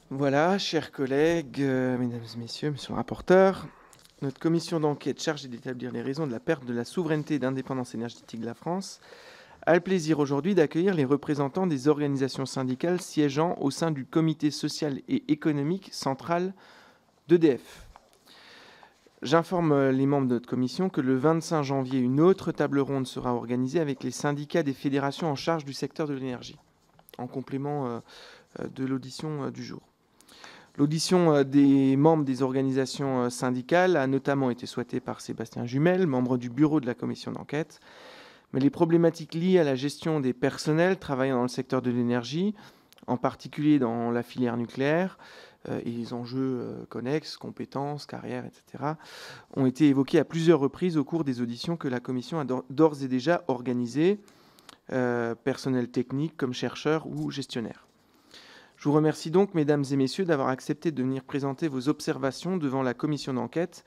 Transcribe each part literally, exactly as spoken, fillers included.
Voilà, chers collègues, euh, mesdames et messieurs, monsieur le rapporteur, notre commission d'enquête chargée d'établir les raisons de la perte de la souveraineté et d'indépendance énergétique de la France a le plaisir aujourd'hui d'accueillir les représentants des organisations syndicales siégeant au sein du comité social et économique central d'E D F. J'informe les membres de notre commission que le vingt-cinq janvier, une autre table ronde sera organisée avec les syndicats des fédérations en charge du secteur de l'énergie, en complément euh, de l'audition euh, du jour. L'audition des membres des organisations syndicales a notamment été souhaitée par Sébastien Jumel, membre du bureau de la commission d'enquête. Mais les problématiques liées à la gestion des personnels travaillant dans le secteur de l'énergie, en particulier dans la filière nucléaire, euh, et les enjeux euh, connexes, compétences, carrières, et cetera, ont été évoqués à plusieurs reprises au cours des auditions que la commission a d'ores et déjà organisées, euh, personnel technique comme chercheurs ou gestionnaires. Je vous remercie donc, mesdames et messieurs, d'avoir accepté de venir présenter vos observations devant la commission d'enquête,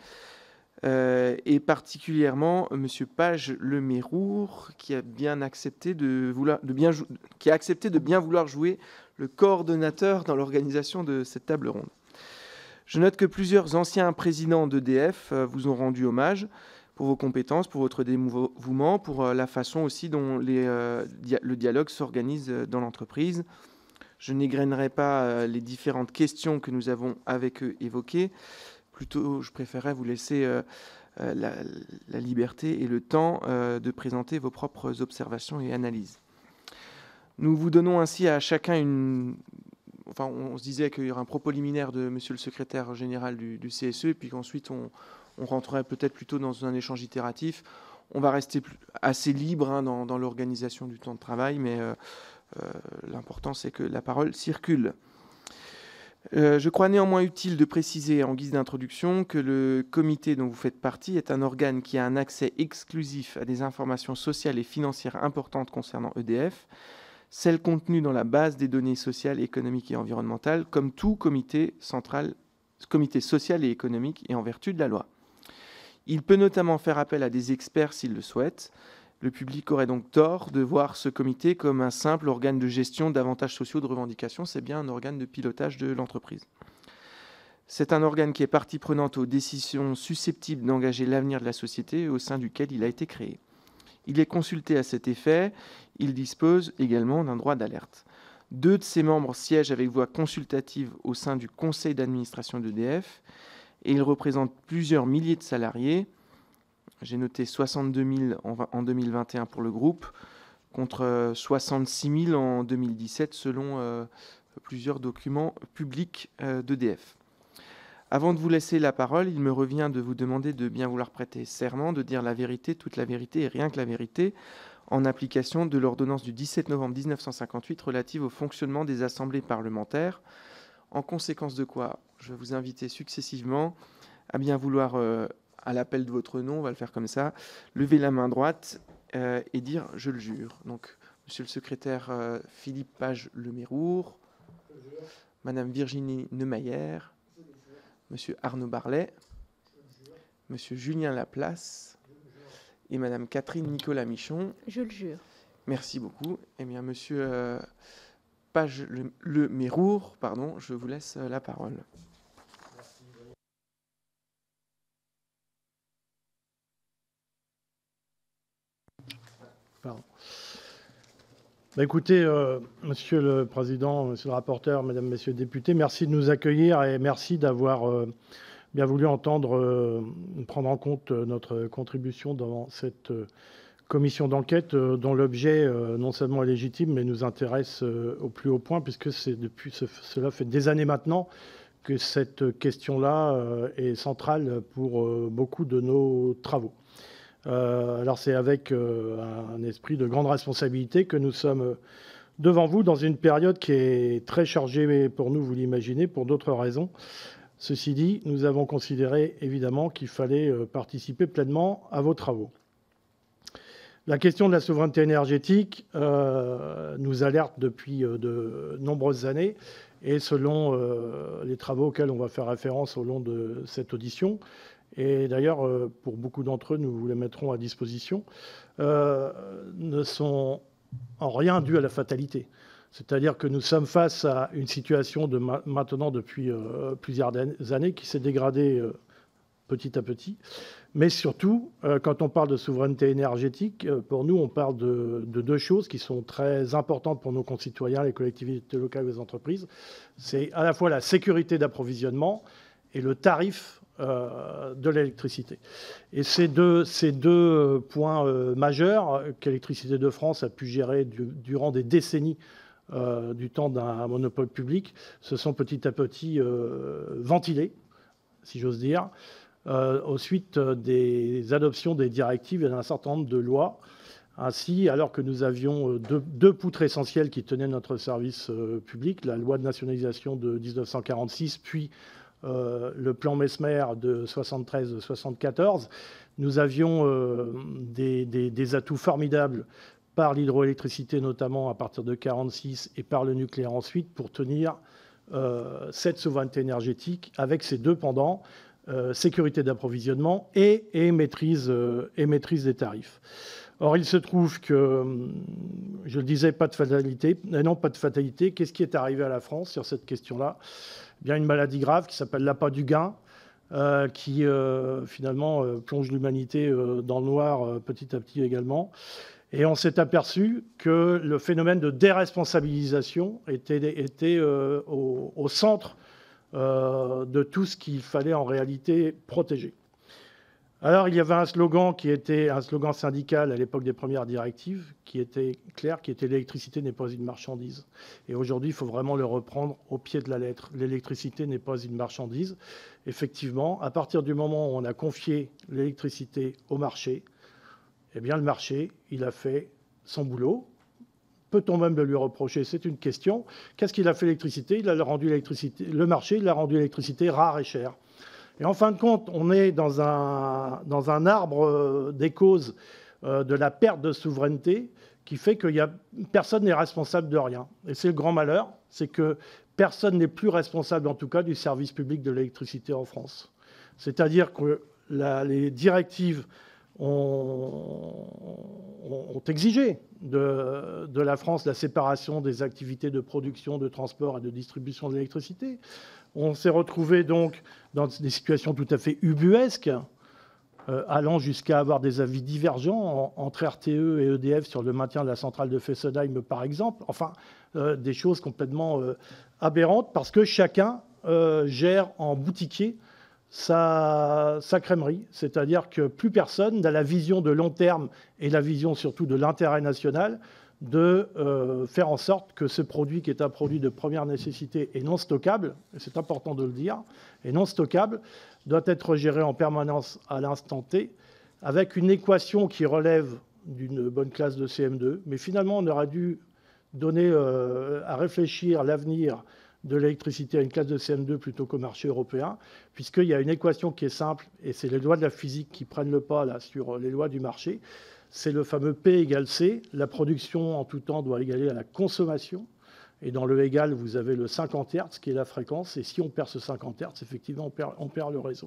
euh, et particulièrement M. Page-Lemérour, qui a bien accepté de vouloir, de bien, qui a accepté de bien vouloir jouer le coordonnateur dans l'organisation de cette table ronde. Je note que plusieurs anciens présidents d'E D F vous ont rendu hommage pour vos compétences, pour votre dévouement, pour la façon aussi dont les, euh, dia le dialogue s'organise dans l'entreprise. Je n'égrènerai pas les différentes questions que nous avons avec eux évoquées. Plutôt, je préférerais vous laisser euh, la, la liberté et le temps euh, de présenter vos propres observations et analyses. Nous vous donnons ainsi à chacun une... Enfin, on, on se disait qu'il y aurait un propos liminaire de monsieur le secrétaire général du, du C S E, et puis qu'ensuite on, on rentrerait peut-être plutôt dans un échange itératif. On va rester plus, assez libre hein, dans, dans l'organisation du temps de travail, mais... Euh, Euh, l'important, c'est que la parole circule. Euh, je crois néanmoins utile de préciser en guise d'introduction que le comité dont vous faites partie est un organe qui a un accès exclusif à des informations sociales et financières importantes concernant E D F, celles contenues dans la base des données sociales, économiques et environnementales, comme tout comité central, comité social et économique et en vertu de la loi. Il peut notamment faire appel à des experts s'il le souhaite. Le public aurait donc tort de voir ce comité comme un simple organe de gestion d'avantages sociaux, de revendications. C'est bien un organe de pilotage de l'entreprise. C'est un organe qui est partie prenante aux décisions susceptibles d'engager l'avenir de la société au sein duquel il a été créé. Il est consulté à cet effet. Il dispose également d'un droit d'alerte. Deux de ses membres siègent avec voix consultative au sein du conseil d'administration d'E D F et ils représentent plusieurs milliers de salariés. J'ai noté soixante-deux mille en deux mille vingt et un pour le groupe, contre soixante-six mille en deux mille dix-sept, selon euh, plusieurs documents publics euh, d'E D F. Avant de vous laisser la parole, il me revient de vous demander de bien vouloir prêter serment, de dire la vérité, toute la vérité et rien que la vérité, en application de l'ordonnance du dix-sept novembre mille neuf cent cinquante-huit relative au fonctionnement des assemblées parlementaires. En conséquence de quoi, je vais vous inviter successivement à bien vouloir... Euh, à l'appel de votre nom, on va le faire comme ça, lever la main droite euh, et dire « je le jure ». Donc, monsieur le secrétaire euh, Philippe Page-Lemérour, madame Virginie Neumayer, monsieur Arnaud Barlet, monsieur Julien Laplace et madame Catherine Nicolas-Michon. Je le jure. Merci beaucoup. Eh bien, monsieur euh, Page-Lemérour, pardon, je vous laisse la parole. Pardon. Bah écoutez, euh, Monsieur le Président, Monsieur le rapporteur, Mesdames, Messieurs les députés, merci de nous accueillir et merci d'avoir euh, bien voulu entendre, euh, prendre en compte notre contribution dans cette euh, commission d'enquête euh, dont l'objet euh, non seulement est légitime, mais nous intéresse euh, au plus haut point, puisque c'est depuis ce, cela fait des années maintenant que cette question-là euh, est centrale pour euh, beaucoup de nos travaux. Euh, alors c'est avec euh, un esprit de grande responsabilité que nous sommes devant vous dans une période qui est très chargée pour nous, vous l'imaginez, pour d'autres raisons. Ceci dit, nous avons considéré évidemment qu'il fallait euh, participer pleinement à vos travaux. La question de la souveraineté énergétique euh, nous alerte depuis euh, de nombreuses années et selon euh, les travaux auxquels on va faire référence au long de cette audition, et d'ailleurs, pour beaucoup d'entre eux, nous vous les mettrons à disposition, euh, ne sont en rien dus à la fatalité. C'est-à-dire que nous sommes face à une situation de ma maintenant depuis euh, plusieurs années qui s'est dégradée euh, petit à petit. Mais surtout, euh, quand on parle de souveraineté énergétique, euh, pour nous, on parle de, de deux choses qui sont très importantes pour nos concitoyens, les collectivités locales et les entreprises. C'est à la fois la sécurité d'approvisionnement et le tarif euh, de l'électricité. Et ces deux, ces deux points euh, majeurs qu'Électricité de France a pu gérer du, durant des décennies euh, du temps d'un monopole public se sont petit à petit euh, ventilés, si j'ose dire, Euh, au suite des adoptions des directives et d'un certain nombre de lois. Ainsi, alors que nous avions deux, deux poutres essentielles qui tenaient notre service euh, public, la loi de nationalisation de mille neuf cent quarante-six, puis euh, le plan Messmer de soixante-treize soixante-quatorze, nous avions euh, des, des, des atouts formidables par l'hydroélectricité notamment à partir de mille neuf cent quarante-six et par le nucléaire ensuite pour tenir euh, cette souveraineté énergétique avec ses deux pendants, Euh, sécurité d'approvisionnement et, et, maîtrise, euh, et maîtrise des tarifs. Or, il se trouve que, je le disais, pas de fatalité. Non, pas de fatalité. Qu'est-ce qui est arrivé à la France sur cette question-là ? Eh bien, une maladie grave qui s'appelle l'appât du gain, euh, qui euh, finalement euh, plonge l'humanité euh, dans le noir euh, petit à petit également. Et on s'est aperçu que le phénomène de déresponsabilisation était, était euh, au, au centre Euh, de tout ce qu'il fallait en réalité protéger. Alors, il y avait un slogan qui était un slogan syndical à l'époque des premières directives, qui était clair, qui était « l'électricité n'est pas une marchandise ». Et aujourd'hui, il faut vraiment le reprendre au pied de la lettre. L'électricité n'est pas une marchandise. Effectivement, à partir du moment où on a confié l'électricité au marché, eh bien, le marché, il a fait son boulot. Peut-on même le lui reprocher? C'est une question. Qu'est-ce qu'il a fait l'électricité? Il a rendu l'électricité, le marché, il a rendu l'électricité rare et chère. Et en fin de compte, on est dans un, dans un arbre des causes euh, de la perte de souveraineté qui fait que y a, personne n'est responsable de rien. Et c'est le grand malheur, c'est que personne n'est plus responsable, en tout cas, du service public de l'électricité en France. C'est-à-dire que la, les directives ont, ont exigé de, de la France la séparation des activités de production, de transport et de distribution de l'électricité. On s'est retrouvé donc dans des situations tout à fait ubuesques, euh, allant jusqu'à avoir des avis divergents en, entre R T E et E D F sur le maintien de la centrale de Fessenheim, par exemple. Enfin, euh, des choses complètement euh, aberrantes parce que chacun euh, gère en boutiquier sa, sa crèmerie. C'est-à-dire que plus personne n'a la vision de long terme et la vision surtout de l'intérêt national de euh, faire en sorte que ce produit, qui est un produit de première nécessité et non stockable, et c'est important de le dire, et non stockable, doit être géré en permanence à l'instant T, avec une équation qui relève d'une bonne classe de C M deux. Mais finalement, on aurait dû donner euh, à réfléchir l'avenir de l'électricité à une classe de C M deux plutôt qu'au marché européen, puisqu'il y a une équation qui est simple, et c'est les lois de la physique qui prennent le pas là, sur les lois du marché. C'est le fameux P égale C. La production en tout temps doit égaler à la consommation. Et dans le égal, vous avez le cinquante hertz, qui est la fréquence. Et si on perd ce cinquante hertz, effectivement, on perd, on perd le réseau.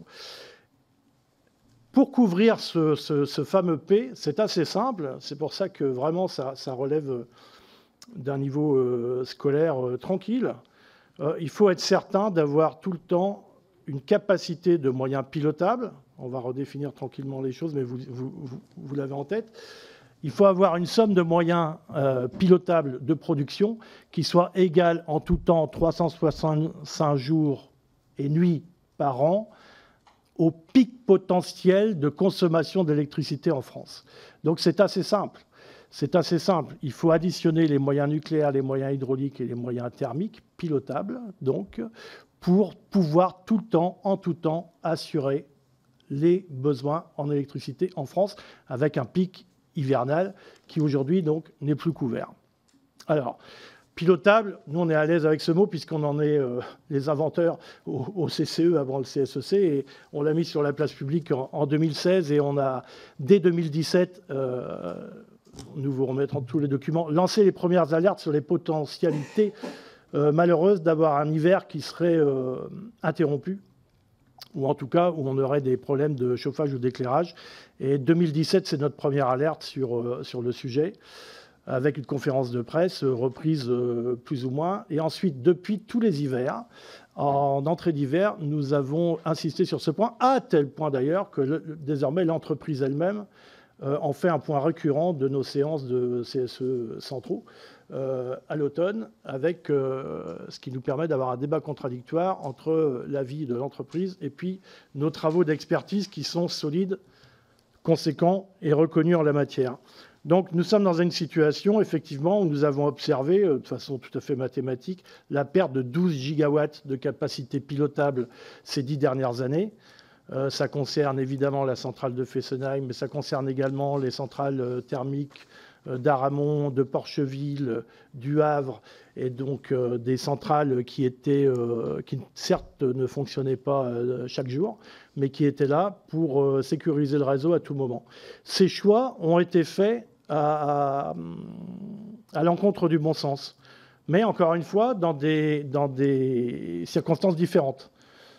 Pour couvrir ce, ce, ce fameux P, c'est assez simple. C'est pour ça que vraiment, ça, ça relève d'un niveau euh, scolaire euh, tranquille. Euh, il faut être certain d'avoir tout le temps une capacité de moyens pilotables. On va redéfinir tranquillement les choses, mais vous, vous, vous, vous l'avez en tête. Il faut avoir une somme de moyens euh, pilotables de production qui soit égale en tout temps, trois cent soixante-cinq jours et nuits par an, au pic potentiel de consommation d'électricité en France. Donc c'est assez simple. C'est assez simple. Il faut additionner les moyens nucléaires, les moyens hydrauliques et les moyens thermiques pilotables, donc, pour pouvoir tout le temps, en tout temps, assurer les besoins en électricité en France, avec un pic hivernal qui aujourd'hui donc n'est plus couvert. Alors, pilotable, nous on est à l'aise avec ce mot puisqu'on en est euh, les inventeurs au, au C C E avant le C S E C et on l'a mis sur la place publique en, en deux mille seize et on a, dès deux mille dix-sept, euh, nous vous remettrons tous les documents, lancé les premières alertes sur les potentialités euh, malheureuses d'avoir un hiver qui serait euh, interrompu, ou en tout cas où on aurait des problèmes de chauffage ou d'éclairage. Et deux mille dix-sept, c'est notre première alerte sur, euh, sur le sujet. avec une conférence de presse reprise plus ou moins. Et ensuite, depuis tous les hivers, en entrée d'hiver, nous avons insisté sur ce point, à tel point d'ailleurs que le, désormais l'entreprise elle-même euh, en fait un point récurrent de nos séances de C S E centraux euh, à l'automne, avec euh, ce qui nous permet d'avoir un débat contradictoire entre l'avis de l'entreprise et puis nos travaux d'expertise qui sont solides, conséquents et reconnus en la matière. Donc nous sommes dans une situation, effectivement, où nous avons observé, de façon tout à fait mathématique, la perte de douze gigawatts de capacité pilotable ces dix dernières années. Euh, ça concerne évidemment la centrale de Fessenheim, mais ça concerne également les centrales euh, thermiques euh, d'Aramon, de Porcheville, euh, du Havre, et donc euh, des centrales qui étaient, euh, qui certes ne fonctionnaient pas euh, chaque jour, mais qui étaient là pour euh, sécuriser le réseau à tout moment. Ces choix ont été faits à, à, à l'encontre du bon sens, mais encore une fois, dans des, dans des circonstances différentes.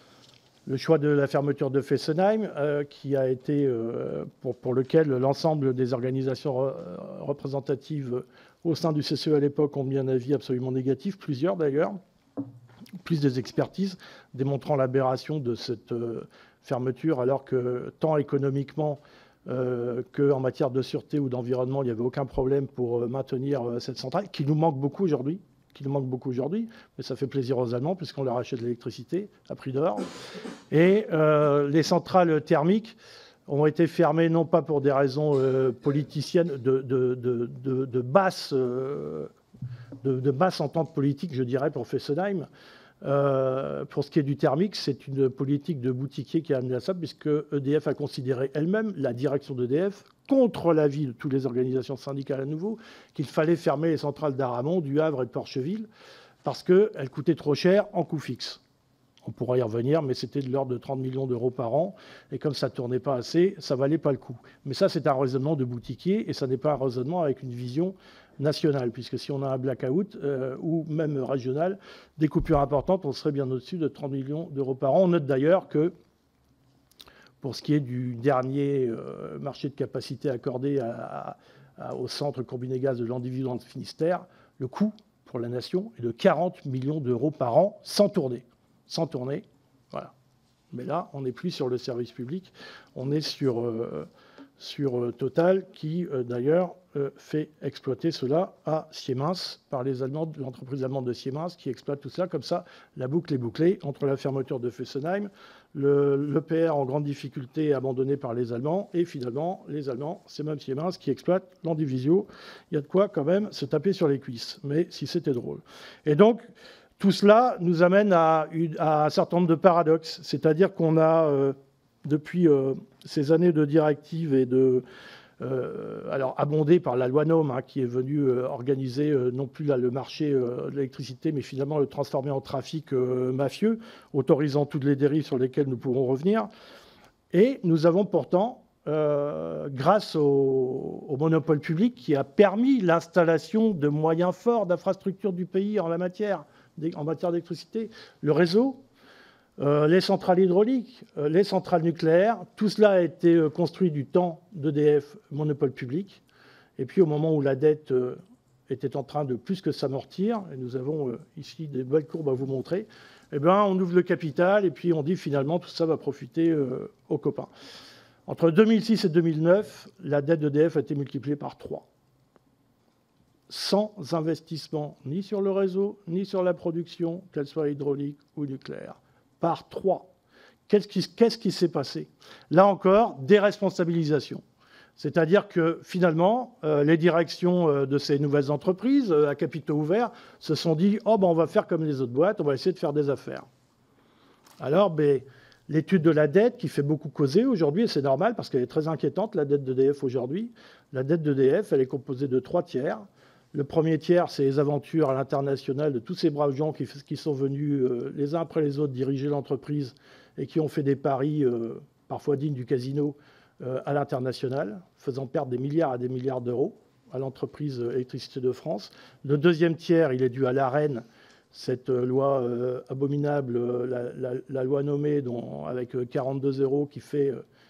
Le choix de la fermeture de Fessenheim, euh, qui a été, euh, pour, pour lequel l'ensemble des organisations re, représentatives au sein du C C E à l'époque ont mis un avis absolument négatif, plusieurs d'ailleurs, plus des expertises démontrant l'aberration de cette euh, fermeture, alors que tant économiquement euh, qu'en matière de sûreté ou d'environnement, il n'y avait aucun problème pour maintenir euh, cette centrale, qui nous manque beaucoup aujourd'hui. qui nous manque beaucoup aujourd'hui, mais ça fait plaisir aux Allemands puisqu'on leur achète de l'électricité à prix d'or. Et euh, les centrales thermiques ont été fermées non pas pour des raisons euh, politiciennes de, de, de, de, de, basse, euh, de, de basse entente politique, je dirais, pour Fessenheim. Euh, pour ce qui est du thermique, c'est une politique de boutiquier qui a amené à ça, puisque E D F a considéré elle-même, la direction d'E D F, contre l'avis de toutes les organisations syndicales à nouveau, qu'il fallait fermer les centrales d'Aramon, du Havre et de Porcheville, parce qu'elles coûtaient trop cher en coût fixe. On pourra y revenir, mais c'était de l'ordre de trente millions d'euros par an, et comme ça ne tournait pas assez, ça ne valait pas le coup. Mais ça, c'est un raisonnement de boutiquier, et ça n'est pas un raisonnement avec une vision nationale, puisque si on a un blackout, euh, ou même régional, des coupures importantes, on serait bien au-dessus de trente millions d'euros par an. On note d'ailleurs que, pour ce qui est du dernier euh, marché de capacité accordé à, à, au centre combiné gaz de Landivisiau dans le Finistère, le coût pour la nation est de quarante millions d'euros par an, sans tourner. Sans tourner, voilà. Mais là, on n'est plus sur le service public, on est sur... Euh, sur Total, qui euh, d'ailleurs euh, fait exploiter cela à Siemens par les Allemands, l'entreprise allemande de Siemens qui exploite tout ça. Comme ça, la boucle est bouclée entre la fermeture de Fessenheim, l'E P R en grande difficulté abandonné par les Allemands, et finalement, les Allemands, c'est même Siemens qui exploite Landivisiau. Il y a de quoi quand même se taper sur les cuisses, mais si c'était drôle. Et donc, tout cela nous amène à, une, à un certain nombre de paradoxes, c'est-à-dire qu'on a... Euh, depuis euh, ces années de directives et de... Euh, alors abondées par la loi NOM, hein, qui est venue euh, organiser euh, non plus là, le marché euh, de l'électricité, mais finalement le transformer en trafic euh, mafieux, autorisant toutes les dérives sur lesquelles nous pourrons revenir. Et nous avons pourtant, euh, grâce au, au monopole public qui a permis l'installation de moyens forts d'infrastructures du pays en la matière, en matière d'électricité, le réseau, Euh, les centrales hydrauliques, euh, les centrales nucléaires, tout cela a été euh, construit du temps d'E D F, monopole public. Et puis au moment où la dette euh, était en train de plus que s'amortir, et nous avons euh, ici des belles courbes à vous montrer, eh bien, on ouvre le capital et puis on dit finalement tout ça va profiter euh, aux copains. Entre deux mille six et deux mille neuf, la dette d'E D F a été multipliée par trois. Sans investissement ni sur le réseau, ni sur la production, qu'elle soit hydraulique ou nucléaire. Par trois. Qu'est-ce qui, qu'est-ce qui s'est passé? Là encore, déresponsabilisation. C'est-à-dire que finalement, euh, les directions euh, de ces nouvelles entreprises euh, à capitaux ouverts se sont dit « Oh, ben, on va faire comme les autres boîtes, on va essayer de faire des affaires ». Alors, ben, l'étude de la dette qui fait beaucoup causer aujourd'hui, et c'est normal parce qu'elle est très inquiétante, la dette d'E D F aujourd'hui. La dette d'E D F, elle est composée de trois tiers. Le premier tiers, c'est les aventures à l'international de tous ces braves gens qui, qui sont venus euh, les uns après les autres diriger l'entreprise et qui ont fait des paris euh, parfois dignes du casino euh, à l'international, faisant perdre des milliards à des milliards d'euros à l'entreprise Électricité de France. Le deuxième tiers, il est dû à l'AREN, cette loi euh, abominable, la, la, la loi nommée dont, avec quarante-deux euros qui fait... Euh,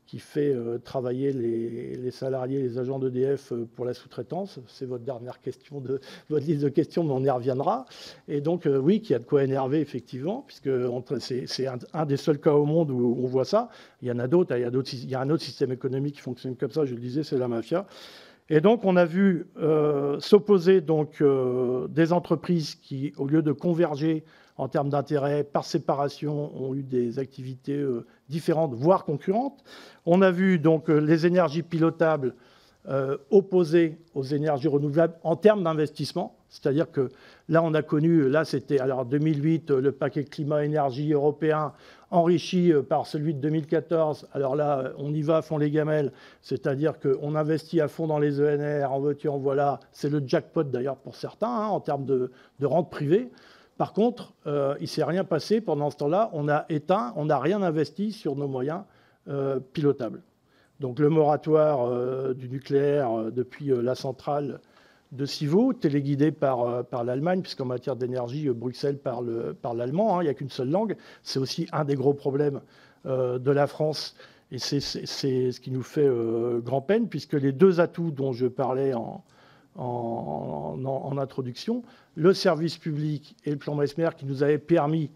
qui fait euh, travailler les, les salariés, les agents d'E D F pour la sous-traitance. C'est votre dernière question, de votre liste de questions, mais on y reviendra. Et donc, euh, oui, qu'il y a de quoi énerver, effectivement, puisque c'est un, un des seuls cas au monde où on voit ça. Il y en a d'autres, il y a, d'autres, il y a un autre système économique qui fonctionne comme ça, je le disais, c'est la mafia. Et donc, on a vu euh, s'opposer donc euh, des entreprises qui, au lieu de converger en termes d'intérêt, par séparation, ont eu des activités euh, différentes, voire concurrentes. On a vu donc euh, les énergies pilotables euh, opposées aux énergies renouvelables en termes d'investissement. C'est-à-dire que là, on a connu, là, c'était alors deux mille huit, le paquet climat-énergie européen enrichi par celui de deux mille quatorze. Alors là, on y va à fond les gamelles, c'est-à-dire qu'on investit à fond dans les E N R, en voiture, en voilà. C'est le jackpot d'ailleurs pour certains, hein, en termes de, de rente privée. Par contre, euh, il ne s'est rien passé pendant ce temps-là. On a éteint, on n'a rien investi sur nos moyens euh, pilotables. Donc le moratoire euh, du nucléaire euh, depuis euh, la centrale de Civaux, téléguidé par, euh, par l'Allemagne, puisqu'en matière d'énergie, euh, Bruxelles parle, parle l'allemand, hein, il n'y a qu'une seule langue. C'est aussi un des gros problèmes euh, de la France. Et c'est ce qui nous fait euh, grand-peine, puisque les deux atouts dont je parlais en... En, en, en introduction, le service public et le plan Messmer qui nous avaient permis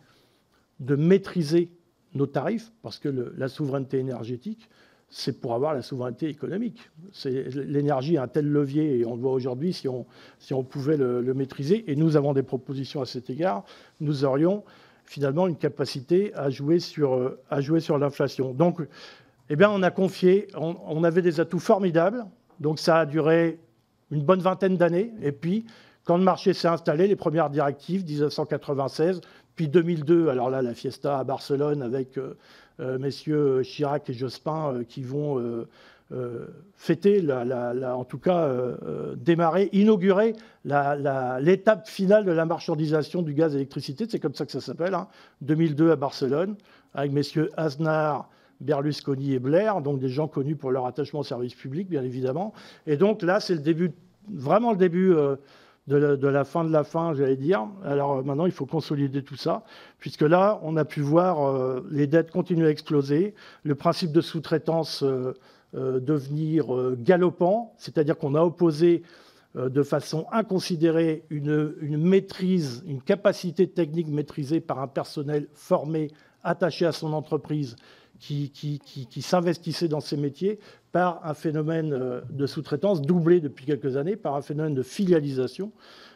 de maîtriser nos tarifs, parce que le, la souveraineté énergétique, c'est pour avoir la souveraineté économique. L'énergie a un tel levier, et on le voit aujourd'hui, si on, si on pouvait le, le maîtriser, et nous avons des propositions à cet égard, nous aurions finalement une capacité à jouer sur, à jouer sur l'inflation. Donc, eh bien, on a confié, on, on avait des atouts formidables, donc ça a duré une bonne vingtaine d'années. Et puis, quand le marché s'est installé, les premières directives, mille neuf cent quatre-vingt-seize, puis deux mille deux, alors là, la fiesta à Barcelone avec euh, euh, messieurs Chirac et Jospin euh, qui vont euh, euh, fêter, la, la, la, en tout cas euh, euh, démarrer, inaugurer l'étape finale de la marchandisation du gaz et l'électricité. C'est comme ça que ça s'appelle, hein, deux mille deux à Barcelone, avec messieurs Aznar, Berlusconi et Blair, donc des gens connus pour leur attachement au service public, bien évidemment. Et donc là, c'est le début, vraiment le début euh, de, la, de la fin de la fin, j'allais dire. Alors euh, maintenant, il faut consolider tout ça, puisque là, on a pu voir euh, les dettes continuer à exploser, le principe de sous-traitance euh, euh, devenir euh, galopant, c'est-à-dire qu'on a opposé euh, de façon inconsidérée une, une maîtrise, une capacité technique maîtrisée par un personnel formé, attaché à son entreprise, qui, qui, qui, qui s'investissait dans ces métiers par un phénomène de sous-traitance doublé depuis quelques années par un phénomène de filialisation,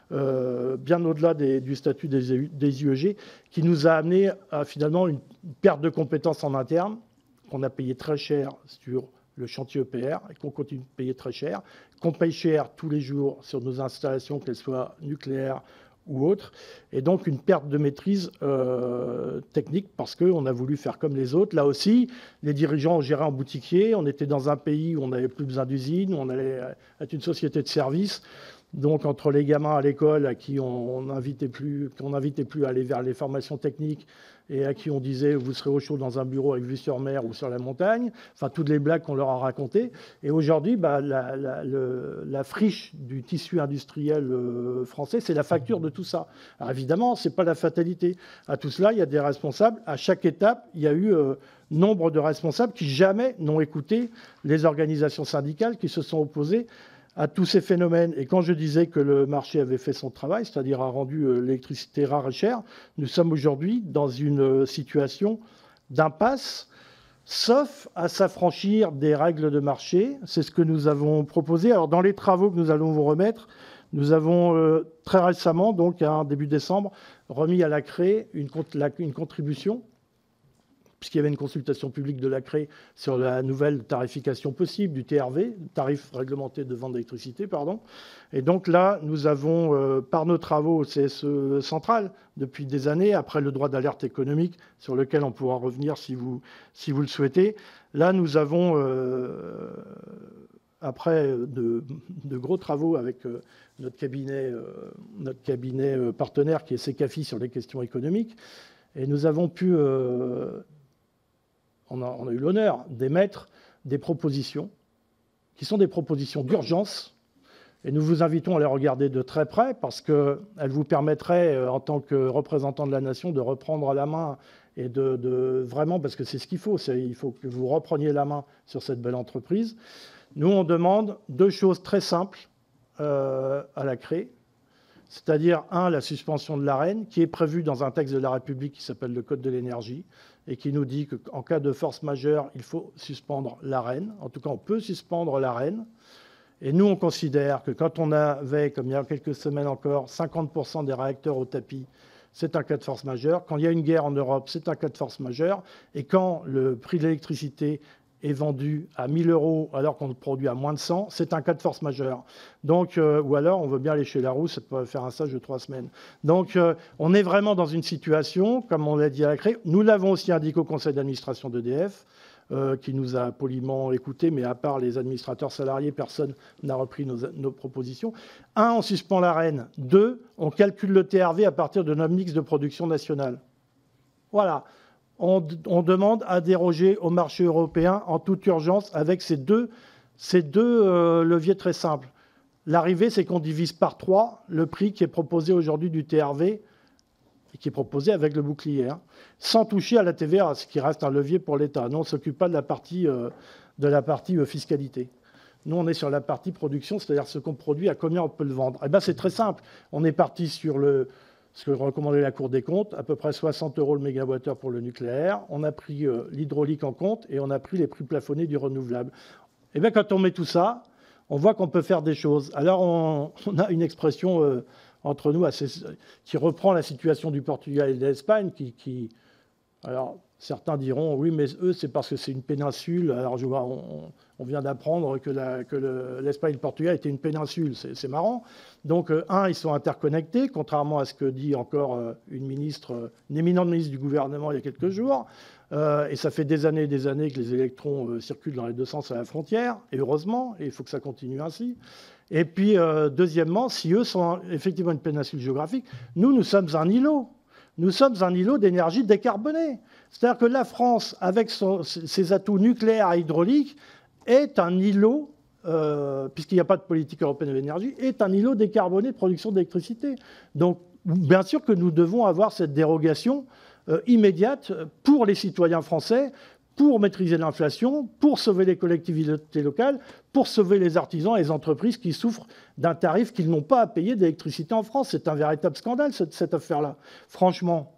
euh, bien au-delà du statut des, des U E G, qui nous a amené à finalement une perte de compétences en interne, qu'on a payé très cher sur le chantier E P R et qu'on continue de payer très cher, qu'on paye cher tous les jours sur nos installations, qu'elles soient nucléaires ou autres, et donc une perte de maîtrise euh, technique parce qu'on a voulu faire comme les autres. Là aussi, les dirigeants ont géré en boutiquier, on était dans un pays où on n'avait plus besoin d'usines, où on allait être une société de services. Donc entre les gamins à l'école à qui on n'invitait plus, qu'on n'invitait plus à aller vers les formations techniques et à qui on disait vous serez au chaud dans un bureau avec vue sur mer ou sur la montagne, enfin toutes les blagues qu'on leur a racontées. Et aujourd'hui, bah, la, la, le, la friche du tissu industriel euh, français, c'est la facture de tout ça. Alors évidemment, ce n'est pas la fatalité. À tout cela, il y a des responsables. À chaque étape, il y a eu euh, nombre de responsables qui jamais n'ont écouté les organisations syndicales qui se sont opposées à tous ces phénomènes. Et quand je disais que le marché avait fait son travail, c'est-à-dire a rendu l'électricité rare et chère, nous sommes aujourd'hui dans une situation d'impasse, sauf à s'affranchir des règles de marché. C'est ce que nous avons proposé. Alors, dans les travaux que nous allons vous remettre, nous avons euh, très récemment, donc à début décembre, remis à l'A C R E une, une contribution, puisqu'il y avait une consultation publique de l'A C R E sur la nouvelle tarification possible du T R V, tarif réglementé de vente d'électricité, pardon. Et donc là, nous avons, euh, par nos travaux au C S E central, depuis des années, après le droit d'alerte économique, sur lequel on pourra revenir si vous, si vous le souhaitez, là, nous avons, euh, après de, de gros travaux avec euh, notre cabinet, euh, notre cabinet euh, partenaire qui est Secafi sur les questions économiques, et nous avons pu... Euh, On a, on a eu l'honneur d'émettre des propositions qui sont des propositions d'urgence Et nous vous invitons à les regarder de très près parce qu'elles vous permettraient, en tant que représentants de la nation, de reprendre la main et de, de vraiment, parce que c'est ce qu'il faut, il faut que vous repreniez la main sur cette belle entreprise. Nous, on demande deux choses très simples euh, à la C R E, c'est-à-dire, un, la suspension de l'Arenh, qui est prévue dans un texte de la République qui s'appelle le Code de l'énergie, et qui nous dit qu'en cas de force majeure, il faut suspendre l'Arenh. En tout cas, on peut suspendre l'Arenh. Et nous, on considère que quand on avait, comme il y a quelques semaines encore, cinquante pour cent des réacteurs au tapis, c'est un cas de force majeure. Quand il y a une guerre en Europe, c'est un cas de force majeure. Et quand le prix de l'électricité est vendu à mille euros alors qu'on le produit à moins de cent, c'est un cas de force majeure. Donc, euh, ou alors, on veut bien lécher la roue, ça peut faire un stage de trois semaines. Donc, euh, on est vraiment dans une situation, comme on l'a dit à la C R E, nous l'avons aussi indiqué au conseil d'administration d'E D F, Euh, qui nous a poliment écoutés, mais à part les administrateurs salariés, personne n'a repris nos, nos propositions. Un, on suspend l'Arenh. Deux, on calcule le T R V à partir de notre mix de production nationale. Voilà. On, on demande à déroger au marché européen en toute urgence avec ces deux, ces deux euh, leviers très simples. L'arrivée, c'est qu'on divise par trois le prix qui est proposé aujourd'hui du T R V, qui est proposé avec le bouclier, hein, sans toucher à la T V A, ce qui reste un levier pour l'État. Nous, on ne s'occupe pas de la partie, euh, de la partie euh, fiscalité. Nous, on est sur la partie production, c'est-à-dire ce qu'on produit, à combien on peut le vendre. Eh bien, c'est très simple. On est parti sur le, ce que recommandait la Cour des comptes, à peu près soixante euros le mégawattheure pour le nucléaire. On a pris euh, l'hydraulique en compte et on a pris les prix plafonnés du renouvelable. Eh bien, quand on met tout ça, on voit qu'on peut faire des choses. Alors, on, on a une expression... Euh, entre nous, assez, qui reprend la situation du Portugal et de l'Espagne, qui, qui, alors certains diront, oui, mais eux, c'est parce que c'est une péninsule. Alors, je vois, on, on vient d'apprendre que, la, que le, l'Espagne et le Portugal étaient une péninsule, c'est marrant. Donc, euh, un, ils sont interconnectés, contrairement à ce que dit encore euh, une ministre, une éminente ministre du gouvernement il y a quelques jours. Euh, et ça fait des années et des années que les électrons euh, circulent dans les deux sens à la frontière, et heureusement, et il faut que ça continue ainsi. Et puis, euh, deuxièmement, si eux sont effectivement une péninsule géographique, nous, nous sommes un îlot. Nous sommes un îlot d'énergie décarbonée. C'est-à-dire que la France, avec son, ses atouts nucléaires et hydrauliques, est un îlot, euh, puisqu'il n'y a pas de politique européenne de l'énergie, est un îlot décarboné de production d'électricité. Donc, bien sûr que nous devons avoir cette dérogation euh, immédiate pour les citoyens français, pour maîtriser l'inflation, pour sauver les collectivités locales, pour sauver les artisans et les entreprises qui souffrent d'un tarif qu'ils n'ont pas à payer d'électricité en France. C'est un véritable scandale, cette, cette affaire-là. Franchement,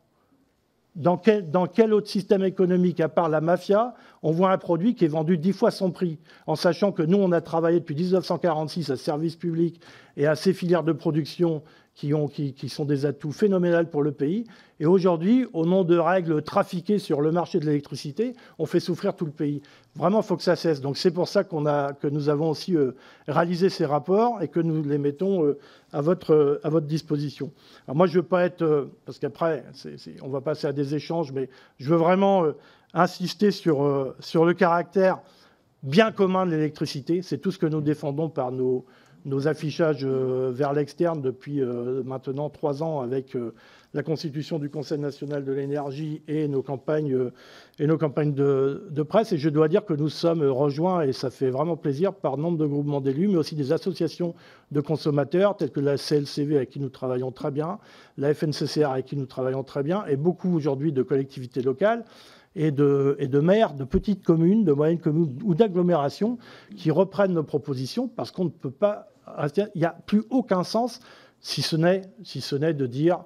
dans quel, dans quel autre système économique, à part la mafia, on voit un produit qui est vendu dix fois son prix, en sachant que nous, on a travaillé depuis mille neuf cent quarante-six à ce service public et à ces filières de production qui, ont, qui, qui sont des atouts phénoménaux pour le pays. Et aujourd'hui, au nom de règles trafiquées sur le marché de l'électricité, on fait souffrir tout le pays. Vraiment, il faut que ça cesse. Donc c'est pour ça qu'on a, que nous avons aussi euh, réalisé ces rapports et que nous les mettons euh, à, votre, euh, à votre disposition. Alors moi, je ne veux pas être... Euh, parce qu'après, c'est, c'est, on va passer à des échanges, mais je veux vraiment euh, insister sur, euh, sur le caractère bien commun de l'électricité. C'est tout ce que nous défendons par nos... nos affichages vers l'externe depuis maintenant trois ans avec la constitution du Conseil national de l'énergie et nos campagnes, et nos campagnes de, de presse. Et je dois dire que nous sommes rejoints, et ça fait vraiment plaisir, par nombre de groupements d'élus, mais aussi des associations de consommateurs, telles que la C L C V avec qui nous travaillons très bien, la F N C C R avec qui nous travaillons très bien, et beaucoup aujourd'hui de collectivités locales et de, et de maires de petites communes, de moyennes communes ou d'agglomérations qui reprennent nos propositions parce qu'on ne peut pas... Il n'y a plus aucun sens si ce n'est si ce n'est de dire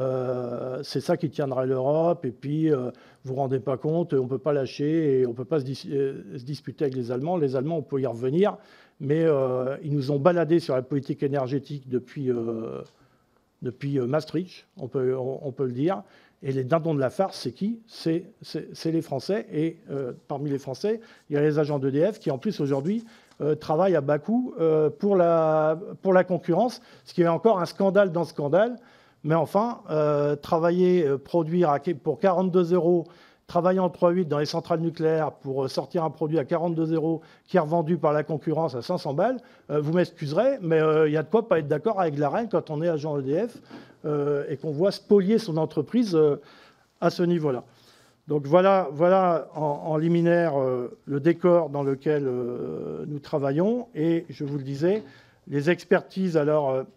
euh, c'est ça qui tiendrait l'Europe et puis euh, vous ne vous rendez pas compte, on ne peut pas lâcher et on ne peut pas se, dis se disputer avec les Allemands. Les Allemands, on peut y revenir, mais euh, ils nous ont baladés sur la politique énergétique depuis, euh, depuis Maastricht, on peut, on, on peut le dire. Et les dindons de la farce, c'est qui? C'est les Français. Et euh, parmi les Français, il y a les agents d'E D F qui, en plus, aujourd'hui, euh, travaillent à bas coût euh, pour, la, pour la concurrence, ce qui est encore un scandale dans le scandale. Mais enfin, euh, travailler, euh, produire à, pour quarante-deux euros, travailler en trois huit dans les centrales nucléaires pour sortir un produit à quarante-deux euros qui est revendu par la concurrence à cinq cents balles, euh, vous m'excuserez, mais il euh, y a de quoi pas être d'accord avec l'Arenh quand on est agent E D F euh, et qu'on voit spolier son entreprise euh, à ce niveau-là. Donc voilà, voilà en, en liminaire euh, le décor dans lequel euh, nous travaillons. Et je vous le disais, Les expertises, alors, euh,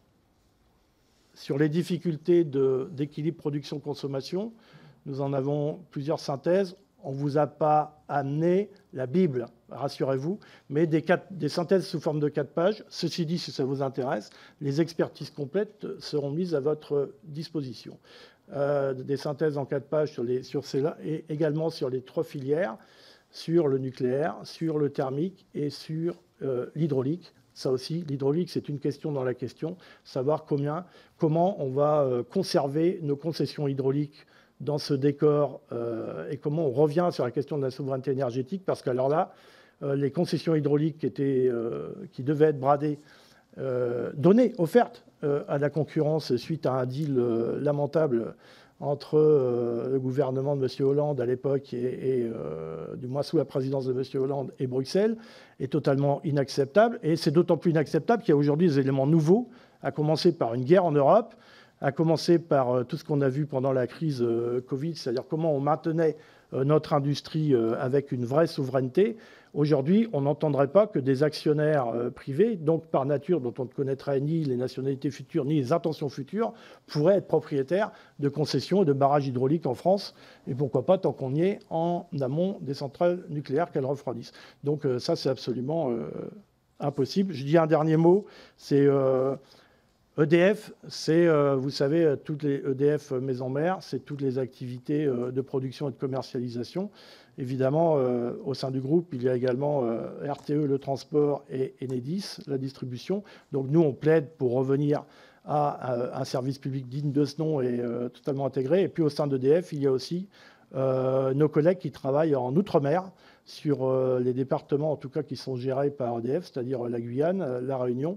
sur les difficultés d'équilibre production-consommation, nous en avons plusieurs synthèses. On ne vous a pas amené la Bible, rassurez-vous, mais des, quatre, des synthèses sous forme de quatre pages. Ceci dit, si ça vous intéresse, les expertises complètes seront mises à votre disposition. Euh, des synthèses en quatre pages sur, les, sur celles-là et également sur les trois filières, sur le nucléaire, sur le thermique et sur euh, l'hydraulique. Ça aussi, l'hydraulique, c'est une question dans la question, savoir combien, comment on va euh, conserver nos concessions hydrauliques dans ce décor euh, et comment on revient sur la question de la souveraineté énergétique, parce qu'alors là, euh, les concessions hydrauliques qui, étaient, euh, qui devaient être bradées, euh, données, offertes euh, à la concurrence suite à un deal euh, lamentable entre euh, le gouvernement de M. Hollande à l'époque et, et euh, du moins sous la présidence de M. Hollande et Bruxelles, est totalement inacceptable. Et c'est d'autant plus inacceptable qu'il y a aujourd'hui des éléments nouveaux, à commencer par une guerre en Europe, à commencer par tout ce qu'on a vu pendant la crise Covid, c'est-à-dire comment on maintenait notre industrie avec une vraie souveraineté. Aujourd'hui, on n'entendrait pas que des actionnaires privés, donc par nature dont on ne connaîtrait ni les nationalités futures ni les intentions futures, pourraient être propriétaires de concessions et de barrages hydrauliques en France, et pourquoi pas tant qu'on y est en amont des centrales nucléaires qu'elles refroidissent. Donc ça, c'est absolument euh, impossible. Je dis un dernier mot, c'est... Euh, E D F, c'est, euh, vous savez, toutes les E D F maison mère, c'est toutes les activités euh, de production et de commercialisation. Évidemment, euh, au sein du groupe, il y a également euh, R T E, le transport, et Enedis, la distribution. Donc nous, on plaide pour revenir à, à un service public digne de ce nom et euh, totalement intégré. Et puis au sein d'E D F, il y a aussi euh, nos collègues qui travaillent en Outre-mer, sur euh, les départements, en tout cas, qui sont gérés par E D F, c'est-à-dire la Guyane, la Réunion,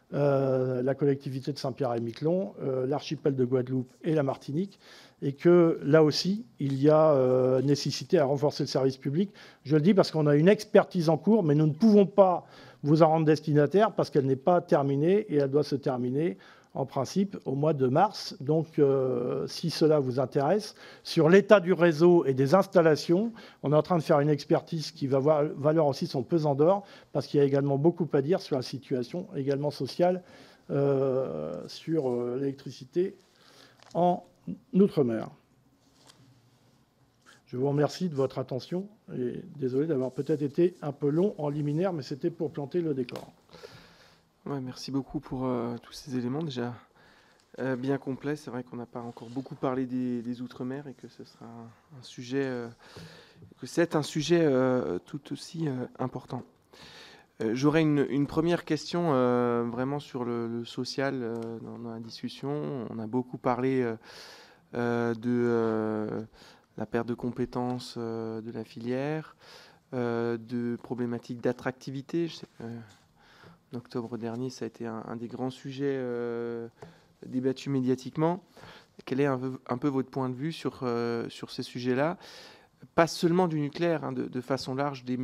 Euh, la collectivité de Saint-Pierre-et-Miquelon, euh, l'archipel de Guadeloupe et la Martinique, et que là aussi, il y a euh, nécessité à renforcer le service public. Je le dis parce qu'on a une expertise en cours, mais nous ne pouvons pas vous en rendre destinataire parce qu'elle n'est pas terminée et elle doit se terminer en principe au mois de mars. Donc, euh, si cela vous intéresse, sur l'état du réseau et des installations, on est en train de faire une expertise qui va valoir aussi son pesant d'or, parce qu'il y a également beaucoup à dire sur la situation également sociale euh, sur euh, l'électricité en Outre-mer. Je vous remercie de votre attention et désolé d'avoir peut-être été un peu long en liminaire, mais c'était pour planter le décor. Ouais, merci beaucoup pour euh, tous ces éléments déjà euh, bien complets. C'est vrai qu'on n'a pas encore beaucoup parlé des, des Outre-mer et que ce sera un, un sujet, euh, que c'est un sujet euh, tout aussi euh, important. Euh, J'aurais une, une première question euh, vraiment sur le, le social euh, dans, dans la discussion. On a beaucoup parlé euh, euh, de euh, la perte de compétences euh, de la filière, euh, de problématiques d'attractivité. Je sais, euh, En octobre dernier, ça a été un, un des grands sujets euh, débattus médiatiquement. Quel est un peu, un peu votre point de vue sur, euh, sur ces sujets-là? Pas seulement du nucléaire, hein, de, de façon large, d'E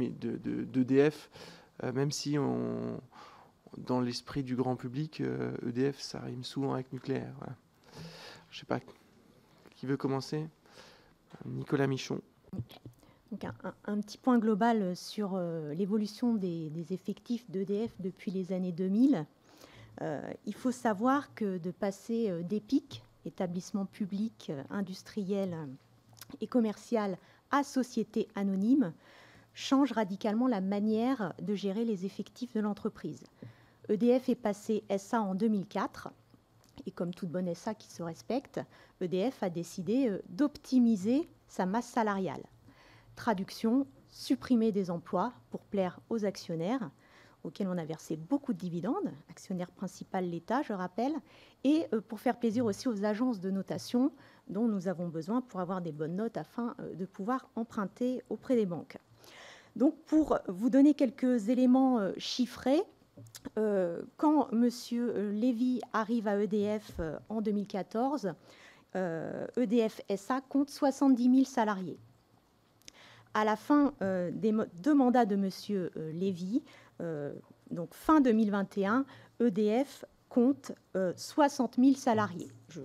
D F, euh, même si on, dans l'esprit du grand public, euh, E D F, ça rime souvent avec nucléaire. Voilà. Je ne sais pas, qui veut commencer? Nicolas Michon. Donc un, un, un petit point global sur euh, l'évolution des, des effectifs d'E D F depuis les années deux mille. Euh, il faut savoir que de passer euh, d'EPIC, établissement public, euh, industriel euh, et commercial, à société anonyme, change radicalement la manière de gérer les effectifs de l'entreprise. E D F est passé S A en deux mille quatre, et comme toute bonne S A qui se respecte, E D F a décidé euh, d'optimiser sa masse salariale. Traduction, supprimer des emplois pour plaire aux actionnaires, auxquels on a versé beaucoup de dividendes, actionnaire principal l'État, je rappelle, et pour faire plaisir aussi aux agences de notation dont nous avons besoin pour avoir des bonnes notes afin de pouvoir emprunter auprès des banques. Donc, pour vous donner quelques éléments chiffrés, euh, quand M. Lévy arrive à E D F en deux mille quatorze, euh, E D F S A compte soixante-dix mille salariés. À la fin euh, des deux mandats de M. Euh, Lévy, euh, donc fin deux mille vingt et un, E D F compte euh, soixante mille salariés. Je...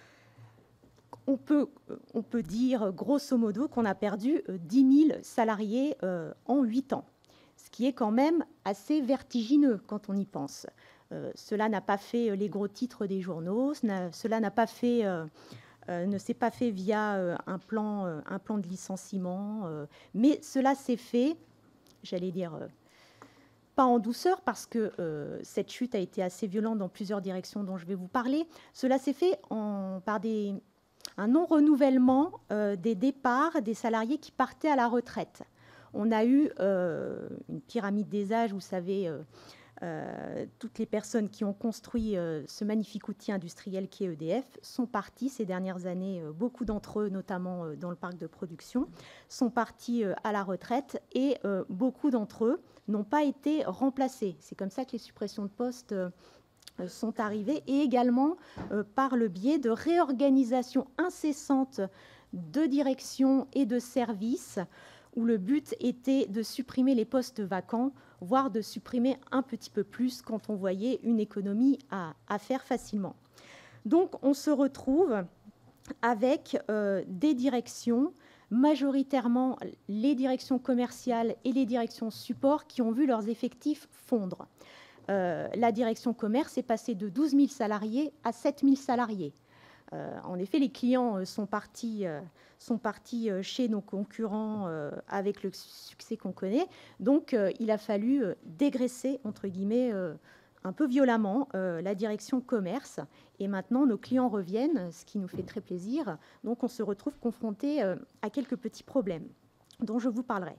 On, peut, on peut dire grosso modo qu'on a perdu euh, dix mille salariés euh, en huit ans, ce qui est quand même assez vertigineux quand on y pense. Euh, cela n'a pas fait les gros titres des journaux, cela n'a pas fait, euh, euh, ne s'est pas fait via euh, un, plan, euh, un plan de licenciement, euh, mais cela s'est fait, j'allais dire, euh, pas en douceur, parce que euh, cette chute a été assez violente dans plusieurs directions dont je vais vous parler. Cela s'est fait en, par des, un non-renouvellement euh, des départs des salariés qui partaient à la retraite. On a eu euh, une pyramide des âges, vous savez, euh, euh, toutes les personnes qui ont construit euh, ce magnifique outil industriel qui est E D F sont partis ces dernières années. Euh, beaucoup d'entre eux, notamment euh, dans le parc de production, sont partis euh, à la retraite et euh, beaucoup d'entre eux n'ont pas été remplacés. C'est comme ça que les suppressions de postes euh, sont arrivées, et également euh, par le biais de réorganisation incessante de direction et de services, où le but était de supprimer les postes vacants, voire de supprimer un petit peu plus quand on voyait une économie à, à faire facilement. Donc on se retrouve avec euh, des directions, majoritairement les directions commerciales et les directions support, qui ont vu leurs effectifs fondre. Euh, la direction commerce est passée de douze mille salariés à sept mille salariés. Euh, en effet, les clients sont partis, euh, sont partis chez nos concurrents euh, avec le succès qu'on connaît. Donc, euh, il a fallu dégraisser, entre guillemets, euh, un peu violemment euh, la direction commerce. Et maintenant, nos clients reviennent, ce qui nous fait très plaisir. Donc, on se retrouve confronté euh, à quelques petits problèmes dont je vous parlerai.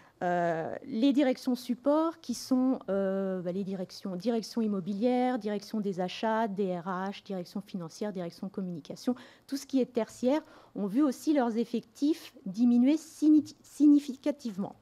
Euh, les directions support qui sont euh, bah, les directions, direction immobilière, direction des achats, D R H, direction financière, direction communication, tout ce qui est tertiaire, ont vu aussi leurs effectifs diminuer significativement.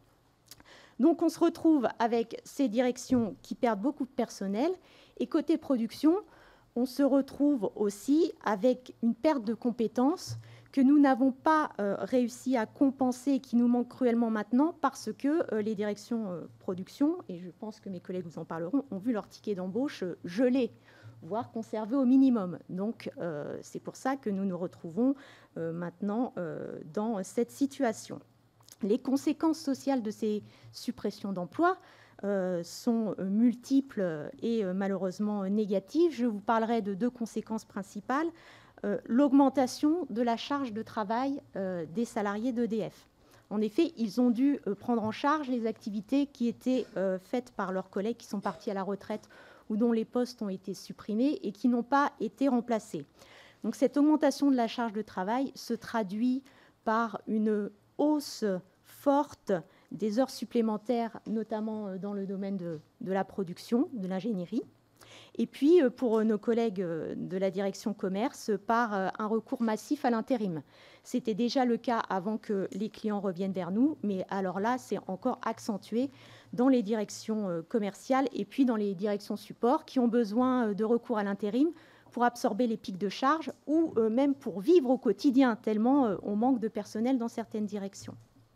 Donc on se retrouve avec ces directions qui perdent beaucoup de personnel, et côté production, on se retrouve aussi avec une perte de compétences que nous n'avons pas euh, réussi à compenser et qui nous manque cruellement maintenant, parce que euh, les directions euh, production, et je pense que mes collègues vous en parleront, ont vu leur ticket d'embauche euh, gelé, voire conservé au minimum. Donc euh, c'est pour ça que nous nous retrouvons euh, maintenant euh, dans cette situation. Les conséquences sociales de ces suppressions d'emplois euh, sont euh, multiples et euh, malheureusement euh, négatives. Je vous parlerai de deux conséquences principales. Euh, l'augmentation de la charge de travail euh, des salariés d'E D F. En effet, ils ont dû euh, prendre en charge les activités qui étaient euh, faites par leurs collègues qui sont partis à la retraite ou dont les postes ont été supprimés et qui n'ont pas été remplacés. Donc cette augmentation de la charge de travail se traduit par une hausse forte des heures supplémentaires, notamment dans le domaine de, de la production, de l'ingénierie. Et puis, pour nos collègues de la direction commerce, par un recours massif à l'intérim. C'était déjà le cas avant que les clients reviennent vers nous, mais alors là, c'est encore accentué dans les directions commerciales et puis dans les directions support qui ont besoin de recours à l'intérim pour absorber les pics de charge ou même pour vivre au quotidien, tellement on manque de personnel dans certaines directions.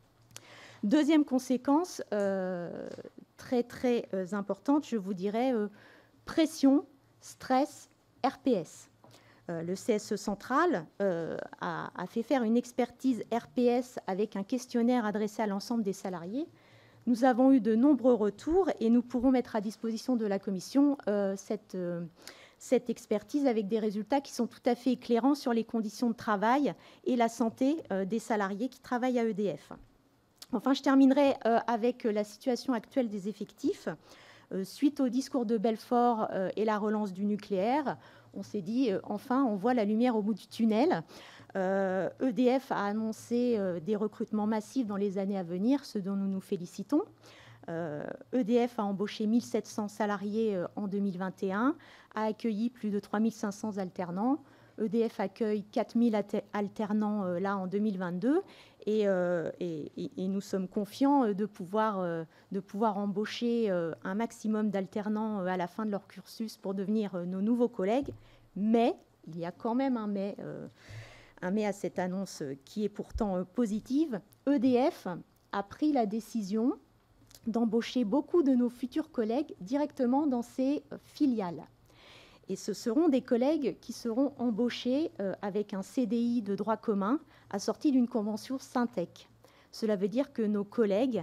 Deuxième conséquence, euh, très très euh, importante, je vous dirais, euh, pression, stress, R P S. Euh, le C S E central euh, a, a fait faire une expertise R P S avec un questionnaire adressé à l'ensemble des salariés. Nous avons eu de nombreux retours et nous pourrons mettre à disposition de la Commission euh, cette, euh, cette expertise avec des résultats qui sont tout à fait éclairants sur les conditions de travail et la santé euh, des salariés qui travaillent à E D F. Enfin, je terminerai euh, avec la situation actuelle des effectifs. Euh, suite au discours de Belfort euh, et la relance du nucléaire, on s'est dit, euh, enfin, on voit la lumière au bout du tunnel. Euh, E D F a annoncé euh, des recrutements massifs dans les années à venir, ce dont nous nous félicitons. Euh, E D F a embauché mille sept cents salariés euh, en deux mille vingt et un, a accueilli plus de trois mille cinq cents alternants. E D F accueille quatre mille alternants euh, là en deux mille vingt-deux et, euh, et, et nous sommes confiants de pouvoir, euh, de pouvoir embaucher euh, un maximum d'alternants euh, à la fin de leur cursus pour devenir euh, nos nouveaux collègues. Mais il y a quand même un mais, euh, un mais à cette annonce euh, qui est pourtant euh, positive. E D F a pris la décision d'embaucher beaucoup de nos futurs collègues directement dans ses euh, filiales. Et ce seront des collègues qui seront embauchés euh, avec un C D I de droit commun assorti d'une convention Syntec. Cela veut dire que nos collègues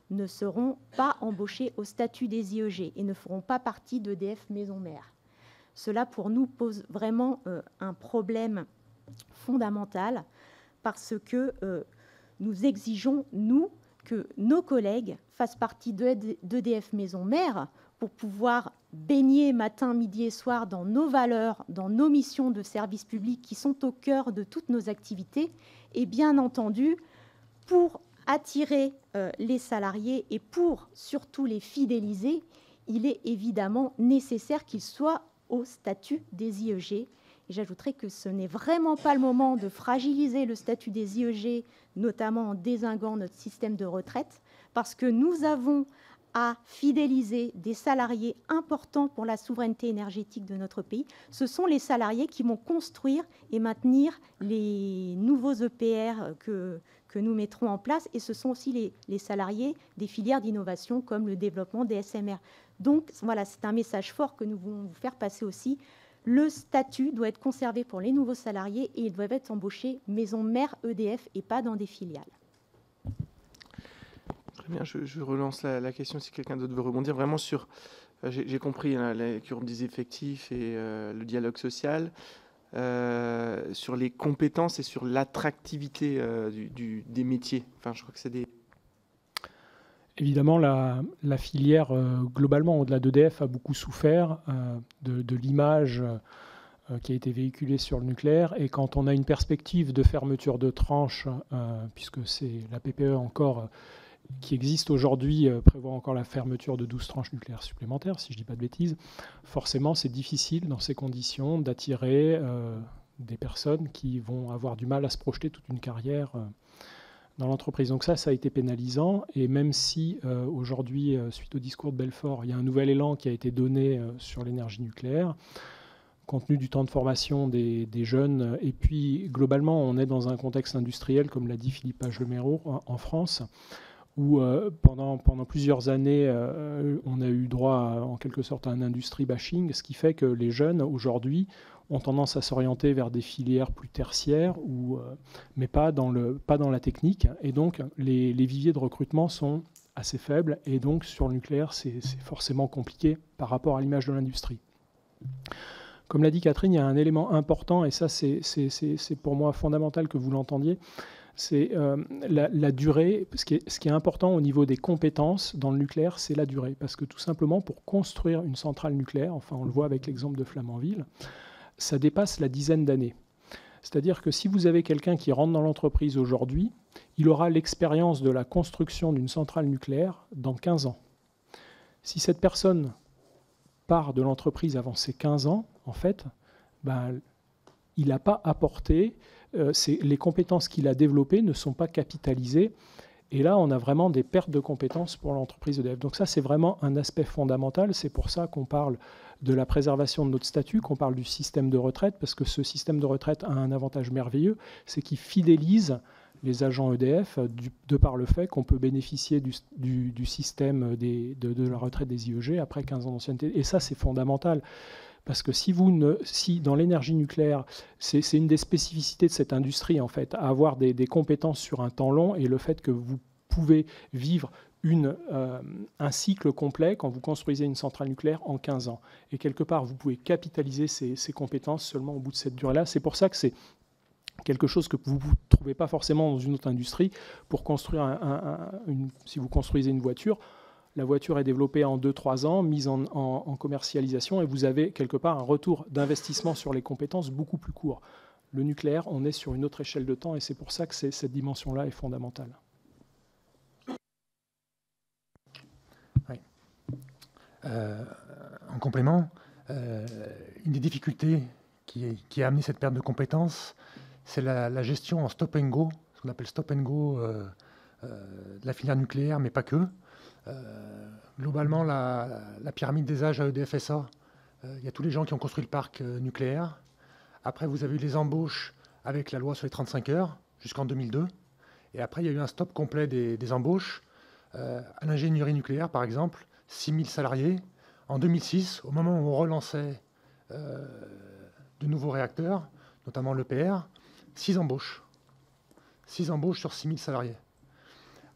ne seront pas embauchés au statut des I E G et ne feront pas partie d'E D F Maison Mère. Cela, pour nous, pose vraiment euh, un problème fondamental parce que euh, nous exigeons, nous, que nos collègues fassent partie d'E D F Maison Mère pour pouvoir baigner matin, midi et soir dans nos valeurs, dans nos missions de service public qui sont au cœur de toutes nos activités et bien entendu, pour attirer euh, les salariés et pour surtout les fidéliser, il est évidemment nécessaire qu'ils soient au statut des I E G. Et j'ajouterai que ce n'est vraiment pas le moment de fragiliser le statut des I E G, notamment en dézinguant notre système de retraite, parce que nous avons à fidéliser des salariés importants pour la souveraineté énergétique de notre pays. Ce sont les salariés qui vont construire et maintenir les nouveaux E P R que, que nous mettrons en place, et ce sont aussi les, les salariés des filières d'innovation comme le développement des S M R. Donc voilà, c'est un message fort que nous voulons vous faire passer aussi. Le statut doit être conservé pour les nouveaux salariés et ils doivent être embauchés maison mère E D F et pas dans des filiales. Très bien, je, je relance la, la question si quelqu'un d'autre veut rebondir. Vraiment sur, euh, j'ai compris hein, la courbe des effectifs et euh, le dialogue social, euh, sur les compétences et sur l'attractivité euh, du, du, des métiers. Enfin, je crois que c'est des... Évidemment, la, la filière, euh, globalement, au-delà d'E D F, a beaucoup souffert euh, de, de l'image euh, qui a été véhiculée sur le nucléaire. Et quand on a une perspective de fermeture de tranches, euh, puisque c'est la P P E encore euh, qui existe aujourd'hui, euh, prévoit encore la fermeture de douze tranches nucléaires supplémentaires, si je ne dis pas de bêtises, forcément, c'est difficile dans ces conditions d'attirer euh, des personnes qui vont avoir du mal à se projeter toute une carrière euh, dans l'entreprise. Donc ça, ça a été pénalisant. Et même si euh, aujourd'hui, euh, suite au discours de Belfort, il y a un nouvel élan qui a été donné euh, sur l'énergie nucléaire, compte tenu du temps de formation des, des jeunes, et puis globalement, on est dans un contexte industriel, comme l'a dit Philippe Page-Leméraud, en, en France, où euh, pendant, pendant plusieurs années, euh, on a eu droit à, en quelque sorte à un industrie bashing, ce qui fait que les jeunes, aujourd'hui, ont tendance à s'orienter vers des filières plus tertiaires, ou, euh, mais pas dans, le, pas dans la technique. Et donc, les, les viviers de recrutement sont assez faibles. Et donc, sur le nucléaire, c'est forcément compliqué par rapport à l'image de l'industrie. Comme l'a dit Catherine, il y a un élément important, et ça, c'est pour moi fondamental que vous l'entendiez, c'est euh, la, la durée. Ce qui, est, ce qui est important au niveau des compétences dans le nucléaire, c'est la durée. Parce que tout simplement, pour construire une centrale nucléaire, enfin, on le voit avec l'exemple de Flamanville, ça dépasse la dizaine d'années. C'est-à-dire que si vous avez quelqu'un qui rentre dans l'entreprise aujourd'hui, il aura l'expérience de la construction d'une centrale nucléaire dans quinze ans. Si cette personne part de l'entreprise avant ses quinze ans, en fait, ben, il n'a pas apporté, euh, les compétences qu'il a développées ne sont pas capitalisées. Et là, on a vraiment des pertes de compétences pour l'entreprise E D F. Donc ça, c'est vraiment un aspect fondamental. C'est pour ça qu'on parle de la préservation de notre statut, qu'on parle du système de retraite, parce que ce système de retraite a un avantage merveilleux, c'est qu'il fidélise les agents E D F du, de par le fait qu'on peut bénéficier du, du, du système des, de, de la retraite des I E G après quinze ans d'ancienneté. Et ça, c'est fondamental. Parce que si, vous ne, si dans l'énergie nucléaire, c'est une des spécificités de cette industrie, en fait, à avoir des, des compétences sur un temps long, et le fait que vous pouvez vivre une, euh, un cycle complet quand vous construisez une centrale nucléaire en quinze ans. Et quelque part, vous pouvez capitaliser ces, ces compétences seulement au bout de cette durée-là. C'est pour ça que c'est quelque chose que vous ne trouvez pas forcément dans une autre industrie. Pour construire un, un, une, si vous construisez une voiture, la voiture est développée en deux trois ans, mise en, en, en commercialisation, et vous avez quelque part un retour d'investissement sur les compétences beaucoup plus court. Le nucléaire, on est sur une autre échelle de temps, et c'est pour ça que cette dimension-là est fondamentale. Oui. Euh, en complément, euh, une des difficultés qui, qui a amené cette perte de compétences, c'est la, la gestion en stop and go, ce qu'on appelle stop and go euh, euh, de la filière nucléaire, mais pas que. Euh, globalement, la, la pyramide des âges à E D F S A, il euh, y a tous les gens qui ont construit le parc euh, nucléaire. Après, vous avez eu les embauches avec la loi sur les trente-cinq heures jusqu'en deux mille deux. Et après, il y a eu un stop complet des, des embauches. Euh, à l'ingénierie nucléaire, par exemple, six mille salariés. En deux mille six, au moment où on relançait euh, de nouveaux réacteurs, notamment l'E P R, six embauches. six embauches sur six mille salariés.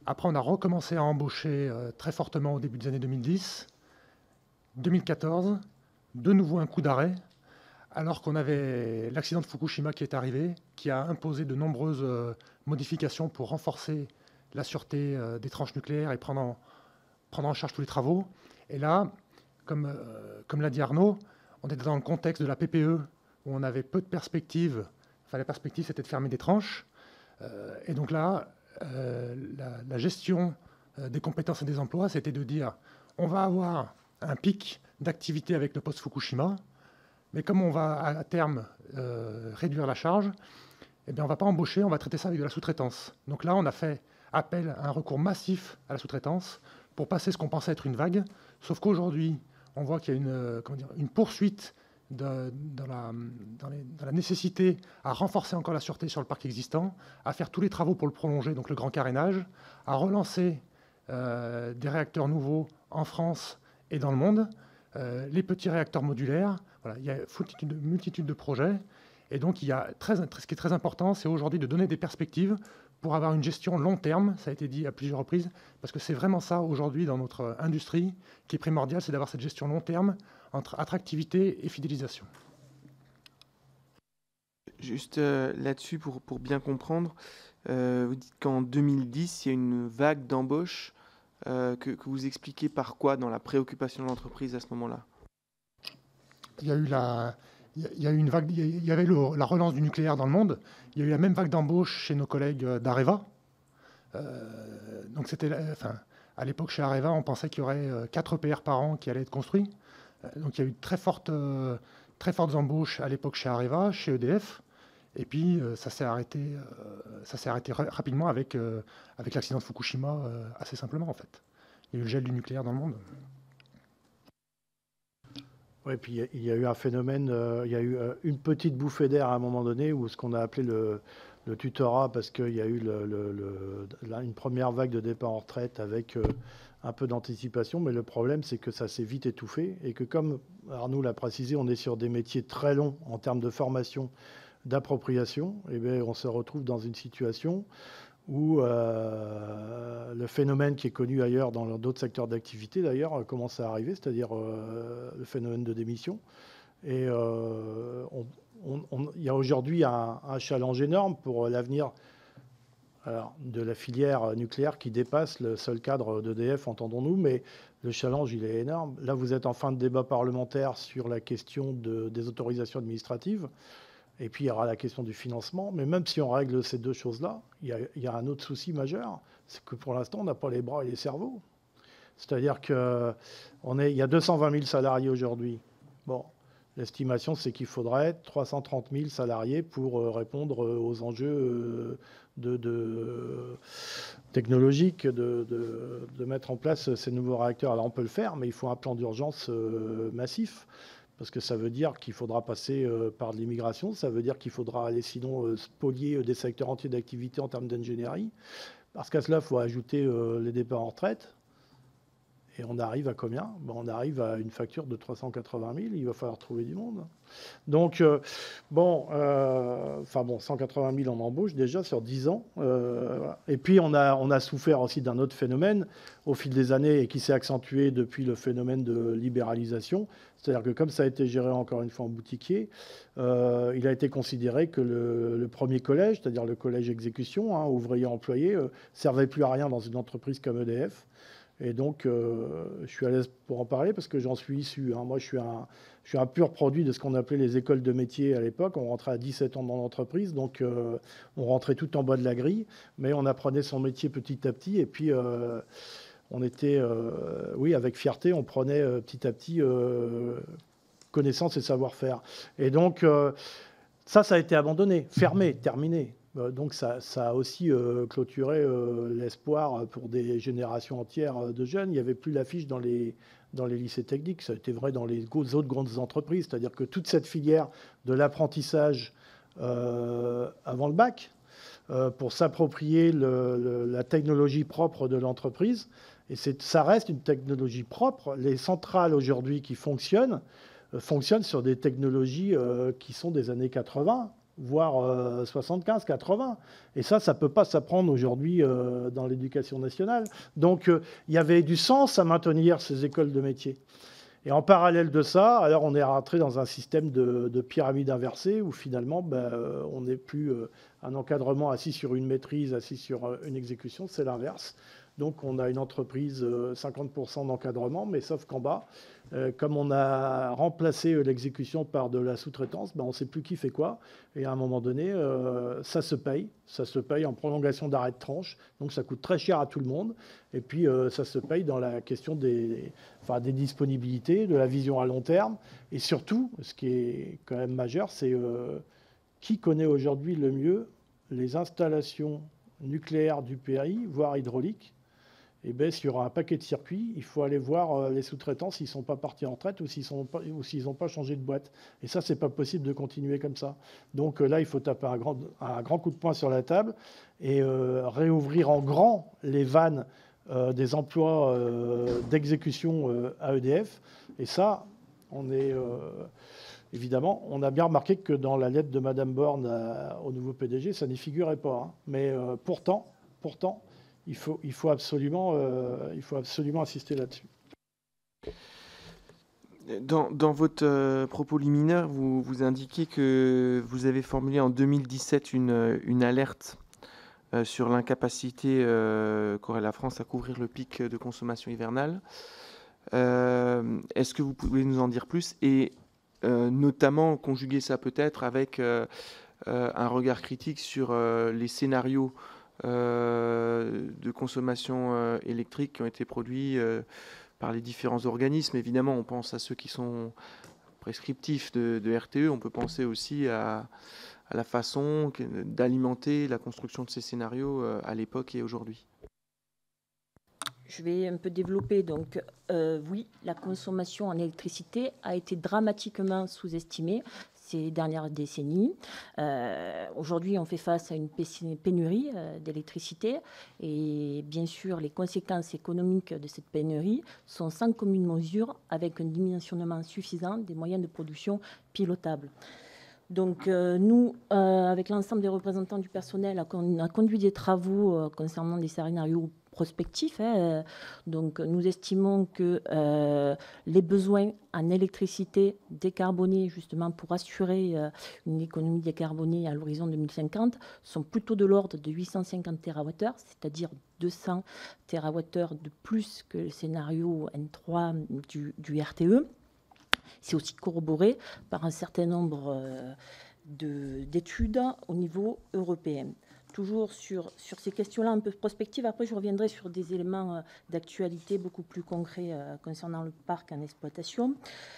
Après, on a recommencé à embaucher euh, très fortement au début des années deux mille dix. deux mille quatorze, de nouveau un coup d'arrêt, alors qu'on avait l'accident de Fukushima qui est arrivé, qui a imposé de nombreuses euh, modifications pour renforcer la sûreté euh, des tranches nucléaires et prendre en, prendre en charge tous les travaux. Et là, comme, euh, comme l'a dit Arnaud, on était dans le contexte de la P P E, où on avait peu de perspectives. Enfin, la perspective, c'était de fermer des tranches. Euh, et donc là, euh, la, la gestion euh, des compétences et des emplois, c'était de dire, on va avoir un pic d'activité avec le post-Fukushima, mais comme on va à terme euh, réduire la charge, eh bien, on ne va pas embaucher, on va traiter ça avec de la sous-traitance. Donc là, on a fait appel à un recours massif à la sous-traitance pour passer ce qu'on pensait être une vague, sauf qu'aujourd'hui, on voit qu'il y a une, comment dire, une poursuite de, dans, la, dans, les, dans la nécessité à renforcer encore la sûreté sur le parc existant, à faire tous les travaux pour le prolonger, donc le grand carénage, à relancer euh, des réacteurs nouveaux en France et dans le monde, euh, les petits réacteurs modulaires. Voilà, il y a une multitude de, multitude de projets. Et donc, il y a très, ce qui est très important, c'est aujourd'hui de donner des perspectives pour avoir une gestion long terme, ça a été dit à plusieurs reprises, parce que c'est vraiment ça aujourd'hui dans notre industrie qui est primordial, c'est d'avoir cette gestion long terme entre attractivité et fidélisation. Juste euh, là-dessus, pour, pour bien comprendre, euh, vous dites qu'en deux mille dix, il y a une vague d'embauche euh, que, que vous expliquez par quoi dans la préoccupation de l'entreprise à ce moment-là? Il y a eu la... Il y a eu une vague, il y avait le, la relance du nucléaire dans le monde. Il y a eu la même vague d'embauche chez nos collègues d'Areva. Euh, donc c'était, enfin, à l'époque chez Areva, on pensait qu'il y aurait quatre E P R par an qui allaient être construits. Donc il y a eu très fortes, très fortes embauches à l'époque chez Areva, chez E D F. Et puis ça s'est arrêté, ça s'est arrêté rapidement avec avec l'accident de Fukushima, assez simplement en fait. Il y a eu le gel du nucléaire dans le monde. Oui, puis il y a eu un phénomène, euh, il y a eu euh, une petite bouffée d'air à un moment donné, où ce qu'on a appelé le, le tutorat, parce qu'il y a eu le, le, le, là, une première vague de départ en retraite avec euh, un peu d'anticipation, mais le problème, c'est que ça s'est vite étouffé, et que comme Arnaud l'a précisé, on est sur des métiers très longs en termes de formation, d'appropriation, et bien on se retrouve dans une situation où euh, le phénomène qui est connu ailleurs dans d'autres secteurs d'activité d'ailleurs commence à arriver, c'est-à-dire euh, le phénomène de démission. Et euh, on, on, on, il y a aujourd'hui un, un challenge énorme pour l'avenir de la filière nucléaire qui dépasse le seul cadre d'E D F, entendons-nous, mais le challenge, il est énorme. Là, vous êtes en fin de débat parlementaire sur la question de, des autorisations administratives. Et puis, il y aura la question du financement. Mais même si on règle ces deux choses-là, il y a, il y a un autre souci majeur, c'est que pour l'instant, on n'a pas les bras et les cerveaux. C'est-à-dire qu'il y a deux cent vingt mille salariés aujourd'hui. Bon, l'estimation, c'est qu'il faudrait trois cent trente mille salariés pour répondre aux enjeux de, de, technologiques, de, de, de mettre en place ces nouveaux réacteurs. Alors, on peut le faire, mais il faut un plan d'urgence massif. Parce que ça veut dire qu'il faudra passer euh, par de l'immigration, ça veut dire qu'il faudra aller sinon euh, spolier euh, des secteurs entiers d'activité en termes d'ingénierie. Parce qu'à cela, il faut ajouter euh, les départs en retraite. Et on arrive à combien? Ben, on arrive à une facture de trois cent quatre-vingt mille, il va falloir trouver du monde. Donc, euh, bon, euh, enfin bon, cent quatre-vingt mille en embauche déjà sur dix ans. Euh, voilà. Et puis, on a, on a souffert aussi d'un autre phénomène au fil des années et qui s'est accentué depuis le phénomène de libéralisation. C'est-à-dire que comme ça a été géré encore une fois en boutiquier, euh, il a été considéré que le, le premier collège, c'est-à-dire le collège exécution, hein, ouvrier-employé, euh, servait plus à rien dans une entreprise comme E D F. Et donc, euh, je suis à l'aise pour en parler parce que j'en suis issu. Hein. Moi, je suis, un, je suis un pur produit de ce qu'on appelait les écoles de métier à l'époque. On rentrait à dix-sept ans dans l'entreprise, donc euh, on rentrait tout en bas de la grille, mais on apprenait son métier petit à petit. Et puis, euh, on était, euh, oui, avec fierté, on prenait euh, petit à petit euh, connaissance et savoir-faire. Et donc, euh, ça, ça a été abandonné, fermé, terminé. Donc ça, ça a aussi euh, clôturé euh, l'espoir pour des générations entières de jeunes. Il n'y avait plus l'affiche dans les, dans les lycées techniques. Ça a été vrai dans les autres grandes entreprises. C'est-à-dire que toute cette filière de l'apprentissage euh, avant le bac, euh, pour s'approprier le, le, la technologie propre de l'entreprise, et ça reste une technologie propre. Les centrales aujourd'hui qui fonctionnent, euh, fonctionnent sur des technologies euh, qui sont des années quatre-vingts. voire euh, soixante-quinze, quatre-vingts. Et ça, ça ne peut pas s'apprendre aujourd'hui euh, dans l'éducation nationale. Donc, euh, il y avait du sens à maintenir ces écoles de métiers. Et en parallèle de ça, alors on est rentré dans un système de, de pyramide inversée où finalement, ben, euh, on n'est plus euh, un encadrement assis sur une maîtrise, assis sur euh, une exécution, c'est l'inverse. Donc on a une entreprise, euh, cinquante pour cent d'encadrement, mais sauf qu'en bas, euh, comme on a remplacé euh, l'exécution par de la sous-traitance, ben, on ne sait plus qui fait quoi. Et à un moment donné, euh, ça se paye. Ça se paye en prolongation d'arrêt de tranche. Donc ça coûte très cher à tout le monde. Et puis euh, ça se paye dans la question des, enfin, des disponibilités, de la vision à long terme. Et surtout, ce qui est quand même majeur, c'est euh, qui connaît aujourd'hui le mieux les installations nucléaires du pays, voire hydrauliques. Eh bien, s'il y aura un paquet de circuits, il faut aller voir les sous-traitants s'ils ne sont pas partis en retraite ou s'ils n'ont pas changé de boîte. Et ça, ce n'est pas possible de continuer comme ça. Donc là, il faut taper un grand, un grand coup de poing sur la table et euh, réouvrir en grand les vannes euh, des emplois euh, d'exécution euh, à E D F. Et ça, on est... Euh, évidemment, on a bien remarqué que dans la lettre de Madame Borne à, au nouveau P D G, ça n'y figurait pas. Hein. Mais euh, pourtant, pourtant... Il faut, il, faut absolument, euh, il faut absolument insister là-dessus. Dans, dans votre euh, propos liminaire, vous, vous indiquez que vous avez formulé en deux mille dix-sept une, une alerte euh, sur l'incapacité euh, qu'aurait la France à couvrir le pic de consommation hivernale. Euh, est-ce que vous pouvez nous en dire plus et euh, notamment conjuguer ça peut-être avec euh, euh, un regard critique sur euh, les scénarios Euh, de consommation euh, électrique qui ont été produits euh, par les différents organismes. Évidemment, on pense à ceux qui sont prescriptifs de, de R T E. On peut penser aussi à, à la façon d'alimenter la construction de ces scénarios euh, à l'époque et aujourd'hui. Je vais un peu développer. Donc, euh, oui, la consommation en électricité a été dramatiquement sous-estimée ces dernières décennies. Euh, aujourd'hui, on fait face à une pénurie euh, d'électricité et bien sûr, les conséquences économiques de cette pénurie sont sans commune mesure avec un dimensionnement suffisant des moyens de production pilotables. Donc euh, nous, euh, avec l'ensemble des représentants du personnel, on a conduit des travaux euh, concernant des scénarios prospectifs. Hein. Donc nous estimons que euh, les besoins en électricité décarbonée, justement pour assurer euh, une économie décarbonée à l'horizon deux mille cinquante, sont plutôt de l'ordre de huit cent cinquante térawattheures, c'est-à-dire deux cents térawattheures de plus que le scénario N trois du, du R T E. C'est aussi corroboré par un certain nombre euh, d'études au niveau européen. Toujours sur, sur ces questions-là un peu prospectives. Après, je reviendrai sur des éléments euh, d'actualité beaucoup plus concrets euh, concernant le parc en exploitation.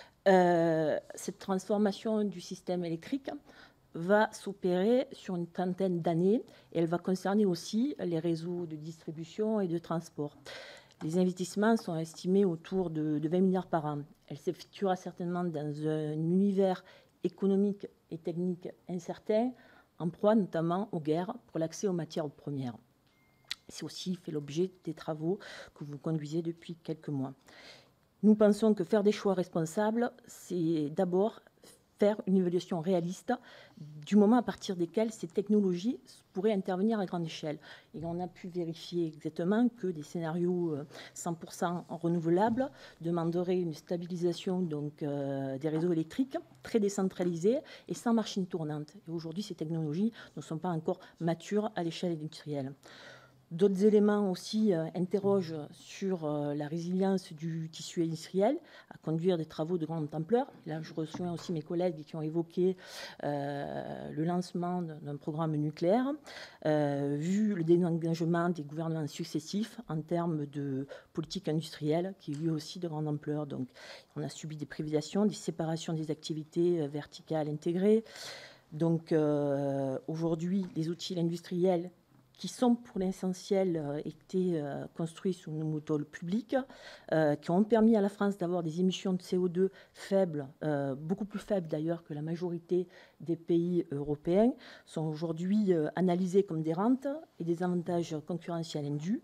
Euh, cette transformation du système électrique va s'opérer sur une trentaine d'années et elle va concerner aussi les réseaux de distribution et de transport. Les investissements sont estimés autour de, de vingt milliards par an. Elle s'effectuera certainement dans un univers économique et technique incertain, en proie notamment aux guerres pour l'accès aux matières premières. C'est aussi fait l'objet des travaux que vous conduisez depuis quelques mois. Nous pensons que faire des choix responsables, c'est d'abord faire une évaluation réaliste du moment à partir desquels ces technologies pourraient intervenir à grande échelle. Et on a pu vérifier exactement que des scénarios cent pour cent renouvelables demanderaient une stabilisation donc, euh, des réseaux électriques très décentralisés et sans machine tournante. Et aujourd'hui, ces technologies ne sont pas encore matures à l'échelle industrielle. D'autres éléments aussi euh, interrogent sur euh, la résilience du tissu industriel à conduire des travaux de grande ampleur. Là, je rejoins aussi mes collègues qui ont évoqué euh, le lancement d'un programme nucléaire, euh, vu le désengagement des gouvernements successifs en termes de politique industrielle, qui est lui aussi de grande ampleur. Donc, on a subi des privatisations, des séparations des activités euh, verticales intégrées. Donc, euh, aujourd'hui, les outils industriels qui sont pour l'essentiel euh, été euh, construits sous une méthode publique, euh, qui ont permis à la France d'avoir des émissions de C O deux faibles, euh, beaucoup plus faibles d'ailleurs que la majorité des pays européens, sont aujourd'hui euh, analysés comme des rentes et des avantages concurrentiels indus,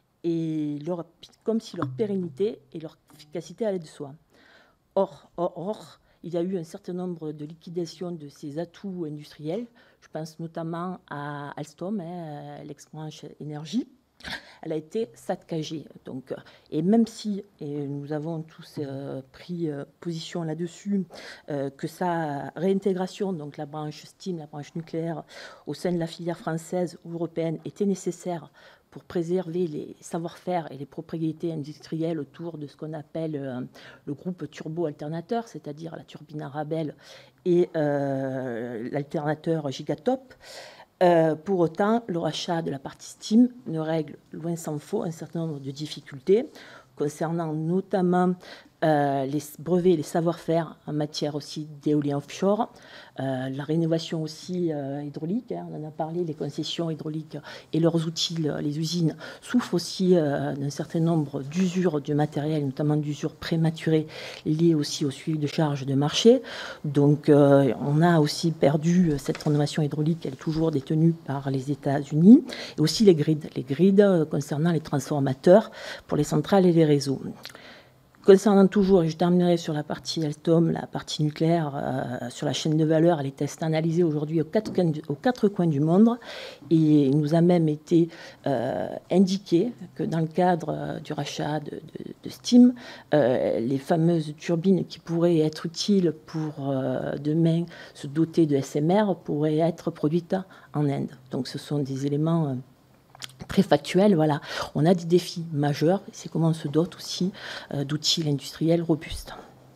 et leur, comme si leur pérennité et leur efficacité allaient de soi. Or, or, or il y a eu un certain nombre de liquidations de ces atouts industriels. Je pense notamment à Alstom, hein, l'ex-branche énergie. Elle a été saccagée. Donc, et même si, et nous avons tous euh, pris euh, position là-dessus, euh, que sa réintégration, donc la branche Steam, la branche nucléaire, au sein de la filière française ou européenne, était nécessaire pour préserver les savoir-faire et les propriétés industrielles autour de ce qu'on appelle euh, le groupe turbo-alternateur, c'est-à-dire la turbine Arabelle et euh, l'alternateur Gigatop. Euh, pour autant, le rachat de la partie Steam ne règle, loin s'en faut, un certain nombre de difficultés concernant notamment euh, les brevets et les savoir-faire en matière aussi d'éolien offshore, euh, la rénovation aussi euh, hydraulique, hein, on en a parlé, les concessions hydrauliques et leurs outils, les usines, souffrent aussi euh, d'un certain nombre d'usures du matériel, notamment d'usures prématurées liées aussi au suivi de charges de marché. Donc euh, on a aussi perdu cette rénovation hydraulique, elle est toujours détenue par les États-Unis, et aussi les grids, les grids euh, concernant les transformateurs pour les centrales et les réseaux. Concernant toujours, et je terminerai sur la partie Alstom, la partie nucléaire, euh, sur la chaîne de valeur, elle est externalisée aujourd'hui aux quatre, aux quatre coins du monde. Et il nous a même été euh, indiqué que dans le cadre euh, du rachat de, de, de Steam, euh, les fameuses turbines qui pourraient être utiles pour euh, demain se doter de S M R pourraient être produites en Inde. Donc ce sont des éléments... Euh, très factuel, voilà. On a des défis majeurs, c'est comment on se dote aussi euh, d'outils industriels robustes.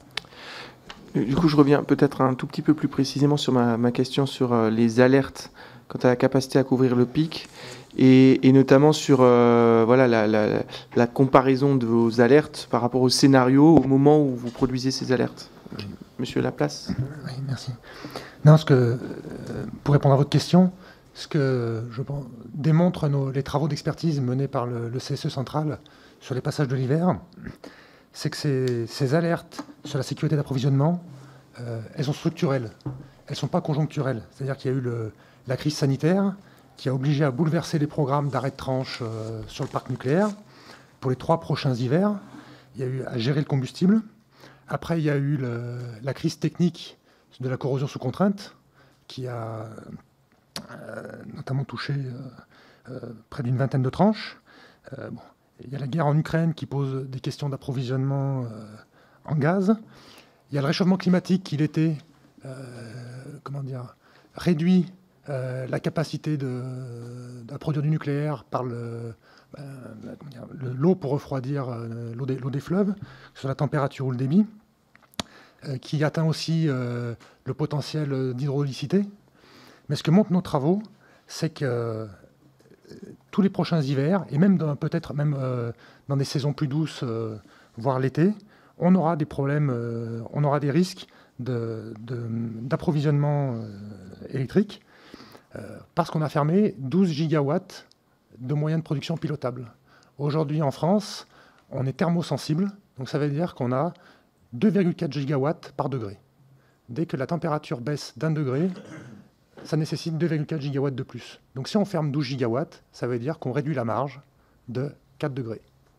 Du coup, je reviens peut-être un tout petit peu plus précisément sur ma, ma question sur euh, les alertes quant à la capacité à couvrir le pic, et, et notamment sur euh, voilà, la, la, la comparaison de vos alertes par rapport au scénario au moment où vous produisez ces alertes. Monsieur Laplace. Oui, merci. Non, ce que, euh, pour répondre à votre question, ce que je pense, démontrent nos, les travaux d'expertise menés par le, le C S E central sur les passages de l'hiver, c'est que ces, ces alertes sur la sécurité d'approvisionnement, euh, elles sont structurelles, elles ne sont pas conjoncturelles. C'est-à-dire qu'il y a eu le, la crise sanitaire qui a obligé à bouleverser les programmes d'arrêt de tranche euh, sur le parc nucléaire. Pour les trois prochains hivers, il y a eu à gérer le combustible. Après, il y a eu le, la crise technique de la corrosion sous contrainte qui a... Euh, notamment touché euh, euh, près d'une vingtaine de tranches. Euh, bon, il y a la guerre en Ukraine qui pose des questions d'approvisionnement euh, en gaz. Il y a le réchauffement climatique qui l'été euh, comment dire, réduit euh, la capacité de, de produire du nucléaire par le, euh, l'eau pour refroidir euh, l'eau des, l'eau des fleuves, sur la température ou le débit, euh, qui atteint aussi euh, le potentiel d'hydraulicité. Mais ce que montrent nos travaux, c'est que euh, tous les prochains hivers, et même peut-être même euh, dans des saisons plus douces, euh, voire l'été, on aura des problèmes, euh, on aura des risques de, de, d'approvisionnement euh, électrique, euh, parce qu'on a fermé douze gigawatts de moyens de production pilotables. Aujourd'hui, en France, on est thermosensible, donc ça veut dire qu'on a deux virgule quatre gigawatts par degré. Dès que la température baisse d'un degré, ça nécessite deux virgule quatre gigawatts de plus. Donc si on ferme douze gigawatts, ça veut dire qu'on réduit la marge de quatre degrés.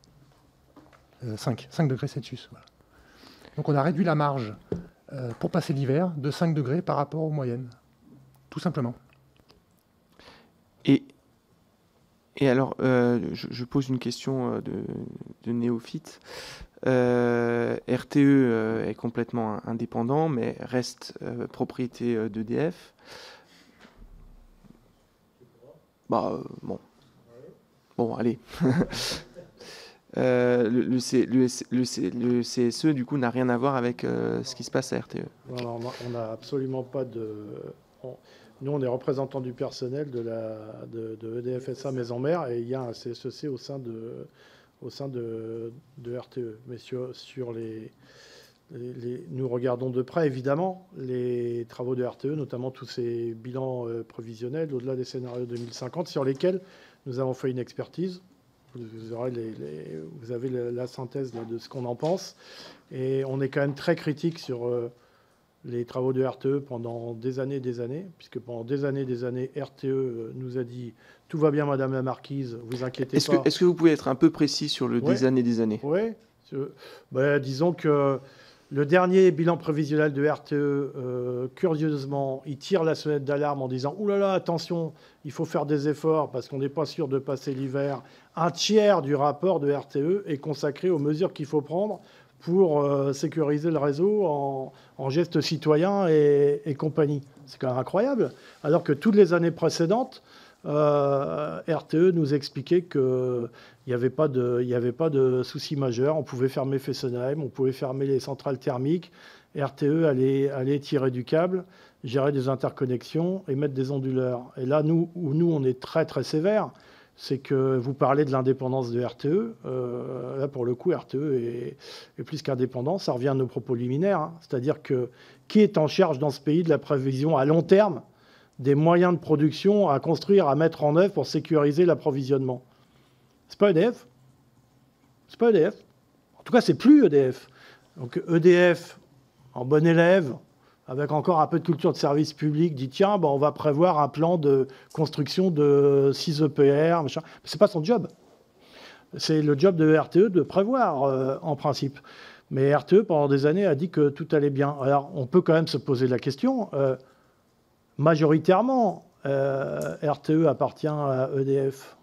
Euh, cinq, cinq degrés Celsius. Voilà. Donc on a réduit la marge euh, pour passer l'hiver de cinq degrés par rapport aux moyennes. Tout simplement. Et, et alors, euh, je, je pose une question de, de néophyte. Euh, R T E euh, est complètement indépendant, mais reste euh, propriété d'E D F. Bah, euh, bon. Bon, allez. euh, le, le, C, le, le, le C S E, du coup, n'a rien à voir avec euh, ce qui se passe à R T E. Non, non, on n'a absolument pas de... On, nous, on est représentants du personnel de, la, de, de E D F S A Maison-Mère, et il y a un C S E C au sein de, au sein de, de R T E. Mais sur, sur les... Les, les, nous regardons de près, évidemment, les travaux de R T E, notamment tous ces bilans euh, provisionnels, au-delà des scénarios deux mille cinquante, sur lesquels nous avons fait une expertise. Vous, aurez les, les, vous avez la, la synthèse là, de ce qu'on en pense. Et on est quand même très critique sur euh, les travaux de R T E pendant des années et des années, puisque pendant des années et des années, R T E nous a dit « Tout va bien, Madame la Marquise, vous inquiétez est-ce pas ». Est-ce que vous pouvez être un peu précis sur le ouais. des années et des années ? Oui. Ben, disons que Le dernier bilan prévisionnel de R T E, euh, curieusement, il tire la sonnette d'alarme en disant « Ouh là là, attention, il faut faire des efforts parce qu'on n'est pas sûr de passer l'hiver ». Un tiers du rapport de R T E est consacré aux mesures qu'il faut prendre pour euh, sécuriser le réseau en, en gestes citoyens et, et compagnie. C'est quand même incroyable. Alors que toutes les années précédentes, euh, R T E nous expliquait qu'il n'y avait pas de, il n'y avait pas de souci majeur. On pouvait fermer Fessenheim, on pouvait fermer les centrales thermiques. R T E allait, allait tirer du câble, gérer des interconnexions et mettre des onduleurs. Et là, nous, où nous, on est très, très sévère, c'est que vous parlez de l'indépendance de R T E. Euh, là, pour le coup, R T E est, est plus qu'indépendant. Ça revient à nos propos liminaires. Hein. C'est-à-dire que qui est en charge dans ce pays de la prévision à long terme des moyens de production à construire, à mettre en œuvre pour sécuriser l'approvisionnement? C'est pas E D F. C'est pas E D F. En tout cas, c'est plus E D F. Donc E D F, en bon élève, avec encore un peu de culture de service public, dit tiens, ben, on va prévoir un plan de construction de six E P R. Machin. C'est pas son job. C'est le job de R T E de prévoir, euh, en principe. Mais R T E, pendant des années, a dit que tout allait bien. Alors, on peut quand même se poser la question. Euh, majoritairement, euh, R T E appartient à E D F.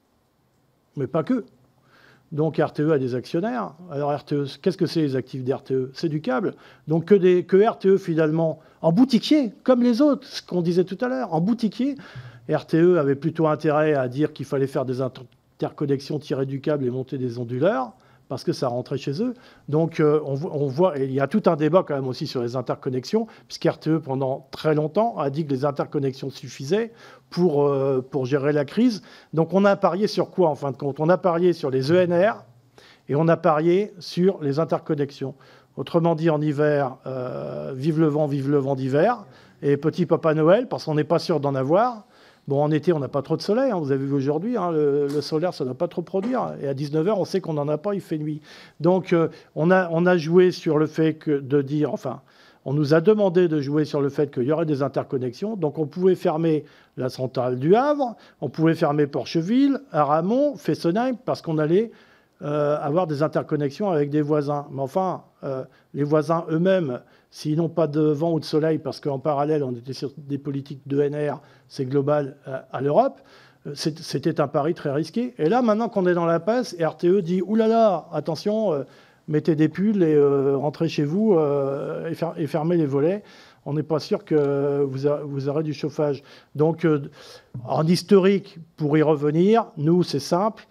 Mais pas que. Donc R T E a des actionnaires. Alors R T E, qu'est-ce que c'est les actifs d'R T E? C'est du câble. Donc que, des, que R T E, finalement, en boutiquier, comme les autres, ce qu'on disait tout à l'heure, en boutiquier, R T E avait plutôt intérêt à dire qu'il fallait faire des interconnexions, tirer du câble et monter des onduleurs, parce que ça rentrait chez eux. Donc euh, on, on voit, et il y a tout un débat quand même aussi sur les interconnexions, puisqu'R T E, pendant très longtemps, a dit que les interconnexions suffisaient pour, euh, pour gérer la crise. Donc on a parié sur quoi, en fin de compte? On a parié sur les E N R et on a parié sur les interconnexions. Autrement dit, en hiver, euh, vive le vent, vive le vent d'hiver, et petit Papa Noël, parce qu'on n'est pas sûr d'en avoir. Bon, en été, on n'a pas trop de soleil. Hein, vous avez vu aujourd'hui, hein, le, le solaire, ça ne doit pas trop produire. Et à dix-neuf heures, on sait qu'on n'en a pas, il fait nuit. Donc, euh, on, a, on a joué sur le fait que de dire... Enfin, on nous a demandé de jouer sur le fait qu'il y aurait des interconnexions. Donc, on pouvait fermer la centrale du Havre, on pouvait fermer Porcheville, Aramon, Fessenheim, parce qu'on allait euh, avoir des interconnexions avec des voisins. Mais enfin, euh, les voisins eux-mêmes... S'ils n'ont pas de vent ou de soleil, parce qu'en parallèle, on était sur des politiques d'E N R, c'est global à l'Europe, c'était un pari très risqué. Et là, maintenant qu'on est dans la passe, R T E dit « Ouh là là, attention, euh, mettez des pulls et euh, rentrez chez vous euh, et, fer et fermez les volets. On n'est pas sûr que vous, a, vous aurez du chauffage. » Donc, euh, en historique, pour y revenir, nous, c'est simple.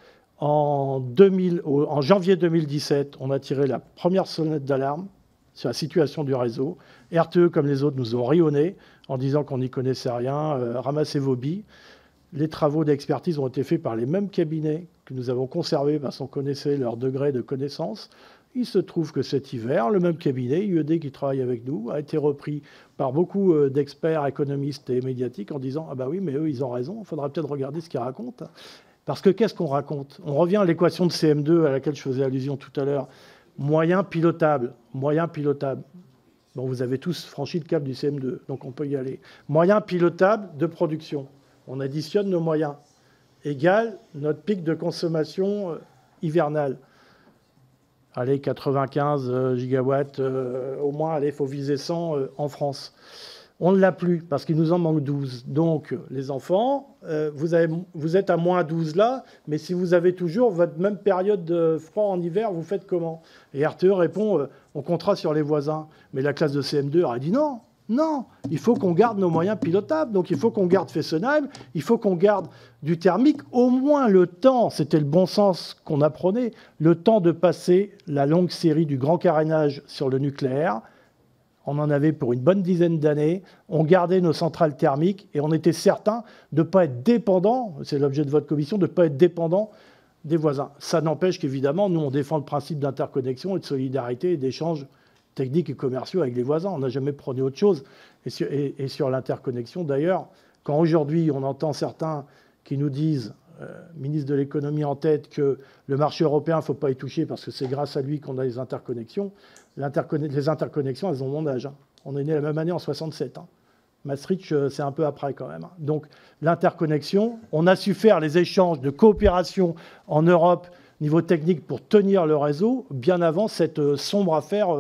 En, deux mille, en janvier deux mille dix-sept, on a tiré la première sonnette d'alarme sur la situation du réseau. R T E, comme les autres, nous ont ri au nez en disant qu'on n'y connaissait rien, euh, ramassez vos billes. Les travaux d'expertise ont été faits par les mêmes cabinets que nous avons conservés parce qu'on connaissait leur degré de connaissance. Il se trouve que cet hiver, le même cabinet, I E D, qui travaille avec nous, a été repris par beaucoup d'experts, économistes et médiatiques en disant « Ah bah oui, mais eux, ils ont raison, il faudra peut-être regarder ce qu'ils racontent. » Parce que qu'est-ce qu'on raconte? On revient à l'équation de C M deux à laquelle je faisais allusion tout à l'heure. Moyen pilotable, moyen pilotable. Bon, vous avez tous franchi le cap du C M deux, donc on peut y aller. Moyen pilotable de production. On additionne nos moyens. Égale notre pic de consommation hivernale. Allez, quatre-vingt-quinze gigawatts, euh, au moins, allez, il faut viser cent euh, en France. On ne l'a plus parce qu'il nous en manque douze. Donc, les enfants, euh, vous, avez, vous êtes à moins douze là, mais si vous avez toujours votre même période de froid en hiver, vous faites comment? Et R T E répond, euh, on comptera sur les voisins. Mais la classe de C M deux aurait dit non, non, il faut qu'on garde nos moyens pilotables. Donc, il faut qu'on garde Fessenheim, il faut qu'on garde du thermique, au moins le temps, c'était le bon sens qu'on apprenait, le temps de passer la longue série du grand carénage sur le nucléaire. On en avait pour une bonne dizaine d'années. On gardait nos centrales thermiques et on était certain de ne pas être dépendant, c'est l'objet de votre commission, de ne pas être dépendant des voisins. Ça n'empêche qu'évidemment, nous, on défend le principe d'interconnexion et de solidarité et d'échanges techniques et commerciaux avec les voisins. On n'a jamais prôné autre chose. Et sur, et, et sur l'interconnexion, d'ailleurs, quand aujourd'hui, on entend certains qui nous disent, euh, ministre de l'économie en tête, que le marché européen, il ne faut pas y toucher parce que c'est grâce à lui qu'on a les interconnexions. L'interconne les interconnexions, elles ont mon âge. Hein. On est né la même année en soixante-sept. Hein. Maastricht, c'est un peu après quand même. Hein. Donc l'interconnexion, on a su faire les échanges de coopération en Europe, niveau technique, pour tenir le réseau, bien avant cette euh, sombre affaire euh,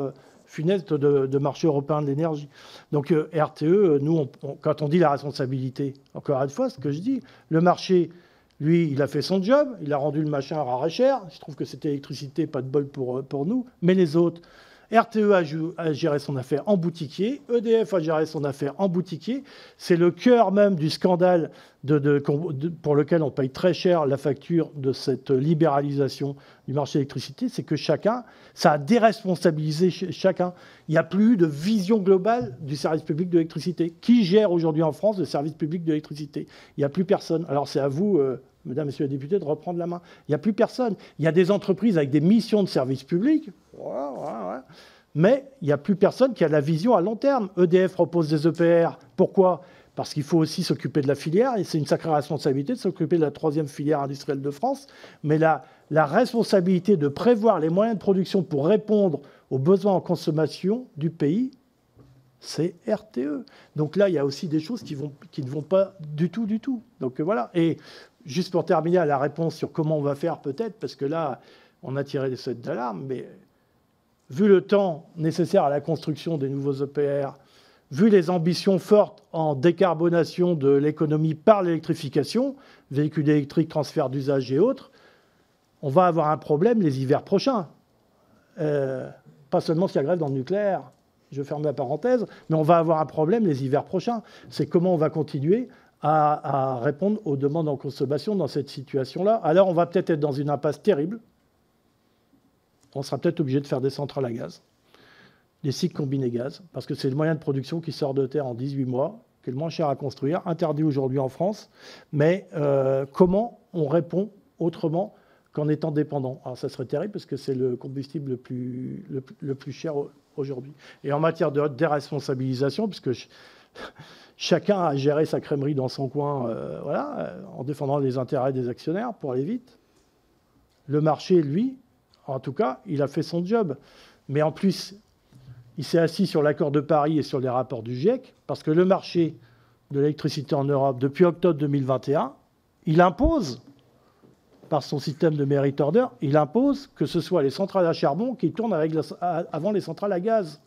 funeste de, de marché européen de l'énergie. Donc euh, R T E, nous, on, on, quand on dit la responsabilité, encore une fois, ce que je dis, le marché, lui, il a fait son job, il a rendu le machin rare et cher. Je trouve que cette électricité, pas de bol pour, pour nous. Mais les autres, R T E a, a géré son affaire en boutiquier, E D F a géré son affaire en boutiquier. C'est le cœur même du scandale de, de, de, pour lequel on paye très cher la facture de cette libéralisation du marché de l'électricité. C'est que chacun, ça a déresponsabilisé chacun. Il n'y a plus de vision globale du service public de l'électricité. Qui gère aujourd'hui en France le service public de l'électricité? Il n'y a plus personne. Alors c'est à vous... Euh, Mesdames, Messieurs les députés, de reprendre la main. Il n'y a plus personne. Il y a des entreprises avec des missions de service public, voilà, voilà, voilà. Mais il n'y a plus personne qui a la vision à long terme. E D F propose des E P R. Pourquoi? Parce qu'il faut aussi s'occuper de la filière, et c'est une sacrée responsabilité de s'occuper de la troisième filière industrielle de France. Mais la, la responsabilité de prévoir les moyens de production pour répondre aux besoins en consommation du pays, c'est R T E. Donc là, il y a aussi des choses qui, vont, qui ne vont pas du tout, du tout. Donc voilà. Et juste pour terminer à la réponse sur comment on va faire peut-être, parce que là, on a tiré des sonnettes d'alarme, mais vu le temps nécessaire à la construction des nouveaux E P R, vu les ambitions fortes en décarbonation de l'économie par l'électrification, véhicules électriques, transfert d'usage et autres, on va avoir un problème les hivers prochains. Euh, pas seulement s'il y a grève dans le nucléaire, je ferme la parenthèse, mais on va avoir un problème les hivers prochains. C'est comment on va continuer à, à répondre aux demandes en consommation dans cette situation-là. Alors, on va peut-être être dans une impasse terrible. On sera peut-être obligé de faire des centrales à gaz, des cycles combinés gaz, parce que c'est le moyen de production qui sort de terre en dix-huit mois, qui est le moins cher à construire, interdit aujourd'hui en France. Mais euh, comment on répond autrement qu'en étant dépendant? Alors, ça serait terrible, parce que c'est le combustible le plus, le, le plus cher aujourd'hui. Et en matière de déresponsabilisation, puisque je, chacun a géré sa crèmerie dans son coin, euh, voilà, euh, en défendant les intérêts des actionnaires pour aller vite. Le marché, lui, en tout cas, il a fait son job. Mais en plus, il s'est assis sur l'accord de Paris et sur les rapports du GIEC, parce que le marché de l'électricité en Europe, depuis octobre deux mille vingt et un, il impose, par son système de merit order, il impose que ce soit les centrales à charbon qui tournent avec la, avant les centrales à gaz.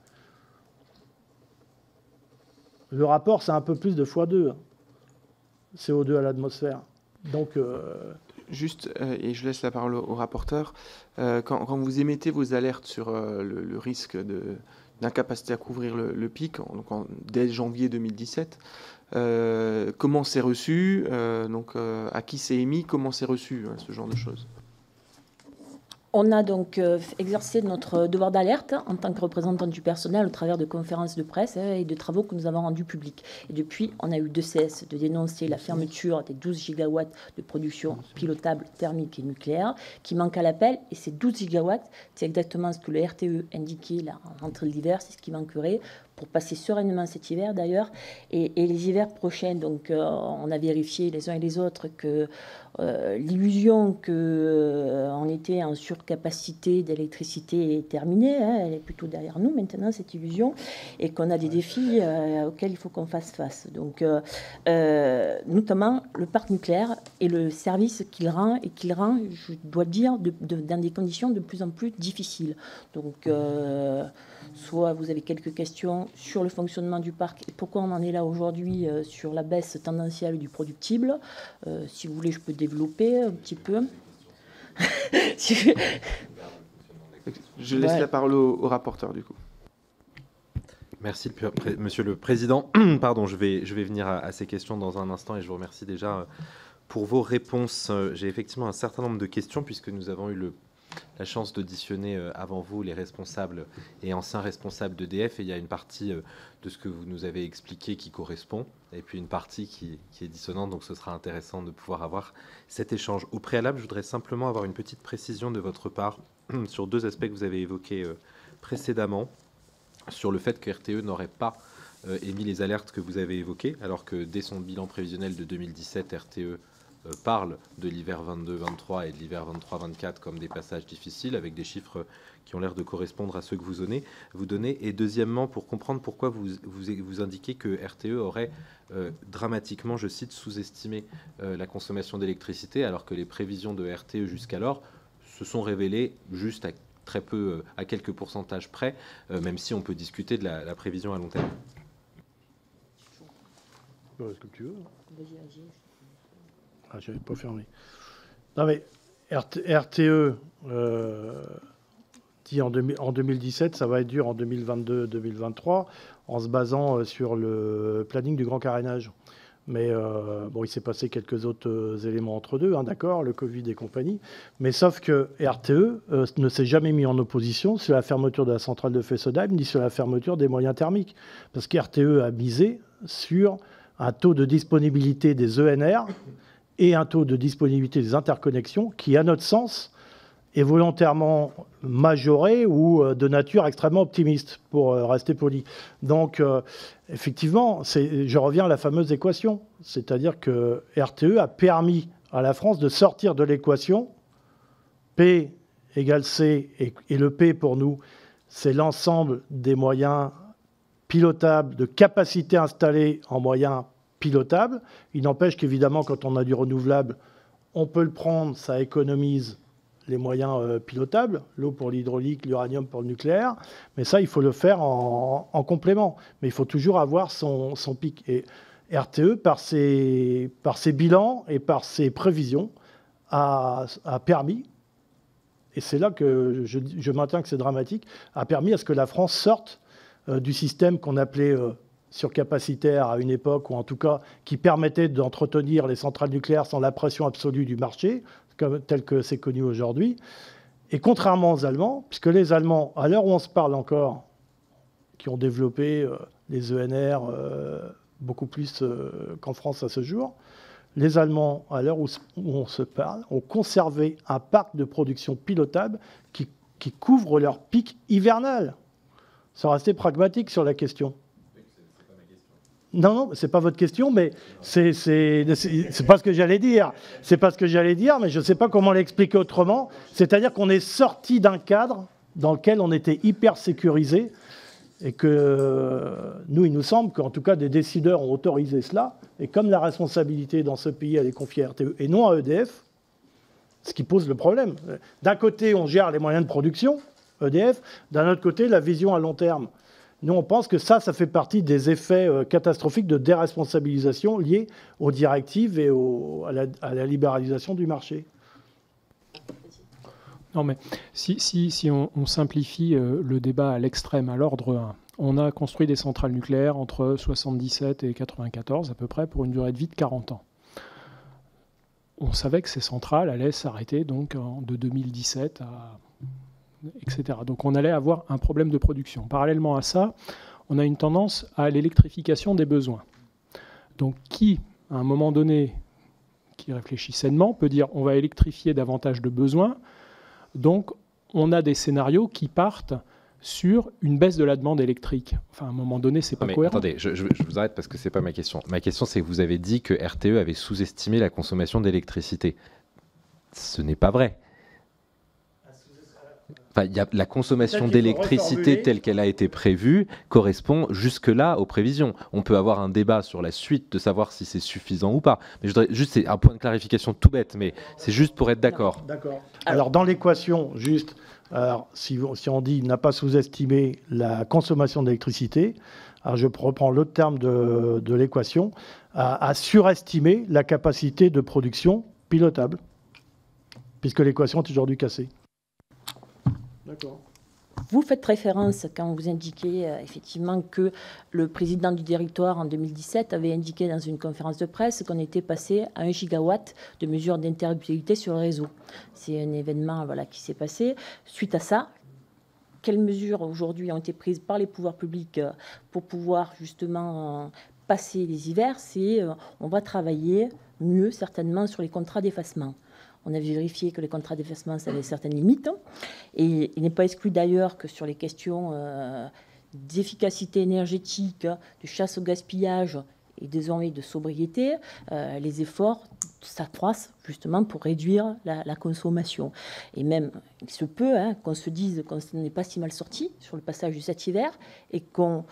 Le rapport, c'est un peu plus de fois deux, C O deux à l'atmosphère. Donc, euh... juste, euh, et je laisse la parole au, au rapporteur, euh, quand, quand vous émettez vos alertes sur euh, le, le risque d'incapacité à couvrir le, le pic, donc en, dès janvier deux mille dix-sept, Euh, comment c'est reçu, euh, donc euh, à qui c'est émis, comment c'est reçu, hein, ce genre de choses. On a donc euh, exercé notre devoir d'alerte en tant que représentant du personnel au travers de conférences de presse hein, et de travaux que nous avons rendus publics. Et depuis, on a eu de cesse de dénoncer la fermeture des douze gigawatts de production pilotable thermique et nucléaire qui manquent à l'appel. Et ces douze gigawatts, c'est exactement ce que le R T E indiquait là, en rentrée de l'hiver, c'est ce qui manquerait pour passer sereinement cet hiver d'ailleurs. Et, et les hivers prochains, donc euh, on a vérifié les uns et les autres que euh, l'illusion qu'on euh, était en surcapacité d'électricité est terminée, hein, elle est plutôt derrière nous maintenant cette illusion, et qu'on a des défis euh, auxquels il faut qu'on fasse face. Donc euh, euh, notamment le parc nucléaire et le service qu'il rend, et qu'il rend, je dois le dire, de, de, dans des conditions de plus en plus difficiles. Donc euh, soit vous avez quelques questions sur le fonctionnement du parc et pourquoi on en est là aujourd'hui euh, sur la baisse tendancielle du productible. Euh, si vous voulez, je peux développer un petit peu. si... Je laisse ouais. la parole au, au rapporteur du coup. Merci, Monsieur le Président. Pardon, je vais, je vais venir à, à ces questions dans un instant et je vous remercie déjà pour vos réponses. J'ai effectivement un certain nombre de questions puisque nous avons eu le la chance d'auditionner avant vous les responsables et anciens responsables d'E D F, et il y a une partie de ce que vous nous avez expliqué qui correspond, et puis une partie qui, qui est dissonante, donc ce sera intéressant de pouvoir avoir cet échange. Au préalable, je voudrais simplement avoir une petite précision de votre part sur deux aspects que vous avez évoqués précédemment, sur le fait que R T E n'aurait pas émis les alertes que vous avez évoquées, alors que dès son bilan prévisionnel de deux mille dix-sept, R T E parle de l'hiver vingt-deux vingt-trois et de l'hiver vingt-trois vingt-quatre comme des passages difficiles, avec des chiffres qui ont l'air de correspondre à ceux que vous donnez. Vous donnez. Et deuxièmement, pour comprendre pourquoi vous, vous, vous indiquez que R T E aurait euh, dramatiquement, je cite, sous-estimé euh, la consommation d'électricité, alors que les prévisions de R T E jusqu'alors se sont révélées juste à très peu, euh, à quelques pourcentages près, euh, même si on peut discuter de la, la prévision à long terme. Est-ce que tu veux? Ah, je n'avais pas fermé. Non, mais R T E, euh, dit en, en deux mille dix-sept, ça va être dur en deux mille vingt-deux deux mille vingt-trois, en se basant sur le planning du grand carénage. Mais euh, bon, il s'est passé quelques autres euh, éléments entre deux, hein, d'accord, le Covid et compagnie. Mais sauf que R T E euh, ne s'est jamais mis en opposition sur la fermeture de la centrale de Fessenheim, ni sur la fermeture des moyens thermiques. Parce qu'R T E a misé sur un taux de disponibilité des E N R et un taux de disponibilité des interconnexions qui, à notre sens, est volontairement majoré ou de nature extrêmement optimiste, pour rester poli. Donc, euh, effectivement, je reviens à la fameuse équation. C'est-à-dire que R T E a permis à la France de sortir de l'équation P égale C, et, et le P, pour nous, c'est l'ensemble des moyens pilotables, de capacité installée en moyens pilotables. Il n'empêche qu'évidemment, quand on a du renouvelable, on peut le prendre, ça économise les moyens euh, pilotables, l'eau pour l'hydraulique, l'uranium pour le nucléaire, mais ça, il faut le faire en, en complément. Mais il faut toujours avoir son, son pic. Et R T E, par ses, par ses bilans et par ses prévisions, a, a permis, et c'est là que je, je maintiens que c'est dramatique, a permis à ce que la France sorte euh, du système qu'on appelait euh, surcapacitaire à une époque, ou en tout cas qui permettait d'entretenir les centrales nucléaires sans la pression absolue du marché, comme, tel que c'est connu aujourd'hui. Et contrairement aux Allemands, puisque les Allemands, à l'heure où on se parle encore, qui ont développé euh, les E N R euh, beaucoup plus euh, qu'en France à ce jour, les Allemands, à l'heure où, où on se parle, ont conservé un parc de production pilotable qui, qui couvre leur pic hivernal. Sans rester pragmatique sur la question. Non, non, c'est pas votre question, mais c'est c'est pas ce que j'allais dire. C'est pas ce que j'allais dire, mais je ne sais pas comment l'expliquer autrement. C'est-à-dire qu'on est sorti d'un cadre dans lequel on était hyper sécurisé et que nous, il nous semble qu'en tout cas des décideurs ont autorisé cela. Et comme la responsabilité dans ce pays, elle est confiée à R T E et non à E D F, ce qui pose le problème. D'un côté, on gère les moyens de production, E D F. D'un autre côté, la vision à long terme. Nous, on pense que ça, ça fait partie des effets euh, catastrophiques de déresponsabilisation liés aux directives et au, à, la, à la libéralisation du marché. Non, mais si, si, si on, on simplifie euh, le débat à l'extrême, à l'ordre un, on a construit des centrales nucléaires entre soixante-dix-sept et quatre-vingt-quatorze à peu près pour une durée de vie de quarante ans. On savait que ces centrales allaient s'arrêter donc en, de deux mille dix-sept à... et cetera. Donc on allait avoir un problème de production. Parallèlement à ça, on a une tendance à l'électrification des besoins. Donc qui, à un moment donné, qui réfléchit sainement, peut dire on va électrifier davantage de besoins. Donc on a des scénarios qui partent sur une baisse de la demande électrique. Enfin, à un moment donné, c'est pas mais cohérent. Attendez, je, je, je vous arrête parce que c'est pas ma question. Ma question, c'est que vous avez dit que R T E avait sous-estimé la consommation d'électricité. Ce n'est pas vrai. Enfin, y a la consommation d'électricité telle qu'elle a été prévue correspond jusque-là aux prévisions. On peut avoir un débat sur la suite de savoir si c'est suffisant ou pas. Mais je voudrais juste, c'est un point de clarification tout bête, mais c'est juste pour être d'accord. D'accord. Alors, dans l'équation, juste, alors, si, si on dit n'a pas sous-estimé la consommation d'électricité, alors je reprends l'autre terme de, de l'équation, à, à surestimer la capacité de production pilotable, puisque l'équation est aujourd'hui cassée. D'accord. Vous faites référence, quand vous indiquez euh, effectivement que le président du directoire en deux mille dix-sept avait indiqué dans une conférence de presse qu'on était passé à un gigawatt de mesures d'interruptibilité sur le réseau. C'est un événement voilà, qui s'est passé. Suite à ça, quelles mesures aujourd'hui ont été prises par les pouvoirs publics euh, pour pouvoir justement euh, passer les hivers? C'est euh, on va travailler mieux certainement sur les contrats d'effacement. On a vérifié que les contrats d'effacement avaient certaines limites. Et il n'est pas exclu d'ailleurs que sur les questions euh, d'efficacité énergétique, de chasse au gaspillage et désormais de sobriété, euh, les efforts s'accroissent justement pour réduire la, la consommation. Et même, il se peut hein, qu'on se dise qu'on n'est pas si mal sorti sur le passage de cet hiver et qu'on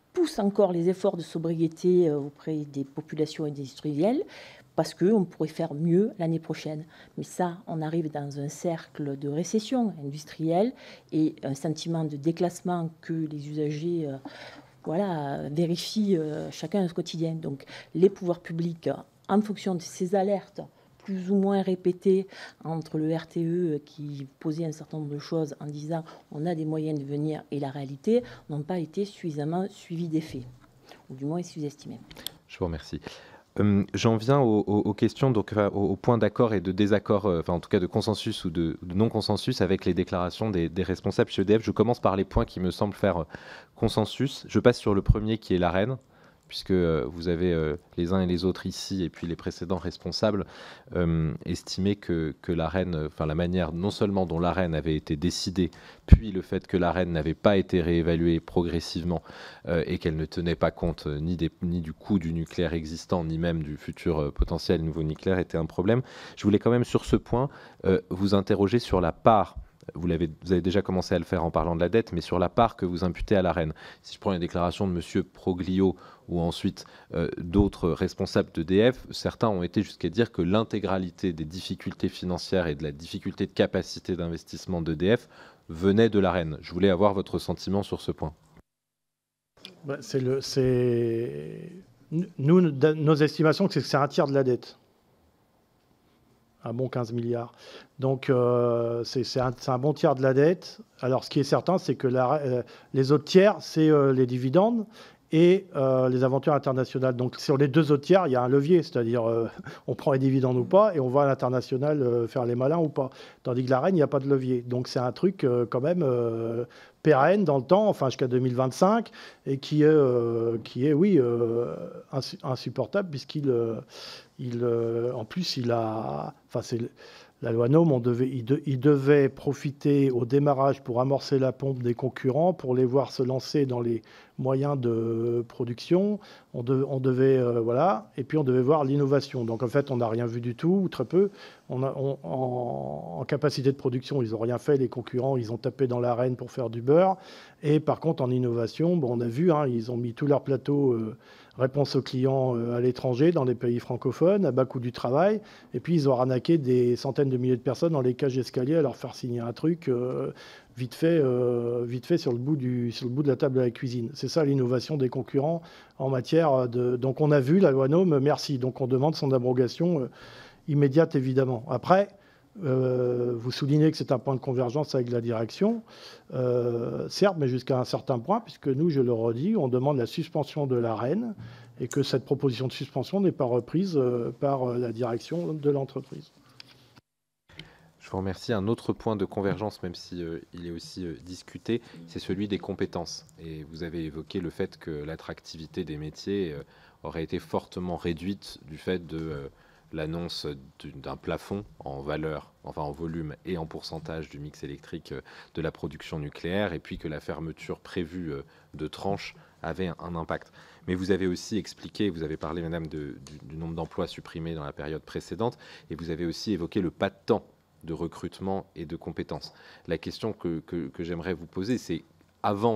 pousse encore les efforts de sobriété auprès des populations industrielles, parce qu'on pourrait faire mieux l'année prochaine. Mais ça, on arrive dans un cercle de récession industrielle et un sentiment de déclassement que les usagers euh, voilà, vérifient euh, chacun au quotidien. Donc les pouvoirs publics, en fonction de ces alertes plus ou moins répétées entre le R T E qui posait un certain nombre de choses en disant on a des moyens de venir et la réalité, n'ont pas été suffisamment suivis des faits, ou du moins sous-estimés. Je vous remercie. Euh, J'en viens aux, aux, aux questions, donc enfin, aux, aux points d'accord et de désaccord, euh, enfin en tout cas de consensus ou de, de non-consensus avec les déclarations des, des responsables chez E D F. Je commence par les points qui me semblent faire consensus. Je passe sur le premier qui est l'ARENH, puisque euh, vous avez euh, les uns et les autres ici, et puis les précédents responsables, euh, estimé que, que l'ARENH, enfin la manière non seulement dont l'ARENH avait été décidée, puis le fait que l'ARENH n'avait pas été réévaluée progressivement euh, et qu'elle ne tenait pas compte euh, ni, des, ni du coût du nucléaire existant, ni même du futur euh, potentiel nouveau nucléaire était un problème. Je voulais quand même sur ce point euh, vous interroger sur la part. Vous, l'avez, vous avez déjà commencé à le faire en parlant de la dette, mais sur la part que vous imputez à l'ARENH. Si je prends les déclarations de M. Proglio ou ensuite euh, d'autres responsables d'E D F, certains ont été jusqu'à dire que l'intégralité des difficultés financières et de la difficulté de capacité d'investissement d'E D F venait de l'ARENH. Je voulais avoir votre sentiment sur ce point. Bah, c'est le, c'est... Nous, nos estimations, c'est que c'est un tiers de la dette. Un bon quinze milliards. Donc, euh, c'est, c'est, un, c'est un bon tiers de la dette. Alors, ce qui est certain, c'est que la, euh, les autres tiers, c'est euh, les dividendes et euh, les aventures internationales. Donc, sur les deux autres tiers, il y a un levier, c'est-à-dire euh, on prend les dividendes ou pas et on va à l'international euh, faire les malins ou pas. Tandis que l'ARENH, il n'y a pas de levier. Donc, c'est un truc euh, quand même euh, pérenne dans le temps, enfin jusqu'à deux mille vingt-cinq, et qui est, euh, qui est oui, euh, insupportable puisqu'il... Euh, Il, euh, en plus, il a, enfin, c'est la loi NOM, on devait, il, de, il devait profiter au démarrage pour amorcer la pompe des concurrents, pour les voir se lancer dans les moyens de production. On, de, on devait, euh, voilà, et puis on devait voir l'innovation. Donc en fait, on n'a rien vu du tout, ou très peu. On a, on, en, en capacité de production, ils n'ont rien fait. Les concurrents, ils ont tapé dans l'arène pour faire du beurre. Et par contre, en innovation, bon, on a vu, hein, ils ont mis tout leur plateau. Euh, réponse aux clients à l'étranger, dans les pays francophones, à bas coût du travail. Et puis, ils ont arnaqué des centaines de milliers de personnes dans les cages d'escalier à leur faire signer un truc euh, vite fait, euh, vite fait sur, le bout du, sur le bout de la table de la cuisine. C'est ça l'innovation des concurrents en matière de... Donc, on a vu la loi NOM, merci. Donc, on demande son abrogation euh, immédiate, évidemment. Après... Euh, vous soulignez que c'est un point de convergence avec la direction, euh, certes, mais jusqu'à un certain point, puisque nous, je le redis, on demande la suspension de l'ARENH et que cette proposition de suspension n'est pas reprise euh, par la direction de l'entreprise. Je vous remercie. Un autre point de convergence, même si euh, il est aussi euh, discuté, c'est celui des compétences. Et vous avez évoqué le fait que l'attractivité des métiers euh, aurait été fortement réduite du fait de... Euh, l'annonce d'un plafond en valeur, enfin en volume et en pourcentage du mix électrique de la production nucléaire, et puis que la fermeture prévue de tranches avait un impact. Mais vous avez aussi expliqué, vous avez parlé, madame, de, du, du nombre d'emplois supprimés dans la période précédente, et vous avez aussi évoqué le pas de temps de recrutement et de compétences. La question que, que, que j'aimerais vous poser, c'est avant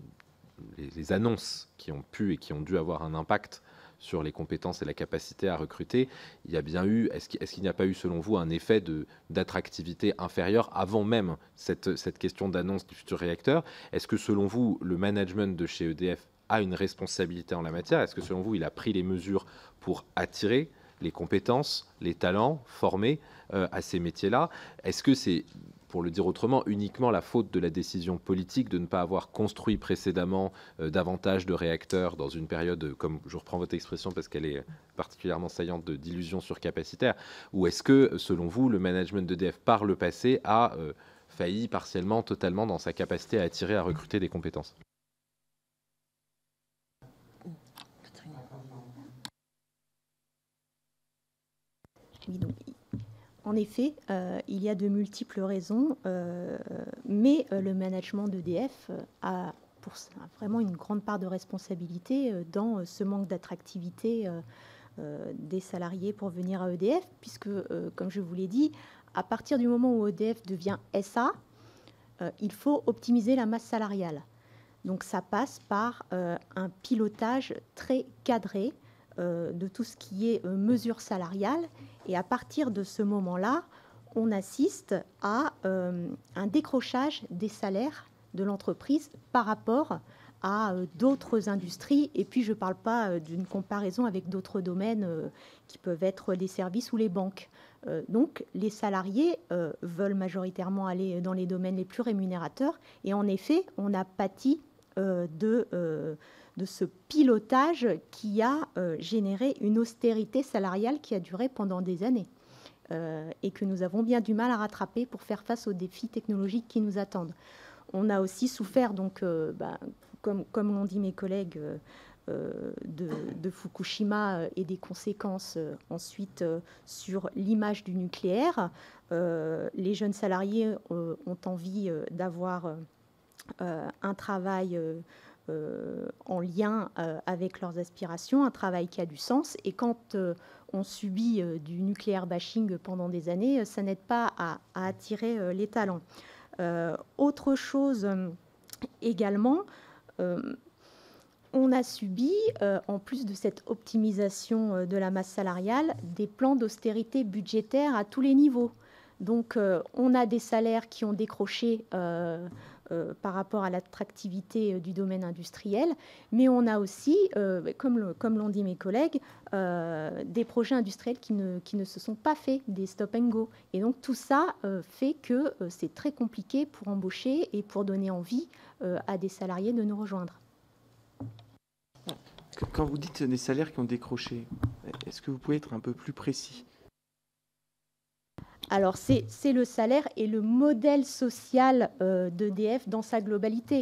les, les annonces qui ont pu et qui ont dû avoir un impact sur les compétences et la capacité à recruter, il y a bien eu, est-ce qu'il, est-ce qu'il n'y a pas eu selon vous un effet de, d'attractivité inférieur avant même cette, cette question d'annonce du futur réacteur? Est-ce que selon vous, le management de chez E D F a une responsabilité en la matière? Est-ce que selon vous, il a pris les mesures pour attirer les compétences, les talents formés euh, à ces métiers-là? Est-ce que c'est, pour le dire autrement, uniquement la faute de la décision politique de ne pas avoir construit précédemment euh, davantage de réacteurs dans une période, euh, comme je reprends votre expression parce qu'elle est particulièrement saillante, de d'illusion surcapacitaire? Ou est-ce que, selon vous, le management d'E D F par le passé a euh, failli partiellement, totalement dans sa capacité à attirer, à recruter des compétences? Oui, donc, en effet, euh, il y a de multiples raisons, euh, mais euh, le management d'E D F a, pour, a vraiment une grande part de responsabilité euh, dans ce manque d'attractivité euh, euh, des salariés pour venir à E D F, puisque, euh, comme je vous l'ai dit, à partir du moment où E D F devient S A, euh, il faut optimiser la masse salariale. Donc ça passe par euh, un pilotage très cadré euh, de tout ce qui est euh, mesures salariales. Et à partir de ce moment-là, on assiste à euh, un décrochage des salaires de l'entreprise par rapport à euh, d'autres industries. Et puis je ne parle pas euh, d'une comparaison avec d'autres domaines euh, qui peuvent être les services ou les banques. Euh, donc les salariés euh, veulent majoritairement aller dans les domaines les plus rémunérateurs. Et en effet, on a pâti euh, de, euh, de ce pilotage qui a euh, généré une austérité salariale qui a duré pendant des années. Euh, et que nous avons bien du mal à rattraper pour faire face aux défis technologiques qui nous attendent. On a aussi souffert, donc, euh, bah, comme, comme l'ont dit mes collègues, euh, euh, de, de Fukushima et des conséquences euh, ensuite euh, sur l'image du nucléaire. Euh, les jeunes salariés euh, ont envie euh, d'avoir euh, un travail euh, euh, en lien euh, avec leurs aspirations, un travail qui a du sens. Et quand euh, on subit euh, du nucléaire bashing pendant des années, ça n'aide pas à, à attirer euh, les talents. Euh, autre chose euh, également, euh, on a subi, euh, en plus de cette optimisation euh, de la masse salariale, des plans d'austérité budgétaire à tous les niveaux. Donc euh, on a des salaires qui ont décroché euh, euh, par rapport à l'attractivité euh, du domaine industriel, mais on a aussi, euh, comme, le, comme l'ont dit mes collègues, euh, des projets industriels qui ne, qui ne se sont pas faits, des stop and go. Et donc tout ça euh, fait que euh, c'est très compliqué pour embaucher et pour donner envie euh, à des salariés de nous rejoindre. Quand vous dites des salaires qui ont décroché, est-ce que vous pouvez être un peu plus précis ? Alors, c'est, c'est le salaire et le modèle social euh, d'E D F dans sa globalité.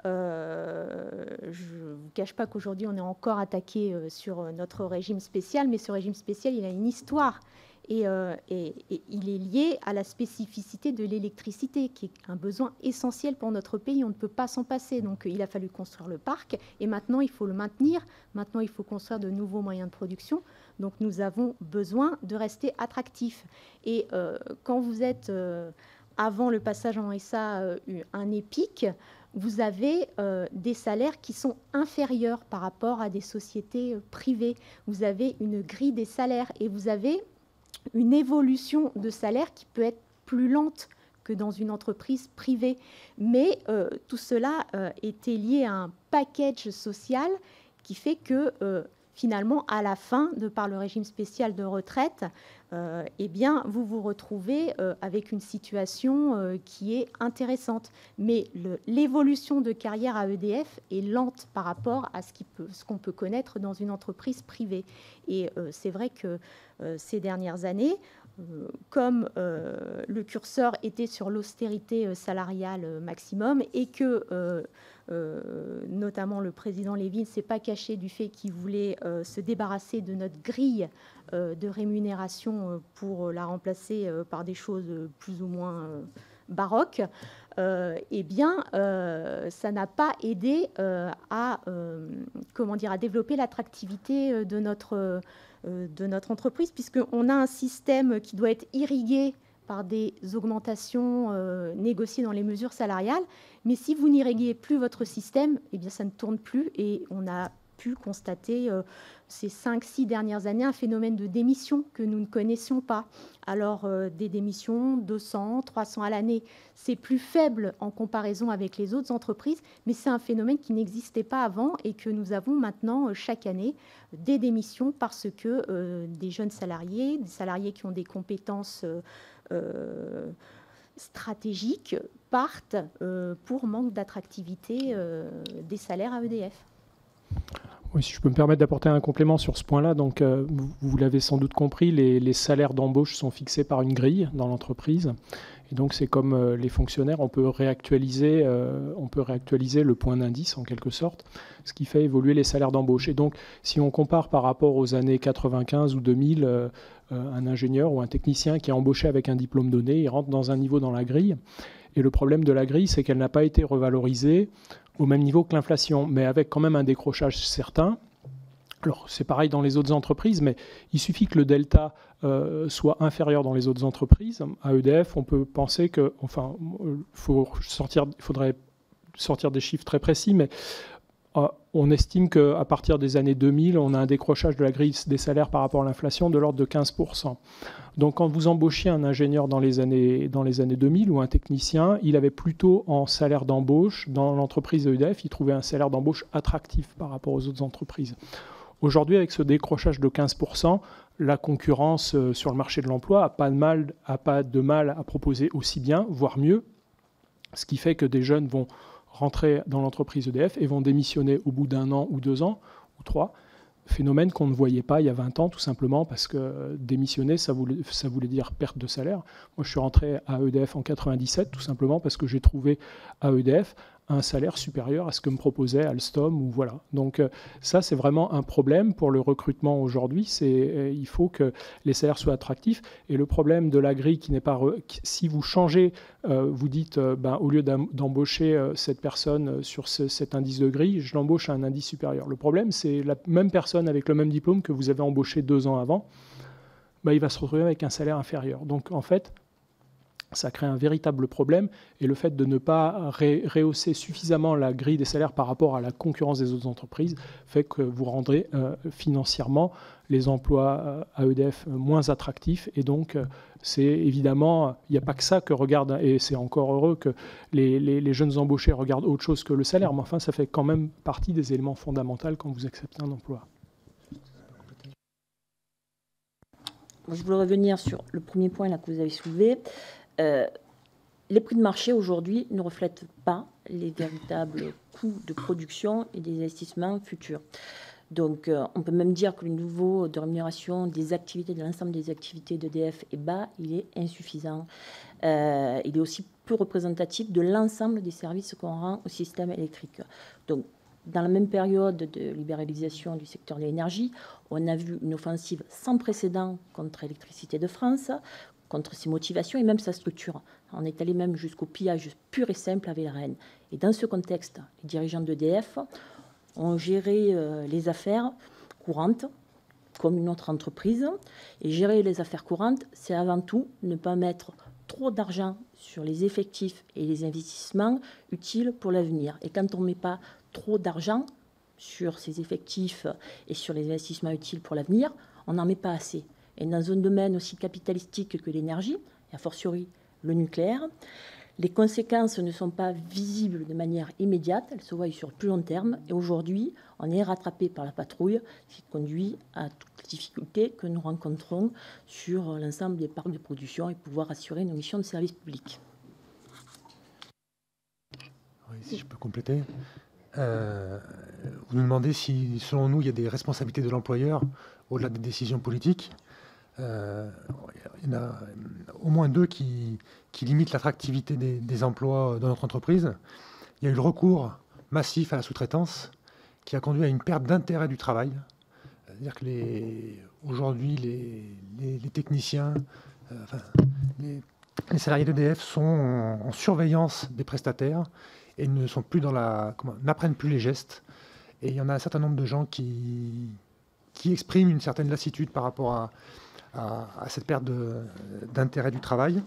Euh, je ne vous cache pas qu'aujourd'hui, on est encore attaqué euh, sur notre régime spécial, mais ce régime spécial, il a une histoire. Et, euh, et, et il est lié à la spécificité de l'électricité, qui est un besoin essentiel pour notre pays. On ne peut pas s'en passer. Donc, il a fallu construire le parc, et maintenant, il faut le maintenir. Maintenant, il faut construire de nouveaux moyens de production. Donc, nous avons besoin de rester attractifs. Et euh, quand vous êtes, euh, avant le passage en S A, euh, un EPIC, vous avez euh, des salaires qui sont inférieurs par rapport à des sociétés euh, privées. Vous avez une grille des salaires et vous avez une évolution de salaire qui peut être plus lente que dans une entreprise privée. Mais euh, tout cela euh, était lié à un package social qui fait que euh, finalement, à la fin, de par le régime spécial de retraite, euh, eh bien, vous vous retrouvez euh, avec une situation euh, qui est intéressante. Mais le, l'évolution de carrière à E D F est lente par rapport à ce, qui peut, ce qu'on peut connaître dans une entreprise privée. Et euh, c'est vrai que euh, ces dernières années, euh, comme euh, le curseur était sur l'austérité euh, salariale euh, maximum et que euh, Euh, notamment le président Lévy ne s'est pas caché du fait qu'il voulait euh, se débarrasser de notre grille euh, de rémunération euh, pour la remplacer euh, par des choses plus ou moins euh, baroques, euh, eh bien, euh, ça n'a pas aidé euh, à, euh, comment dire, à développer l'attractivité de notre, euh, de notre entreprise, puisqu'on a un système qui doit être irrigué par des augmentations euh, négociées dans les mesures salariales. Mais si vous n'irriguez plus votre système, eh bien, ça ne tourne plus. Et on a pu constater euh, ces cinq six dernières années un phénomène de démission que nous ne connaissions pas. Alors, euh, des démissions, deux cents, trois cents à l'année, c'est plus faible en comparaison avec les autres entreprises, mais c'est un phénomène qui n'existait pas avant et que nous avons maintenant euh, chaque année des démissions parce que euh, des jeunes salariés, des salariés qui ont des compétences euh, euh, stratégiques partent euh, pour manque d'attractivité euh, des salaires à E D F. Oui, si je peux me permettre d'apporter un complément sur ce point-là, donc euh, vous, vous l'avez sans doute compris, les, les salaires d'embauche sont fixés par une grille dans l'entreprise. Et donc c'est comme euh, les fonctionnaires, on peut réactualiser, euh, on peut réactualiser le point d'indice en quelque sorte, ce qui fait évoluer les salaires d'embauche. Et donc si on compare par rapport aux années quatre-vingt-quinze ou deux mille, euh, euh, un ingénieur ou un technicien qui est embauché avec un diplôme donné, il rentre dans un niveau dans la grille. Et le problème de la grille, c'est qu'elle n'a pas été revalorisée au même niveau que l'inflation, mais avec quand même un décrochage certain. Alors, c'est pareil dans les autres entreprises, mais il suffit que le delta euh, soit inférieur dans les autres entreprises. À E D F, on peut penser que, enfin, faut sortir, il faudrait sortir des chiffres très précis, mais euh, on estime qu'à partir des années deux mille, on a un décrochage de la grille des salaires par rapport à l'inflation de l'ordre de quinze pour cent. Donc quand vous embauchiez un ingénieur dans les années, dans les années deux mille ou un technicien, il avait plutôt en salaire d'embauche, dans l'entreprise E D F, il trouvait un salaire d'embauche attractif par rapport aux autres entreprises. Aujourd'hui, avec ce décrochage de quinze pour cent, la concurrence sur le marché de l'emploi n'a pas de mal, a pas de mal à proposer aussi bien, voire mieux, ce qui fait que des jeunes vont rentrer dans l'entreprise E D F et vont démissionner au bout d'un an ou deux ans ou trois. Phénomène qu'on ne voyait pas il y a vingt ans, tout simplement parce que démissionner, ça voulait, ça voulait dire perte de salaire. Moi, je suis rentré à E D F en quatre-vingt-dix-sept, tout simplement parce que j'ai trouvé à E D F un salaire supérieur à ce que me proposait Alstom. Ou voilà. Donc euh, ça, c'est vraiment un problème pour le recrutement aujourd'hui. C'est, euh, il faut que les salaires soient attractifs. Et le problème de la grille qui n'est pas... Re... Si vous changez, euh, vous dites, euh, ben, au lieu d'embaucher euh, cette personne sur ce, cet indice de grille, je l'embauche à un indice supérieur. Le problème, c'est la même personne avec le même diplôme que vous avez embauché deux ans avant, ben, il va se retrouver avec un salaire inférieur. Donc en fait, ça crée un véritable problème, et le fait de ne pas ré rehausser suffisamment la grille des salaires par rapport à la concurrence des autres entreprises fait que vous rendrez euh, financièrement les emplois euh, à E D F moins attractifs. Et donc, euh, c'est évidemment, il n'y a pas que ça que regarde, et c'est encore heureux que les, les, les jeunes embauchés regardent autre chose que le salaire, mais enfin, ça fait quand même partie des éléments fondamentaux quand vous acceptez un emploi. Je voulais revenir sur le premier point là, que vous avez soulevé. Euh, les prix de marché aujourd'hui ne reflètent pas les véritables coûts de production et des investissements futurs. Donc, euh, on peut même dire que le niveau de rémunération des activités, de l'ensemble des activités d'E D F est bas, il est insuffisant. Euh, il est aussi peu représentatif de l'ensemble des services qu'on rend au système électrique. Donc, dans la même période de libéralisation du secteur de l'énergie, on a vu une offensive sans précédent contre Électricité de France, contre ses motivations et même sa structure. On est allé même jusqu'au pillage pur et simple avec la reine. Et dans ce contexte, les dirigeants d'E D F ont géré euh, les affaires courantes comme une autre entreprise. Et gérer les affaires courantes, c'est avant tout ne pas mettre trop d'argent sur les effectifs et les investissements utiles pour l'avenir. Et quand on ne met pas trop d'argent sur ces effectifs et sur les investissements utiles pour l'avenir, on n'en met pas assez. Et dans un domaine aussi capitalistique que l'énergie, et a fortiori le nucléaire, les conséquences ne sont pas visibles de manière immédiate, elles se voient sur le plus long terme. Et aujourd'hui, on est rattrapé par la patrouille, ce qui conduit à toutes les difficultés que nous rencontrons sur l'ensemble des parcs de production et pouvoir assurer nos missions de service public. Oui, si je peux compléter. Euh, vous nous demandez si, selon nous, il y a des responsabilités de l'employeur au-delà des décisions politiques. Euh, il y en a au moins deux qui, qui limitent l'attractivité des, des emplois dans notre entreprise. Il y a eu le recours massif à la sous-traitance qui a conduit à une perte d'intérêt du travail. C'est-à-dire que les, aujourd'hui, les, les, les techniciens, euh, enfin, les, les salariés d'E D F sont en, en surveillance des prestataires et ne sont plus dans la, comment, n'apprennent plus les gestes. Et il y en a un certain nombre de gens qui, qui expriment une certaine lassitude par rapport à À, à cette perte d'intérêt du travail.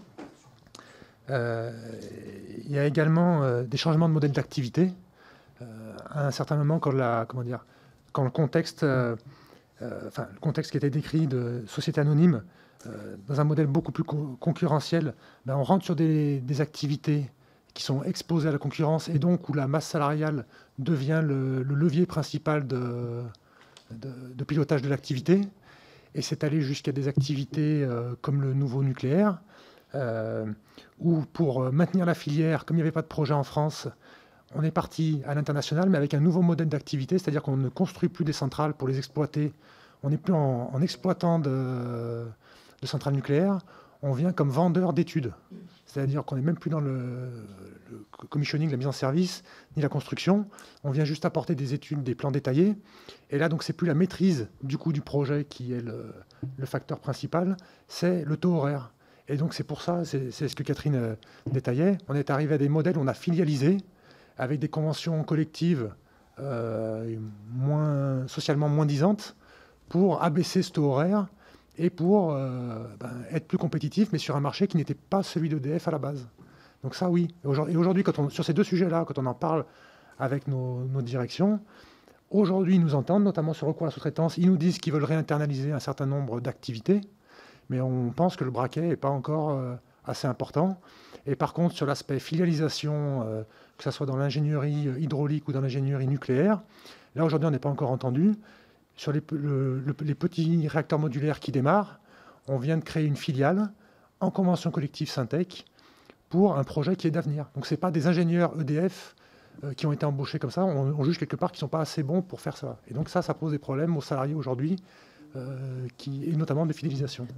Euh, il y a également euh, des changements de modèle d'activité. Euh, à un certain moment, quand, la, comment dire, quand le, contexte, euh, euh, enfin, le contexte qui était décrit de société anonyme, euh, dans un modèle beaucoup plus co concurrentiel, ben on rentre sur des, des activités qui sont exposées à la concurrence et donc où la masse salariale devient le, le levier principal de, de, de pilotage de l'activité. Et c'est allé jusqu'à des activités euh, comme le nouveau nucléaire, euh, où pour maintenir la filière, comme il n'y avait pas de projet en France, on est parti à l'international, mais avec un nouveau modèle d'activité, c'est-à-dire qu'on ne construit plus des centrales pour les exploiter, on n'est plus en, en exploitant de, de centrales nucléaires, on vient comme vendeur d'études. C'est-à-dire qu'on n'est même plus dans le, le commissioning, la mise en service, ni la construction. On vient juste apporter des études, des plans détaillés. Et là, donc, c'est plus la maîtrise du coût du projet qui est le, le facteur principal, c'est le taux horaire. Et donc, c'est pour ça, c'est ce que Catherine euh, détaillait, on est arrivé à des modèles où on a filialisé avec des conventions collectives euh, moins, socialement moins disantes pour abaisser ce taux horaire et pour euh, ben, être plus compétitif, mais sur un marché qui n'était pas celui d'E D F à la base. Donc ça, oui. Et aujourd'hui, quand on, sur ces deux sujets-là, quand on en parle avec nos, nos directions, aujourd'hui, ils nous entendent, notamment sur le recours à la sous-traitance. Ils nous disent qu'ils veulent réinternaliser un certain nombre d'activités, mais on pense que le braquet n'est pas encore euh, assez important. Et par contre, sur l'aspect filialisation, euh, que ce soit dans l'ingénierie hydraulique ou dans l'ingénierie nucléaire, là, aujourd'hui, on n'est pas encore entendu. Sur les, le, le, les petits réacteurs modulaires qui démarrent, on vient de créer une filiale en convention collective Syntec pour un projet qui est d'avenir. Donc, ce n'est pas des ingénieurs E D F euh, qui ont été embauchés comme ça. On, on juge quelque part qu'ils ne sont pas assez bons pour faire ça. Et donc, ça, ça pose des problèmes aux salariés aujourd'hui, euh, qui, et notamment de fidélisation.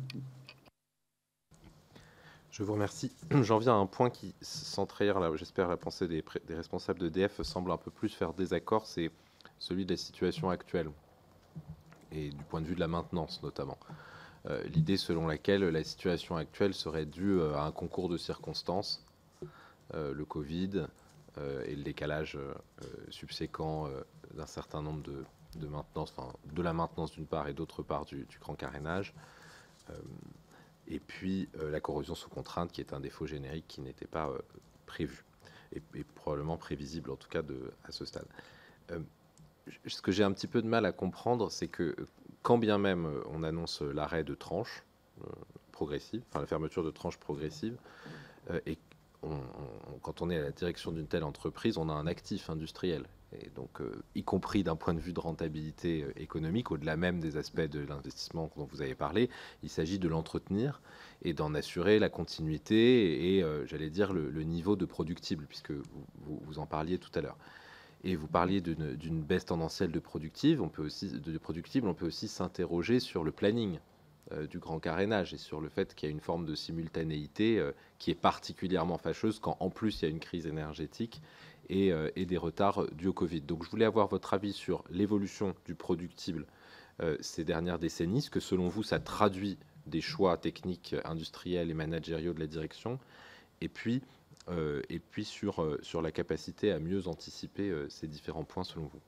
Je vous remercie. J'en viens à un point qui, sans trahir, là, j'espère, la pensée des, des responsables d'E D F, semble un peu plus faire désaccord, c'est celui de la situation actuelle, et du point de vue de la maintenance notamment. Euh, L'idée selon laquelle la situation actuelle serait due à un concours de circonstances, euh, le Covid euh, et le décalage euh, subséquent euh, d'un certain nombre de, de maintenance, enfin, de la maintenance d'une part et d'autre part du, du grand carénage. Euh, Et puis euh, la corrosion sous contrainte, qui est un défaut générique qui n'était pas euh, prévu, et, et probablement prévisible en tout cas de, à ce stade. Euh, ce que j'ai un petit peu de mal à comprendre, c'est que quand bien même euh, on annonce l'arrêt de tranches euh, progressives, enfin la fermeture de tranches progressives, euh, et on, on, quand on est à la direction d'une telle entreprise, on a un actif industriel. Et donc, euh, y compris d'un point de vue de rentabilité euh, économique, au-delà même des aspects de l'investissement dont vous avez parlé, il s'agit de l'entretenir et d'en assurer la continuité et, euh, j'allais dire, le, le niveau de productible, puisque vous, vous, vous en parliez tout à l'heure. Et vous parliez d'une baisse tendancielle de productive, on peut aussi, de productible, on peut aussi s'interroger sur le planning euh, du grand carénage et sur le fait qu'il y a une forme de simultanéité euh, qui est particulièrement fâcheuse quand, en plus, il y a une crise énergétique Et, euh, et des retards dus au Covid. Donc je voulais avoir votre avis sur l'évolution du productible euh, ces dernières décennies, ce que selon vous ça traduit des choix techniques, industriels et managériaux de la direction, et puis, euh, et puis sur, euh, sur la capacité à mieux anticiper euh, ces différents points selon vous.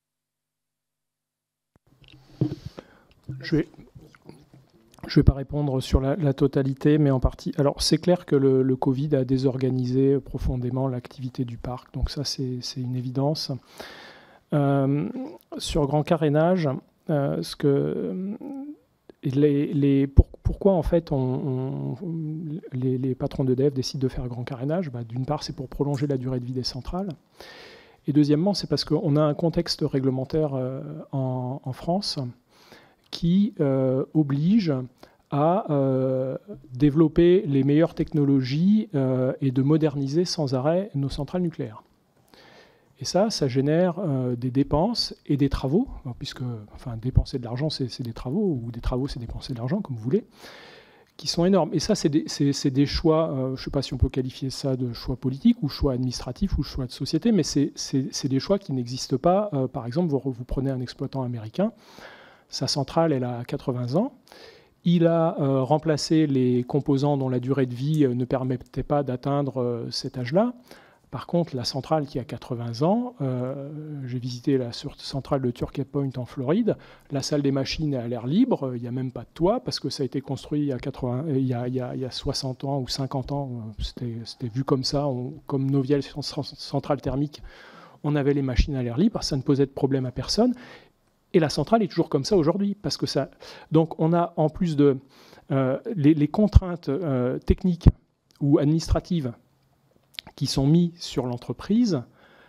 Je vais... Je ne vais pas répondre sur la, la totalité, mais en partie. Alors, c'est clair que le, le Covid a désorganisé profondément l'activité du parc, donc ça, c'est une évidence. Euh, sur grand carénage, euh, ce que, les, les, pour, pourquoi, en fait, on, on, les, les patrons d'E D F décident de faire grand carénage? Bah, d'une part, c'est pour prolonger la durée de vie des centrales. Et deuxièmement, c'est parce qu'on a un contexte réglementaire euh, en, en France qui euh, oblige à euh, développer les meilleures technologies euh, et de moderniser sans arrêt nos centrales nucléaires. Et ça, ça génère euh, des dépenses et des travaux, puisque enfin, dépenser de l'argent, c'est des travaux, ou des travaux, c'est dépenser de l'argent, comme vous voulez, qui sont énormes. Et ça, c'est des, des choix, euh, je ne sais pas si on peut qualifier ça de choix politiques, ou choix administratifs, ou choix de société, mais c'est des choix qui n'existent pas. Euh, par exemple, vous, vous prenez un exploitant américain, sa centrale, elle a quatre-vingts ans. Il a euh, remplacé les composants dont la durée de vie euh, ne permettait pas d'atteindre euh, cet âge-là. Par contre, la centrale qui a quatre-vingts ans, euh, j'ai visité la centrale de Turkey Point en Floride, la salle des machines est à l'air libre, il n'y a même pas de toit, parce que ça a été construit il y a, quatre-vingts, il y a, il y a, il y a soixante ans ou cinquante ans, c'était vu comme ça, on, comme nos vieilles centrales thermiques, on avait les machines à l'air libre, ça ne posait de problème à personne. Et la centrale est toujours comme ça aujourd'hui, parce que ça. Donc, on a en plus de euh, les, les contraintes euh, techniques ou administratives qui sont mises sur l'entreprise,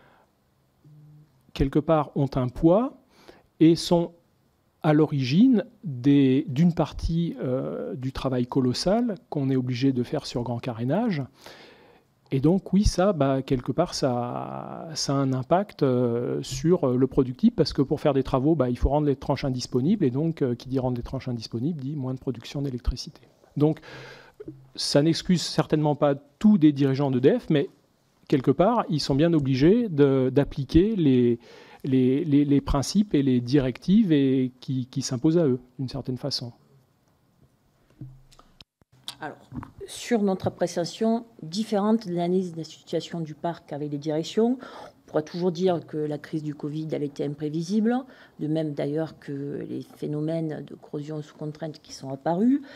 quelque part ont un poids et sont à l'origine d'une partie euh, du travail colossal qu'on est obligé de faire sur grand carénage. Et donc, oui, ça, bah, quelque part, ça, ça a un impact euh, sur le productible, parce que pour faire des travaux, bah, il faut rendre les tranches indisponibles, et donc, euh, qui dit rendre les tranches indisponibles, dit moins de production d'électricité. Donc, ça n'excuse certainement pas tous des dirigeants d'E D F, mais quelque part, ils sont bien obligés d'appliquer les, les, les, les principes et les directives et qui, qui s'imposent à eux, d'une certaine façon. Alors, sur notre appréciation différente de l'analyse de la situation du parc avec les directions, on pourra toujours dire que la crise du Covid, elle était imprévisible, de même d'ailleurs que les phénomènes de corrosion sous contrainte qui sont apparus.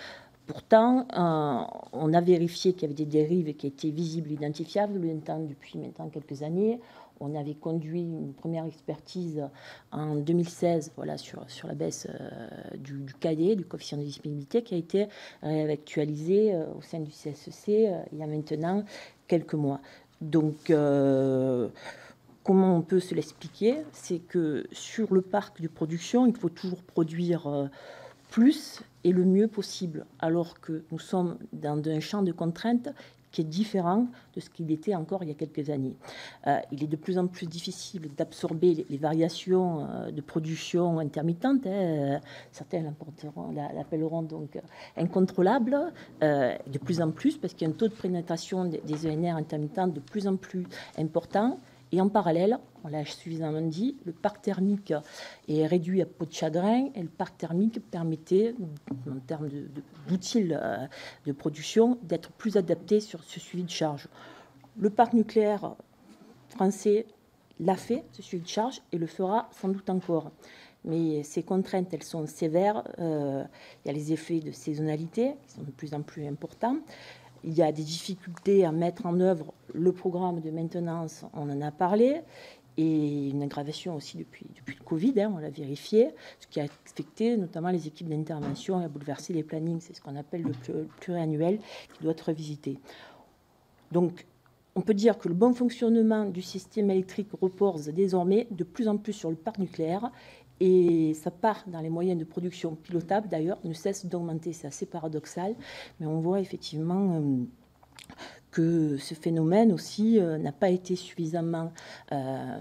Pourtant, euh, on a vérifié qu'il y avait des dérives qui étaient visibles, identifiables maintenant, depuis maintenant quelques années. On avait conduit une première expertise en deux mille seize voilà, sur, sur la baisse euh, du, du K D, du coefficient de disponibilité, qui a été réactualisée euh, au sein du C S E C euh, il y a maintenant quelques mois. Donc, euh, comment on peut se l'expliquer? C'est que sur le parc de production, il faut toujours produire euh, plus et le mieux possible, alors que nous sommes dans un champ de contraintes qui est différent de ce qu'il était encore il y a quelques années. Euh, il est de plus en plus difficile d'absorber les, les variations euh, de production intermittentes. Hein. Certains l'appelleront donc incontrôlable, euh, de plus en plus, parce qu'il y a un taux de pénétration des, des E N R intermittents de plus en plus important. Et en parallèle, on l'a suffisamment dit, le parc thermique est réduit à peau de chagrin et le parc thermique permettait, en termes d'outils de, de, de production, d'être plus adapté sur ce suivi de charge. Le parc nucléaire français l'a fait, ce suivi de charge, et le fera sans doute encore. Mais ces contraintes, elles sont sévères. Euh, il y a les effets de saisonnalité qui sont de plus en plus importants. Il y a des difficultés à mettre en œuvre le programme de maintenance, on en a parlé, et une aggravation aussi depuis, depuis le Covid, hein, on l'a vérifié, ce qui a affecté notamment les équipes d'intervention et a bouleversé les plannings, c'est ce qu'on appelle le pluriannuel qui doit être revisité. Donc, on peut dire que le bon fonctionnement du système électrique repose désormais de plus en plus sur le parc nucléaire, et ça part dans les moyens de production pilotables, d'ailleurs, ne cesse d'augmenter. C'est assez paradoxal, mais on voit effectivement euh, que ce phénomène aussi euh, n'a pas été suffisamment euh,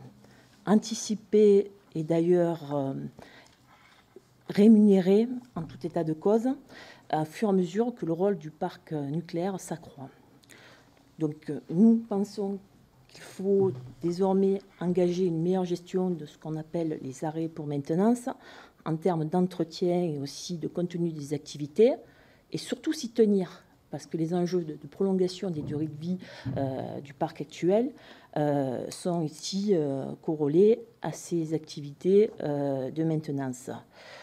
anticipé et d'ailleurs euh, rémunéré en tout état de cause, à fur et à mesure que le rôle du parc nucléaire s'accroît. Donc nous pensons qu'il faut désormais engager une meilleure gestion de ce qu'on appelle les arrêts pour maintenance en termes d'entretien et aussi de contenu des activités, et surtout s'y tenir, parce que les enjeux de, de prolongation des durées de vie euh, du parc actuel euh, sont ici euh, corrélés à ces activités euh, de maintenance.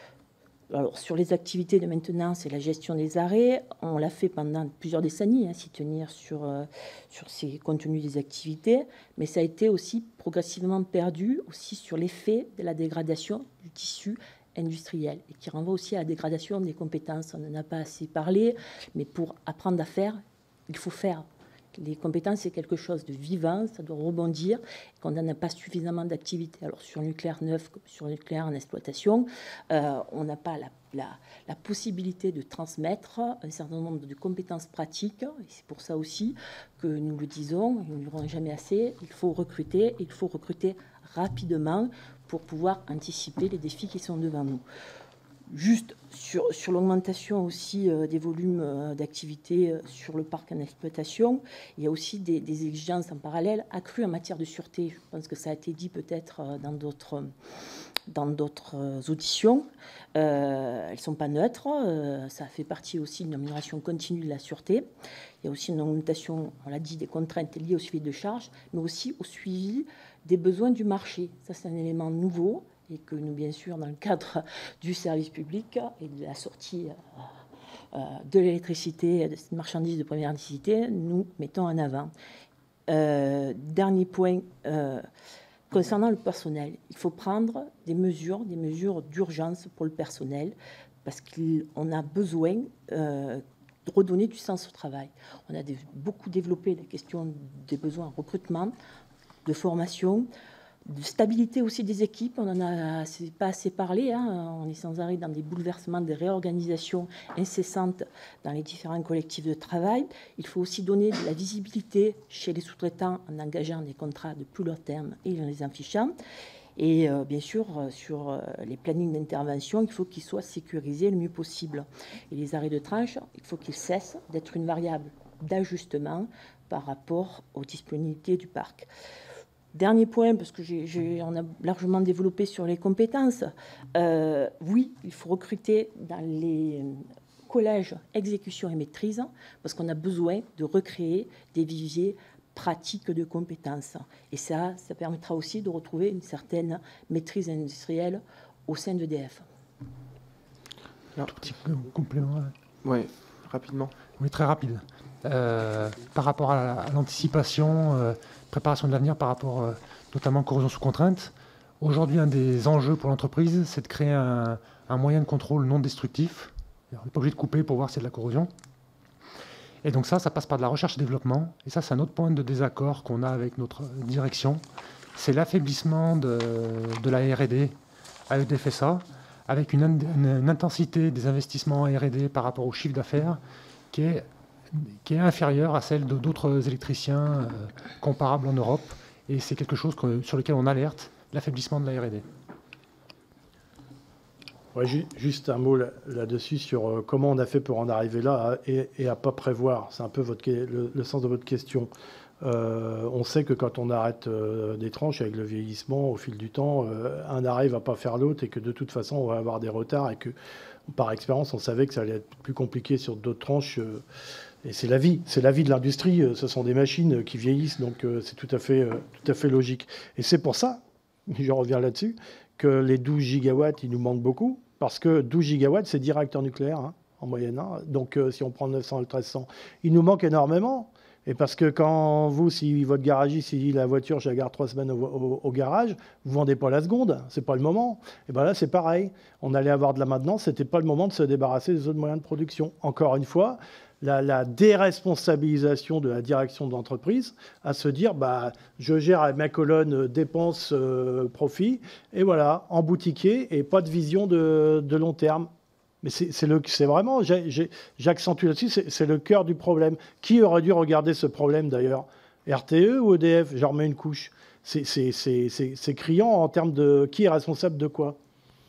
Alors, sur les activités de maintenance et la gestion des arrêts, on l'a fait pendant plusieurs décennies, hein, s'y tenir sur, euh, sur ces contenus des activités, mais ça a été aussi progressivement perdu aussi sur l'effet de la dégradation du tissu industriel et qui renvoie aussi à la dégradation des compétences. On n'en a pas assez parlé, mais pour apprendre à faire, il faut faire. Les compétences, c'est quelque chose de vivant, ça doit rebondir, quand on n'a pas suffisamment d'activité. Alors, sur le nucléaire neuf, sur le nucléaire en exploitation, euh, on n'a pas la, la, la possibilité de transmettre un certain nombre de compétences pratiques. Et c'est pour ça aussi que nous le disons, nous ne le dirons jamais assez, il faut recruter, il faut recruter rapidement pour pouvoir anticiper les défis qui sont devant nous. Juste sur, sur l'augmentation aussi euh, des volumes euh, d'activité euh, sur le parc en exploitation, il y a aussi des, des exigences en parallèle accrues en matière de sûreté. Je pense que ça a été dit peut-être euh, dans d'autres dans d'autres euh, auditions. Euh, elles ne sont pas neutres. Euh, ça fait partie aussi d'une amélioration continue de la sûreté. Il y a aussi une augmentation, on l'a dit, des contraintes liées au suivi de charge, mais aussi au suivi des besoins du marché. Ça, c'est un élément nouveau, et que nous, bien sûr, dans le cadre du service public et de la sortie euh, de l'électricité, de cette marchandise de première nécessité, nous mettons en avant. Euh, dernier point, euh, concernant le personnel, il faut prendre des mesures, des mesures d'urgence pour le personnel, parce qu'on a besoin euh, de redonner du sens au travail. On a des, beaucoup développé la question des besoins en recrutement, de formation, de stabilité aussi des équipes. On n'en a pas assez parlé, hein. On est sans arrêt dans des bouleversements, des réorganisations incessantes dans les différents collectifs de travail. Il faut aussi donner de la visibilité chez les sous-traitants en engageant des contrats de plus long terme et en les affichant. Et euh, bien sûr, euh, sur euh, les plannings d'intervention, il faut qu'ils soient sécurisés le mieux possible. Et les arrêts de tranche, il faut qu'ils cessent d'être une variable d'ajustement par rapport aux disponibilités du parc. Dernier point, parce que j'ai, j'ai, on a largement développé sur les compétences. Euh, oui, il faut recruter dans les collèges exécution et maîtrise, parce qu'on a besoin de recréer des viviers pratiques de compétences. Et ça, ça permettra aussi de retrouver une certaine maîtrise industrielle au sein d'E D F. Un tout petit complément. Oui, rapidement. Oui, très rapide. Euh, par rapport à, à l'anticipation, euh, préparation de l'avenir par rapport euh, notamment corrosion sous contrainte, aujourd'hui, un des enjeux pour l'entreprise, c'est de créer un, un moyen de contrôle non destructif. On n'est pas obligé de couper pour voir s'il y a de la corrosion. Et donc ça, ça passe par de la recherche et développement. Et ça, c'est un autre point de désaccord qu'on a avec notre direction. C'est l'affaiblissement de, de la R et D à E D F S A, avec une, une, une intensité des investissements en R et D par rapport au chiffre d'affaires qui est, qui est inférieure à celle de d'autres électriciens euh, comparables en Europe. Et c'est quelque chose que, sur lequel on alerte, l'affaiblissement de la R et D. Ouais, ju juste un mot là-dessus sur euh, comment on a fait pour en arriver là à, et, et à ne pas prévoir. C'est un peu votre, le, le sens de votre question. Euh, on sait que quand on arrête euh, des tranches avec le vieillissement, au fil du temps, euh, un arrêt ne va pas faire l'autre et que de toute façon, on va avoir des retards et que, par expérience, on savait que ça allait être plus compliqué sur d'autres tranches. Euh, et c'est la vie, c'est la vie de l'industrie. Euh, ce sont des machines qui vieillissent, donc euh, c'est tout à fait, euh, tout à fait logique. Et c'est pour ça, je reviens là-dessus, que les douze gigawatts, il nous manquent beaucoup. Parce que douze gigawatts, c'est dix réacteurs nucléaires, hein, en moyenne. Hein. Donc, euh, si on prend neuf cents et le treize cents, il nous manque énormément. Et parce que quand vous, si votre garagiste, il dit la voiture, je la garde trois semaines au, au, au garage, vous ne vendez pas la seconde, c'est pas le moment. Et bien là, c'est pareil. On allait avoir de la maintenance, c'était pas le moment de se débarrasser des autres moyens de production. Encore une fois, la, la déresponsabilisation de la direction de l'entreprise à se dire, bah, je gère ma colonne dépenses, euh, profit, et voilà, emboutiqué, et pas de vision de, de long terme. Mais c'est vraiment, j'accentue là-dessus, c'est le cœur du problème. Qui aurait dû regarder ce problème d'ailleurs? R T E ou E D F? J'en remets une couche. C'est criant en termes de qui est responsable de quoi.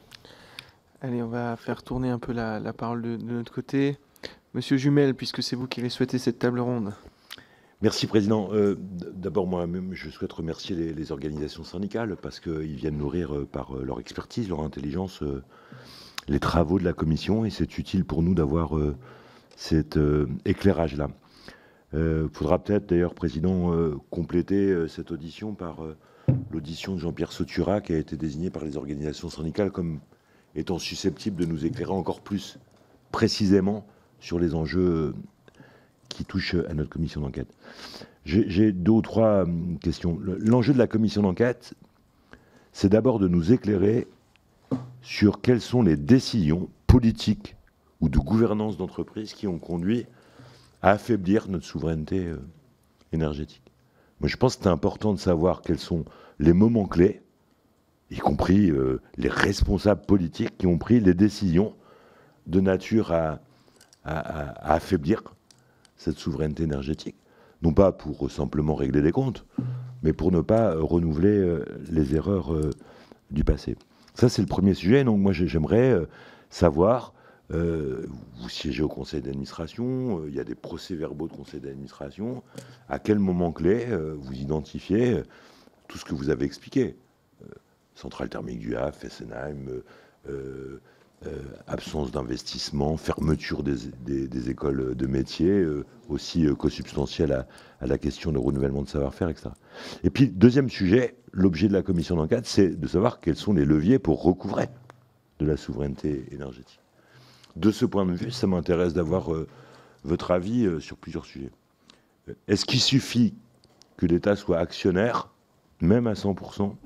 Allez, on va faire tourner un peu la, la parole de, de notre côté. Monsieur Jumel, puisque c'est vous qui avez souhaité cette table ronde. Merci, Président. Euh, D'abord, moi-même, je souhaite remercier les, les organisations syndicales parce qu'ils viennent nourrir euh, par euh, leur expertise, leur intelligence, euh, les travaux de la Commission, et c'est utile pour nous d'avoir euh, cet euh, éclairage-là. Il euh, faudra peut-être, d'ailleurs, Président, euh, compléter euh, cette audition par euh, l'audition de Jean-Pierre Sautura, qui a été désigné par les organisations syndicales comme étant susceptible de nous éclairer encore plus précisément sur les enjeux qui touchent à notre commission d'enquête. J'ai deux ou trois questions. L'enjeu de la commission d'enquête, c'est d'abord de nous éclairer sur quelles sont les décisions politiques ou de gouvernance d'entreprise qui ont conduit à affaiblir notre souveraineté euh, énergétique. Moi, je pense que c'est important de savoir quels sont les moments clés, y compris euh, les responsables politiques qui ont pris les décisions de nature à, à, à, à affaiblir cette souveraineté énergétique. Non pas pour simplement régler des comptes, mais pour ne pas euh, renouveler euh, les erreurs euh, du passé. Ça, c'est le premier sujet. Donc, moi, j'aimerais euh, savoir, euh, vous siégez au conseil d'administration, euh, il y a des procès-verbaux de conseil d'administration, à quel moment clé euh, vous identifiez euh, tout ce que vous avez expliqué. Euh, centrale thermique du Havre, Fessenheim, euh, euh, euh, absence d'investissement, fermeture des, des, des écoles de métiers, euh, aussi euh, co-substantielle à, à la question de renouvellement de savoir-faire, et cetera. Et puis, deuxième sujet, l'objet de la commission d'enquête, c'est de savoir quels sont les leviers pour recouvrer de la souveraineté énergétique. De ce point de vue, ça m'intéresse d'avoir euh, votre avis euh, sur plusieurs sujets. Est-ce qu'il suffit que l'État soit actionnaire, même à cent pour cent,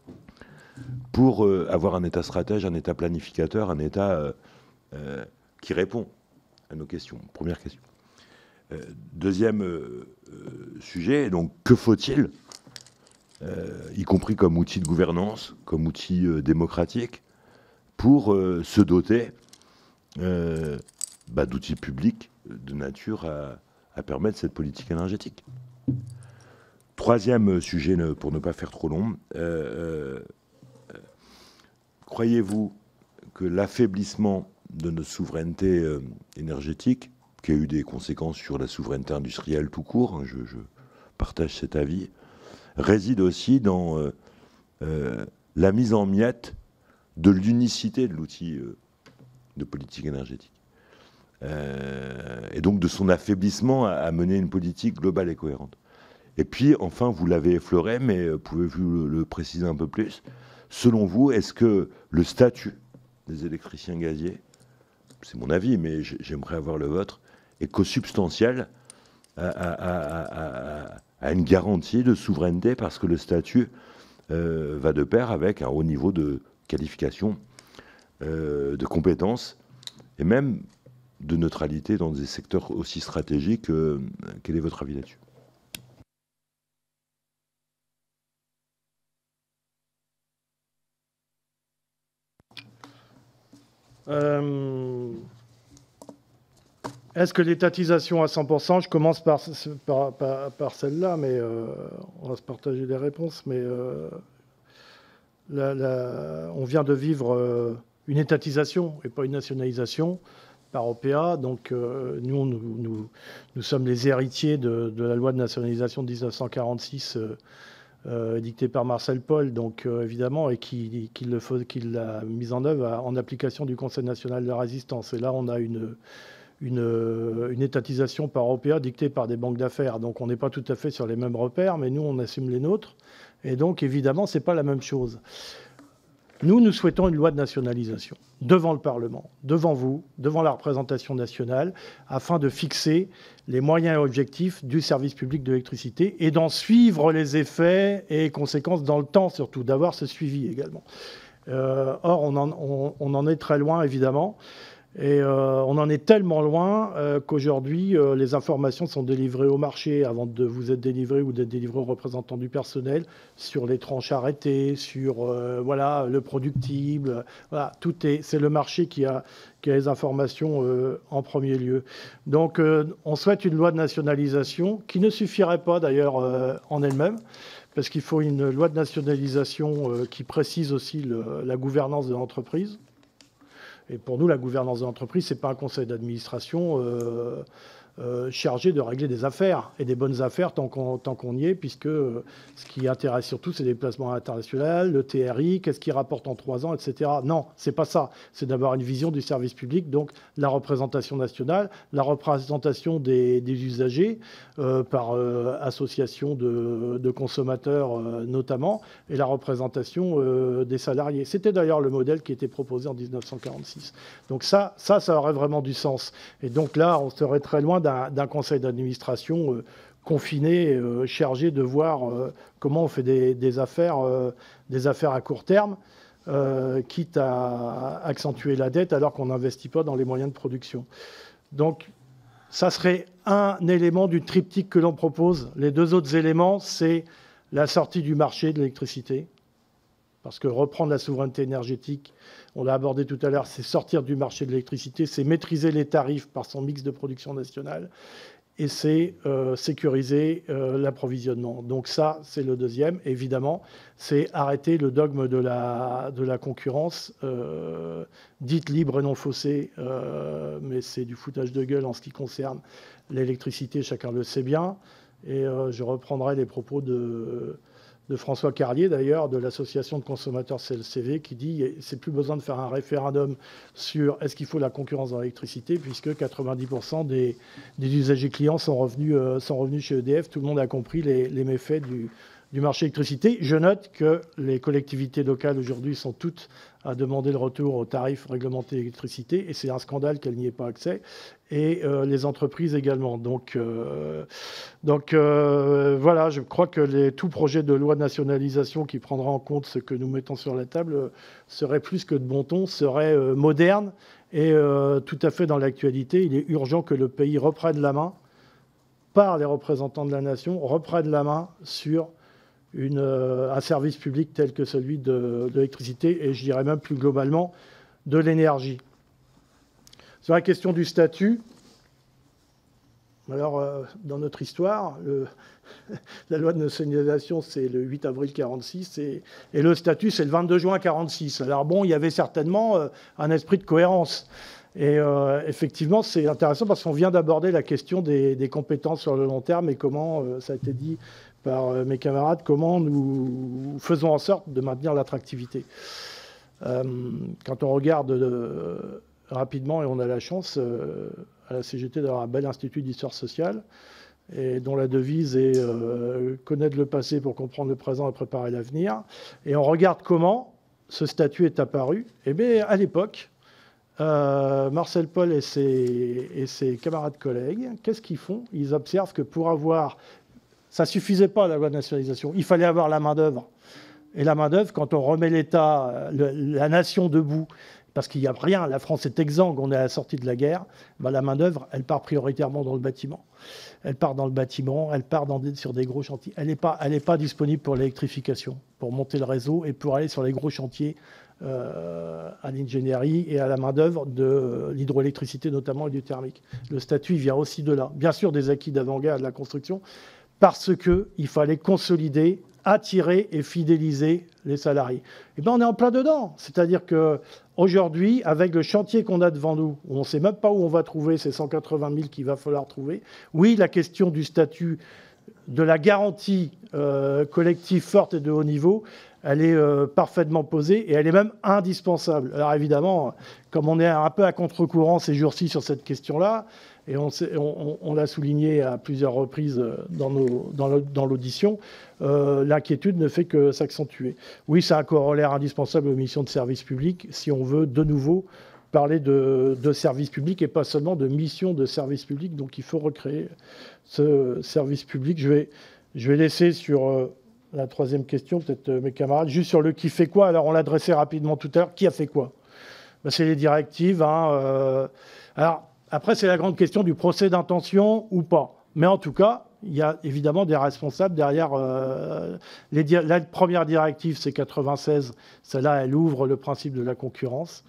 pour euh, avoir un État stratège, un État planificateur, un État euh, euh, qui répond à nos questions? Première question. Euh, deuxième euh, euh, sujet, donc que faut-il, euh, y compris comme outil de gouvernance, comme outil euh, démocratique, pour euh, se doter euh, bah, d'outils publics de nature à, à permettre cette politique énergétique? Troisième sujet, pour ne pas faire trop long, euh, euh, croyez-vous que l'affaiblissement de notre souveraineté euh, énergétique, qui a eu des conséquences sur la souveraineté industrielle tout court, hein, je, je partage cet avis, réside aussi dans euh, euh, la mise en miettes de l'unicité de l'outil euh, de politique énergétique. Euh, et donc de son affaiblissement à, à mener une politique globale et cohérente. Et puis, enfin, vous l'avez effleuré, mais pouvez-vous le, le préciser un peu plus? Selon vous, est-ce que le statut des électriciens gaziers c'est mon avis, mais j'aimerais avoir le vôtre, est co-substantiel à, à, à, à, à une garantie de souveraineté, parce que le statut euh, va de pair avec un haut niveau de qualification, euh, de compétences, et même de neutralité dans des secteurs aussi stratégiques. Euh, quel est votre avis là-dessus ? Euh, Est-ce que l'étatisation à cent pour cent, je commence par, par, par, par celle-là, mais euh, on va se partager des réponses, mais euh, la, la, on vient de vivre euh, une étatisation et pas une nationalisation par O P A, donc euh, nous, nous, nous, nous sommes les héritiers de, de la loi de nationalisation de mille neuf cent quarante-six euh, Euh, dicté par Marcel Paul, donc euh, évidemment, et qui, qui, le, qui l'a mise en œuvre à, en application du Conseil national de la résistance. Et là, on a une, une, une étatisation par O P A dictée par des banques d'affaires. Donc on n'est pas tout à fait sur les mêmes repères, mais nous, on assume les nôtres. Et donc, évidemment, ce n'est pas la même chose. Nous, nous souhaitons une loi de nationalisation devant le Parlement, devant vous, devant la représentation nationale, afin de fixer les moyens et objectifs du service public de l'électricité et d'en suivre les effets et conséquences dans le temps, surtout, d'avoir ce suivi également. Euh, or, on en, on, on en est très loin, évidemment. Et euh, on en est tellement loin euh, qu'aujourd'hui, euh, les informations sont délivrées au marché avant de vous être délivrées ou d'être délivrées aux représentants du personnel sur les tranches arrêtées, sur euh, voilà, le productible. Voilà, tout est, c'est le marché qui a, qui a les informations euh, en premier lieu. Donc, euh, on souhaite une loi de nationalisation qui ne suffirait pas d'ailleurs euh, en elle-même, parce qu'il faut une loi de nationalisation euh, qui précise aussi le, la gouvernance de l'entreprise. Et pour nous, la gouvernance de l'entreprise, ce n'est pas un conseil d'administration euh, euh, chargé de régler des affaires, et des bonnes affaires tant qu'on tant qu'on y est, puisque euh, ce qui intéresse surtout, c'est les déplacements internationaux, le T R I, qu'est-ce qu'il rapporte en trois ans, et cetera. Non, ce n'est pas ça. C'est d'avoir une vision du service public, donc la représentation nationale, la représentation des, des usagers, euh, par euh, association de, de consommateurs euh, notamment, et la représentation euh, des salariés. C'était d'ailleurs le modèle qui était proposé en mille neuf cent quarante-six. Donc ça, ça, ça aurait vraiment du sens. Et donc là, on serait très loin d'un, d'un conseil d'administration euh, confiné, euh, chargé de voir euh, comment on fait des, des affaires, euh, des affaires à court terme, euh, quitte à accentuer la dette alors qu'on n'investit pas dans les moyens de production. Donc, ça serait un élément du triptyque que l'on propose. Les deux autres éléments, c'est la sortie du marché de l'électricité, parce que reprendre la souveraineté énergétique, on l'a abordé tout à l'heure, c'est sortir du marché de l'électricité, c'est maîtriser les tarifs par son mix de production nationale, et c'est euh, sécuriser euh, l'approvisionnement. Donc ça, c'est le deuxième. Évidemment, c'est arrêter le dogme de la, de la concurrence, euh, dite libre et non faussée, euh, mais c'est du foutage de gueule en ce qui concerne l'électricité, chacun le sait bien. Et euh, je reprendrai les propos de... de François Carlier, d'ailleurs, de l'association de consommateurs C L C V, qui dit « c'est plus besoin de faire un référendum sur est-ce qu'il faut la concurrence dans l'électricité, puisque quatre-vingt-dix pour cent des, des usagers clients sont revenus, euh, sont revenus chez E D F. Tout le monde a compris les, les méfaits du, du marché électricité. Je note que les collectivités locales, aujourd'hui, sont toutes à demander le retour aux tarifs réglementés d'électricité, et c'est un scandale qu'elles n'y aient pas accès, et euh, les entreprises également. Donc, euh, donc euh, voilà, je crois que les, tout projet de loi de nationalisation qui prendra en compte ce que nous mettons sur la table euh, serait plus que de bon ton, serait euh, moderne et euh, tout à fait dans l'actualité. Il est urgent que le pays reprenne la main, par les représentants de la nation, reprenne la main sur Une, euh, un service public tel que celui de, de l'électricité et je dirais même plus globalement de l'énergie. Sur la question du statut, alors euh, dans notre histoire, le, la loi de nationalisation c'est le huit avril quarante-six et, et le statut c'est le vingt-deux juin quarante-six. Alors bon, il y avait certainement euh, un esprit de cohérence. Et euh, effectivement, c'est intéressant parce qu'on vient d'aborder la question des, des compétences sur le long terme et comment, euh, ça a été dit par euh, mes camarades, comment nous faisons en sorte de maintenir l'attractivité. Euh, quand on regarde euh, rapidement, et on a la chance euh, à la C G T d'avoir un bel institut d'histoire sociale, et dont la devise est euh, connaître le passé pour comprendre le présent et préparer l'avenir, et on regarde comment ce statut est apparu, et bien à l'époque, euh, Marcel Paul et ses, et ses camarades collègues, qu'est-ce qu'ils font? Ils observent que pour avoir... Ça ne suffisait pas, la loi de nationalisation. Il fallait avoir la main-d'œuvre. Et la main-d'œuvre, quand on remet l'État, la nation debout, parce qu'il n'y a rien, la France est exsangue, on est à la sortie de la guerre, ben la main-d'œuvre, elle part prioritairement dans le bâtiment. Elle part dans le bâtiment, elle part dans des, sur des gros chantiers. Elle n'est pas, elle n'est pas disponible pour l'électrification, pour monter le réseau et pour aller sur les gros chantiers euh, à l'ingénierie et à la main-d'œuvre de l'hydroélectricité notamment et du thermique. Le statut il vient aussi de là. Bien sûr, des acquis d'avant-garde de la construction, parce qu'il fallait consolider, attirer et fidéliser les salariés. Et bien, on est en plein dedans. C'est-à-dire qu'aujourd'hui, avec le chantier qu'on a devant nous, on ne sait même pas où on va trouver ces cent quatre-vingt mille qu'il va falloir trouver. Oui, la question du statut, de la garantie euh, collective forte et de haut niveau, elle est euh, parfaitement posée et elle est même indispensable. Alors évidemment, comme on est un peu à contre-courant ces jours-ci sur cette question-là, et on, on, on l'a souligné à plusieurs reprises dans, nos, dans l'audition, euh, l'inquiétude ne fait que s'accentuer. Oui, c'est un corollaire indispensable aux missions de service public si on veut de nouveau parler de, de service public et pas seulement de mission de service public. Donc il faut recréer ce service public. Je vais, je vais laisser sur euh, la troisième question, peut-être euh, mes camarades, juste sur le qui fait quoi. Alors on l'a adressé rapidement tout à l'heure. Qui a fait quoi? Ben, c'est les directives. Hein, euh, alors, après, c'est la grande question du procès d'intention ou pas. Mais en tout cas, il y a évidemment des responsables derrière. Euh, les di la première directive, c'est quatre-vingt-seize. Celle-là, elle ouvre le principe de la concurrence.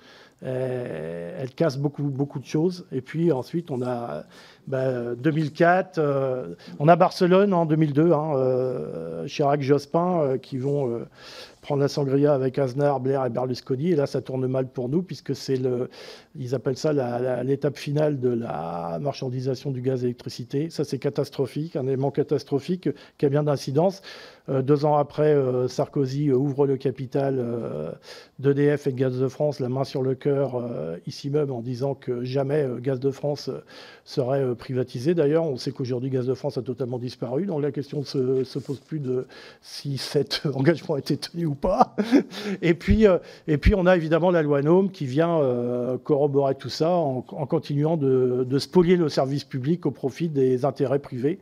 Euh, elle casse beaucoup, beaucoup de choses. Et puis ensuite, on a bah, deux mille quatre, euh, on a Barcelone en deux mille deux, hein, euh, Chirac, Jospin, euh, qui vont... Euh, prendre la sangria avec Aznar, Blair et Berlusconi. Et là, ça tourne mal pour nous, puisque c'est le, ils appellent ça l'étape finale de la marchandisation du gaz et l'électricité. Ça, c'est catastrophique, un élément catastrophique qui a bien d'incidence. Euh, deux ans après, euh, Sarkozy ouvre le capital euh, d'E D F et de Gaz de France, la main sur le cœur, euh, ici même, en disant que jamais euh, Gaz de France euh, serait euh, privatisé. D'ailleurs, on sait qu'aujourd'hui, Gaz de France a totalement disparu. Donc la question ne se, se pose plus de si cet engagement a été tenu ou pas. Et puis, euh, et puis, on a évidemment la loi Nome qui vient euh, corroborer tout ça en, en continuant de, de spolier le service public au profit des intérêts privés.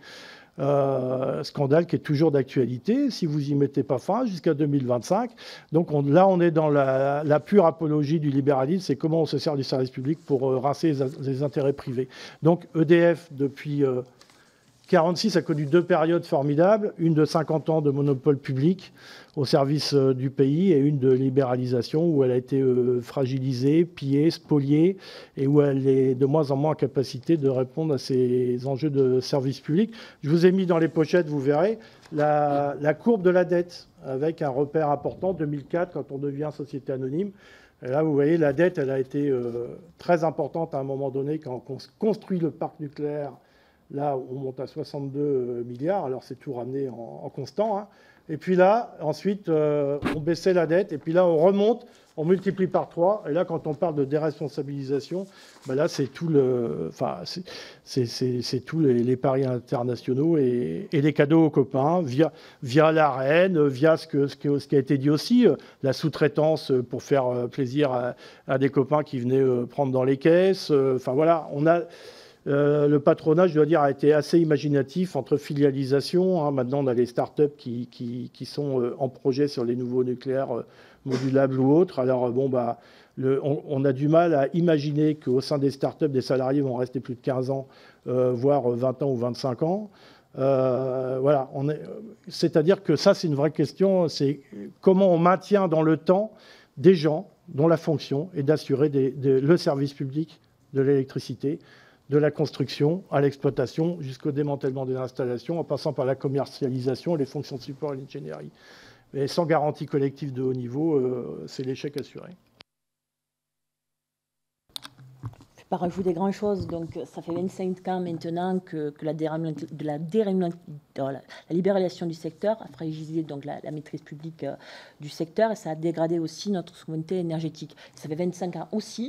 Euh, scandale qui est toujours d'actualité, si vous y mettez pas fin, jusqu'à deux mille vingt-cinq. Donc on, là, on est dans la, la pure apologie du libéralisme, c'est comment on se sert du service public pour euh, rincer les, les intérêts privés. Donc E D F, depuis euh, quarante-six, a connu deux périodes formidables, une de cinquante ans de monopole public au service euh, du pays et une de libéralisation où elle a été euh, fragilisée, pillée, spoliée et où elle est de moins en moins en capacité de répondre à ces enjeux de service public. Je vous ai mis dans les pochettes, vous verrez, la, la courbe de la dette avec un repère important, deux mille quatre, quand on devient société anonyme. Et là, vous voyez, la dette, elle a été euh, très importante à un moment donné quand on construit le parc nucléaire. Là, on monte à soixante-deux milliards, alors c'est tout ramené en, en constant. Hein. Et puis là, ensuite, euh, on baissait la dette, et puis là, on remonte, on multiplie par trois. Et là, quand on parle de déresponsabilisation, ben là, c'est tout le, enfin, c'est tous les, les paris internationaux et, et les cadeaux aux copains via, via l'Arène, via ce, que, ce, que, ce qui a été dit aussi, la sous-traitance pour faire plaisir à, à des copains qui venaient prendre dans les caisses. Enfin voilà, on a. Euh, le patronat, je dois dire, a été assez imaginatif entre filialisation. Hein, maintenant, on a les start-up qui, qui, qui sont euh, en projet sur les nouveaux nucléaires euh, modulables ou autres. Alors, bon, bah, le, on, on a du mal à imaginer qu'au sein des start-up, des salariés vont rester plus de quinze ans, euh, voire vingt ans ou vingt-cinq ans. Euh, voilà, c'est-à-dire que ça, c'est une vraie question. C'est comment on maintient dans le temps des gens dont la fonction est d'assurer le service public de l'électricité, de la construction à l'exploitation jusqu'au démantèlement des installations, en passant par la commercialisation et les fonctions de support et l'ingénierie. Mais sans garantie collective de haut niveau, euh, c'est l'échec assuré. Je ne vais pas rajouter grand-chose. Donc, ça fait vingt-cinq ans maintenant que, que la, de la, de la libéralisation du secteur a fragilisé donc, la, la maîtrise publique euh, du secteur et ça a dégradé aussi notre souveraineté énergétique. Ça fait vingt-cinq ans aussi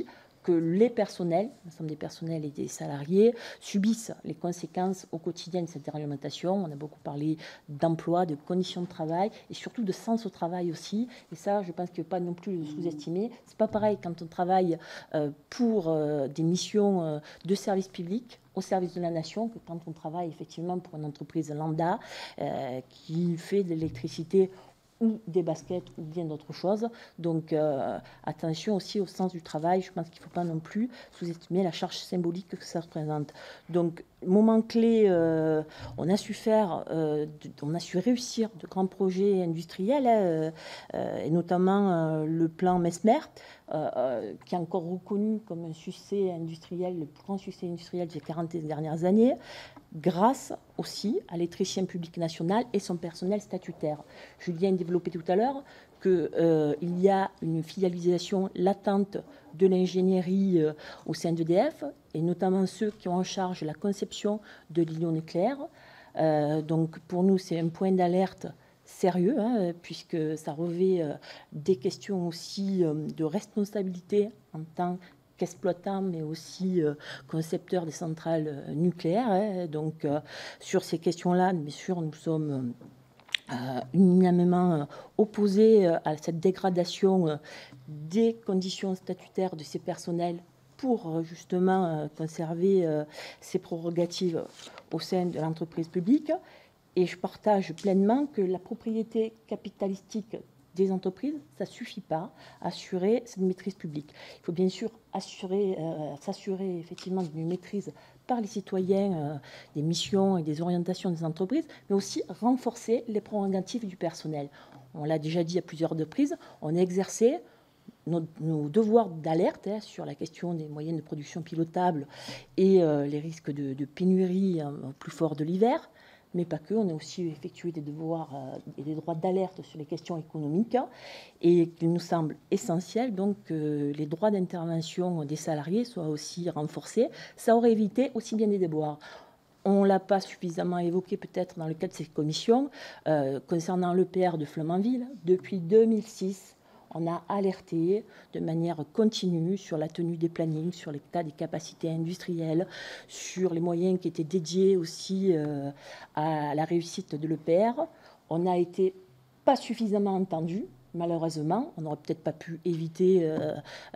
que les personnels, l'ensemble des personnels et des salariés, subissent les conséquences au quotidien de cette déréglementation. On a beaucoup parlé d'emploi, de conditions de travail et surtout de sens au travail aussi. Et ça, je pense qu'il ne faut pas non plus le sous-estimer. Ce n'est pas pareil quand on travaille euh, pour euh, des missions euh, de service public, au service de la nation, que quand on travaille effectivement pour une entreprise lambda euh, qui fait de l'électricité ou des baskets ou bien d'autres choses. Donc euh, attention aussi au sens du travail. Je pense qu'il ne faut pas non plus sous-estimer la charge symbolique que ça représente. Donc moment clé, euh, on a su faire, euh, de, on a su réussir de grands projets industriels, hein, euh, et notamment euh, le plan Mesmer, euh, euh, qui est encore reconnu comme un succès industriel, le plus grand succès industriel des quarante dernières années, grâce aussi à l'électricien public national et son personnel statutaire. Julien développé tout à l'heure qu'il euh, y a une filialisation latente de l'ingénierie euh, au sein d'E D F, et notamment ceux qui ont en charge la conception de l'îlot nucléaire. Euh, donc pour nous, c'est un point d'alerte sérieux, hein, puisque ça revêt euh, des questions aussi euh, de responsabilité en tant qu'exploitant, mais aussi euh, concepteur des centrales euh, nucléaires. Hein. Donc, euh, sur ces questions-là, bien sûr, nous sommes euh, unanimement euh, opposés euh, à cette dégradation euh, des conditions statutaires de ces personnels pour euh, justement euh, conserver euh, ces prérogatives au sein de l'entreprise publique. Et je partage pleinement que la propriété capitalistique des entreprises, ça ne suffit pas à assurer cette maîtrise publique. Il faut bien sûr assurer, euh, s'assurer effectivement d'une maîtrise par les citoyens euh, des missions et des orientations des entreprises, mais aussi renforcer les prérogatives du personnel. On l'a déjà dit à plusieurs reprises, on a exercé nos, nos devoirs d'alerte hein, sur la question des moyens de production pilotables et euh, les risques de, de pénurie hein, au plus fort de l'hiver. Mais pas que, on a aussi effectué des devoirs euh, et des droits d'alerte sur les questions économiques, hein, et qu'il nous semble essentiel donc que les droits d'intervention des salariés soient aussi renforcés. Ça aurait évité aussi bien des déboires. On ne l'a pas suffisamment évoqué peut-être dans le cadre de cette commission, euh, concernant l'E P R de Flamanville. Depuis deux mille six, on a alerté de manière continue sur la tenue des plannings, sur l'état des capacités industrielles, sur les moyens qui étaient dédiés aussi euh, à la réussite de l'E P R. On n'a été pas suffisamment entendu, malheureusement. On n'aurait peut-être pas pu éviter euh,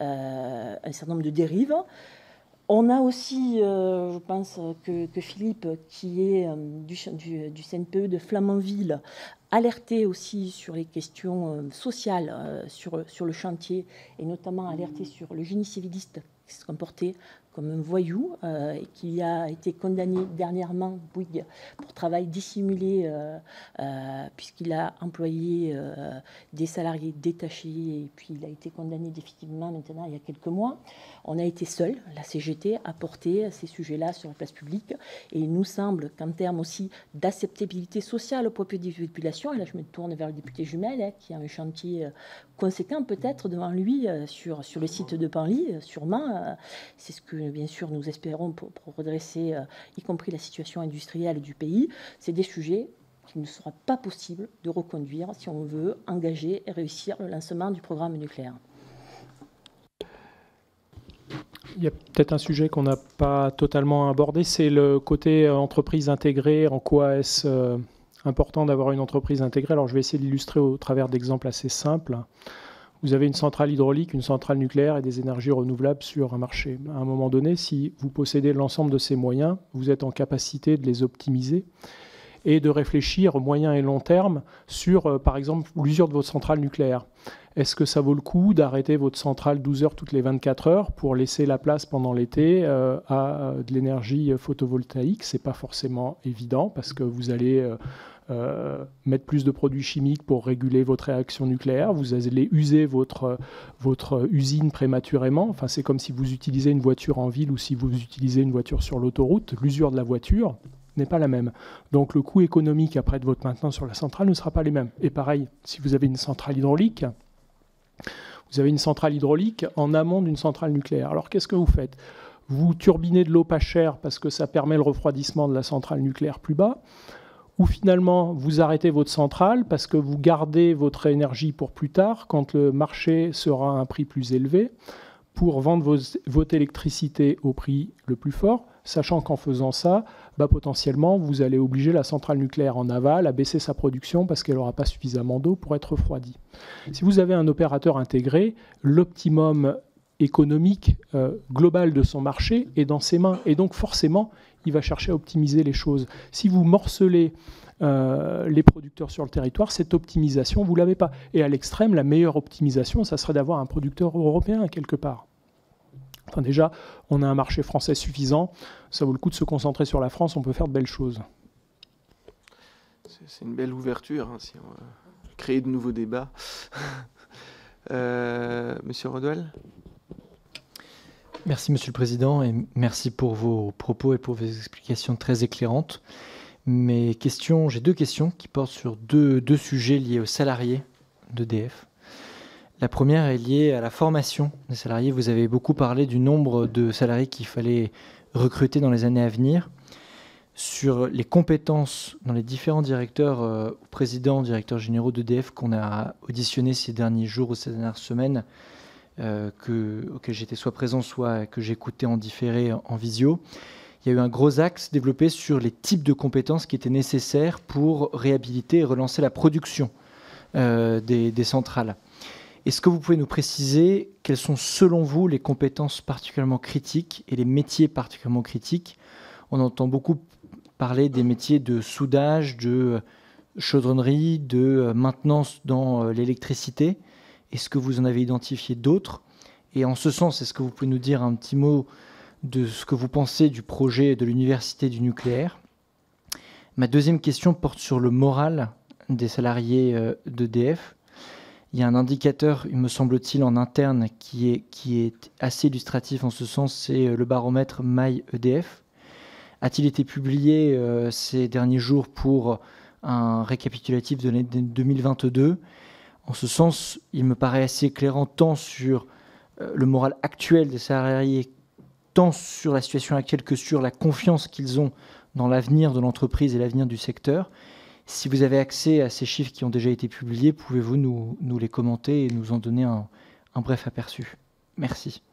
euh, un certain nombre de dérives. On a aussi, euh, je pense que, que Philippe, qui est euh, du, du, du C N P E de Flamanville, alerté aussi sur les questions euh, sociales euh, sur, sur le chantier, et notamment alerté sur le génie civiliste qui se comportait comme un voyou euh, et qui a été condamné dernièrement, Bouygues, pour travail dissimulé, euh, euh, puisqu'il a employé euh, des salariés détachés, et puis il a été condamné définitivement maintenant il y a quelques mois. On a été seuls, la C G T, à porter ces sujets-là sur la place publique, et il nous semble qu'en termes aussi d'acceptabilité sociale au profit des populations, et là je me tourne vers le député Jumel, hein, qui a un chantier conséquent peut-être devant lui euh, sur, sur le site de Panly, euh, sûrement, euh, c'est ce que bien sûr nous espérons pour, pour redresser euh, y compris la situation industrielle du pays. C'est des sujets qu'il ne sera pas possible de reconduire si on veut engager et réussir le lancement du programme nucléaire. Il y a peut-être un sujet qu'on n'a pas totalement abordé, c'est le côté entreprise intégrée. En quoi est-ce euh, important d'avoir une entreprise intégrée? Alors je vais essayer de l'illustrer au travers d'exemples assez simples. Vous avez une centrale hydraulique, une centrale nucléaire et des énergies renouvelables sur un marché. À un moment donné, si vous possédez l'ensemble de ces moyens, vous êtes en capacité de les optimiser et de réfléchir au moyen et long terme sur, euh, par exemple, l'usure de votre centrale nucléaire. Est-ce que ça vaut le coup d'arrêter votre centrale douze heures toutes les vingt-quatre heures pour laisser la place pendant l'été euh, à de l'énergie photovoltaïque? Ce n'est pas forcément évident parce que vous allez euh, euh, mettre plus de produits chimiques pour réguler votre réaction nucléaire. Vous allez user votre, votre usine prématurément. Enfin, c'est comme si vous utilisez une voiture en ville ou si vous utilisez une voiture sur l'autoroute. L'usure de la voiture n'est pas la même. Donc le coût économique après de votre maintenance sur la centrale ne sera pas les mêmes. Et pareil, si vous avez une centrale hydraulique, vous avez une centrale hydraulique en amont d'une centrale nucléaire. Alors qu'est-ce que vous faites? Vous turbinez de l'eau pas chère parce que ça permet le refroidissement de la centrale nucléaire plus bas, ou finalement vous arrêtez votre centrale parce que vous gardez votre énergie pour plus tard quand le marché sera à un prix plus élevé, pour vendre vos, votre électricité au prix le plus fort, sachant qu'en faisant ça, bah, potentiellement, vous allez obliger la centrale nucléaire en aval à baisser sa production parce qu'elle n'aura pas suffisamment d'eau pour être refroidie. Si vous avez un opérateur intégré, l'optimum économique euh, global de son marché est dans ses mains. Et donc, forcément, il va chercher à optimiser les choses. Si vous morcelez euh, les producteurs sur le territoire, cette optimisation, vous ne l'avez pas. Et à l'extrême, la meilleure optimisation, ça serait d'avoir un producteur européen quelque part. Enfin, déjà, on a un marché français suffisant. Ça vaut le coup de se concentrer sur la France. On peut faire de belles choses. C'est une belle ouverture, hein, si on veut créer de nouveaux débats. euh, Monsieur Rodwell ? Merci Monsieur le Président et merci pour vos propos et pour vos explications très éclairantes. Mes questions, j'ai deux questions qui portent sur deux, deux sujets liés aux salariés d'E D F. La première est liée à la formation des salariés. Vous avez beaucoup parlé du nombre de salariés qu'il fallait recruter dans les années à venir. Sur les compétences dans les différents directeurs, euh, présidents, directeurs généraux d'E D F qu'on a auditionnés ces derniers jours ou ces dernières semaines, Euh, que, auquel j'étais soit présent, soit que j'écoutais en différé en, en visio, il y a eu un gros axe développé sur les types de compétences qui étaient nécessaires pour réhabiliter et relancer la production euh, des, des centrales. Est-ce que vous pouvez nous préciser quelles sont selon vous les compétences particulièrement critiques et les métiers particulièrement critiques? On entend beaucoup parler des métiers de soudage, de chaudronnerie, de maintenance dans l'électricité. Est-ce que vous en avez identifié d'autres? Et en ce sens, est-ce que vous pouvez nous dire un petit mot de ce que vous pensez du projet de l'Université du nucléaire? Ma deuxième question porte sur le moral des salariés d'E D F. Il y a un indicateur, il me semble-t-il, en interne qui est, qui est assez illustratif en ce sens, c'est le baromètre MyE D F. A-t-il été publié euh, ces derniers jours pour un récapitulatif de l'année deux mille vingt-deux? En ce sens, il me paraît assez éclairant tant sur euh, le moral actuel des salariés, tant sur la situation actuelle que sur la confiance qu'ils ont dans l'avenir de l'entreprise et l'avenir du secteur. Si vous avez accès à ces chiffres qui ont déjà été publiés, pouvez-vous nous, nous les commenter et nous en donner un, un bref aperçu? Merci.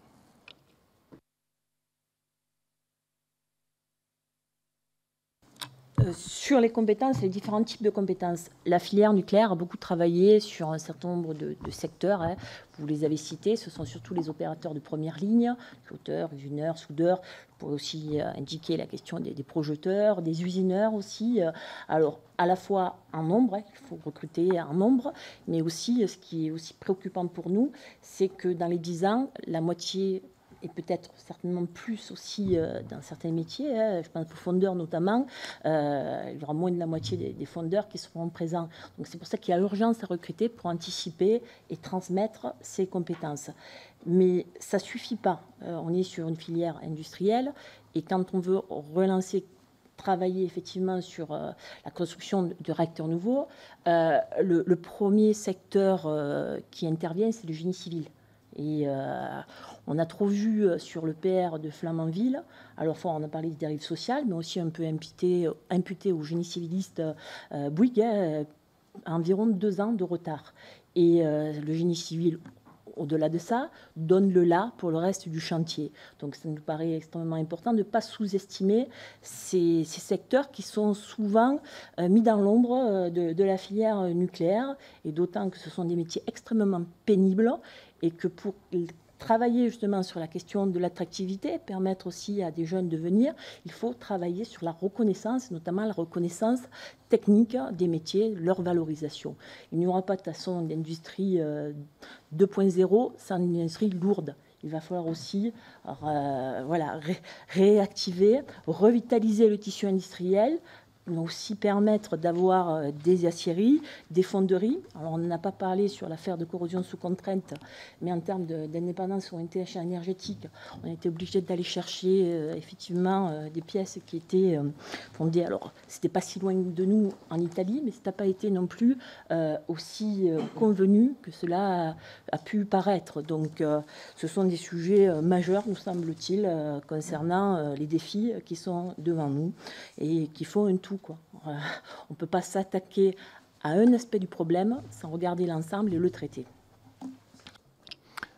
Euh, sur les compétences, les différents types de compétences, la filière nucléaire a beaucoup travaillé sur un certain nombre de, de secteurs. Hein. Vous les avez cités, ce sont surtout les opérateurs de première ligne, flotteurs, usineurs, soudeurs. Vous pourrez aussi euh, indiquer la question des, des projeteurs, des usineurs aussi. Euh, alors, à la fois un nombre, hein, il faut recruter un nombre, mais aussi, ce qui est aussi préoccupant pour nous, c'est que dans les dix ans, la moitié et peut-être certainement plus aussi euh, dans certains métiers, hein, je pense aux fondeurs notamment, euh, il y aura moins de la moitié des, des fondeurs qui seront présents. Donc c'est pour ça qu'il y a urgence à recruter pour anticiper et transmettre ces compétences. Mais ça ne suffit pas. Euh, on est sur une filière industrielle et quand on veut relancer, travailler effectivement sur euh, la construction de, de réacteurs nouveaux, euh, le, le premier secteur euh, qui intervient, c'est le génie civil. Et euh, on a trop vu sur le P R de Flamanville, à la fois on a parlé des dérives sociales, mais aussi un peu imputé, imputé au génie civiliste euh, Bouygues, euh, environ deux ans de retard. Et euh, le génie civil, au-delà de ça, donne le là pour le reste du chantier. Donc ça nous paraît extrêmement important de ne pas sous-estimer ces, ces secteurs qui sont souvent euh, mis dans l'ombre euh, de, de la filière nucléaire, et d'autant que ce sont des métiers extrêmement pénibles, et que pour travailler justement sur la question de l'attractivité, permettre aussi à des jeunes de venir, il faut travailler sur la reconnaissance, notamment la reconnaissance technique des métiers, leur valorisation. Il n'y aura pas de toute façon d'industrie euh, deux point zéro sans une industrie lourde. Il va falloir aussi euh, voilà, ré réactiver, revitaliser le tissu industriel, aussi permettre d'avoir des aciéries, des fonderies. Alors, on n'en a pas parlé sur l'affaire de corrosion sous contrainte, mais en termes d'indépendance sur une T H énergétique, on était obligé d'aller chercher euh, effectivement euh, des pièces qui étaient euh, fondées. Alors, c'était pas si loin de nous en Italie, mais ça n'a pas été non plus euh, aussi euh, convenu que cela a, a pu paraître. Donc, euh, ce sont des sujets euh, majeurs, nous semble-t-il, euh, concernant euh, les défis qui sont devant nous et qui font un tout. Quoi. On ne peut pas s'attaquer à un aspect du problème sans regarder l'ensemble et le traiter.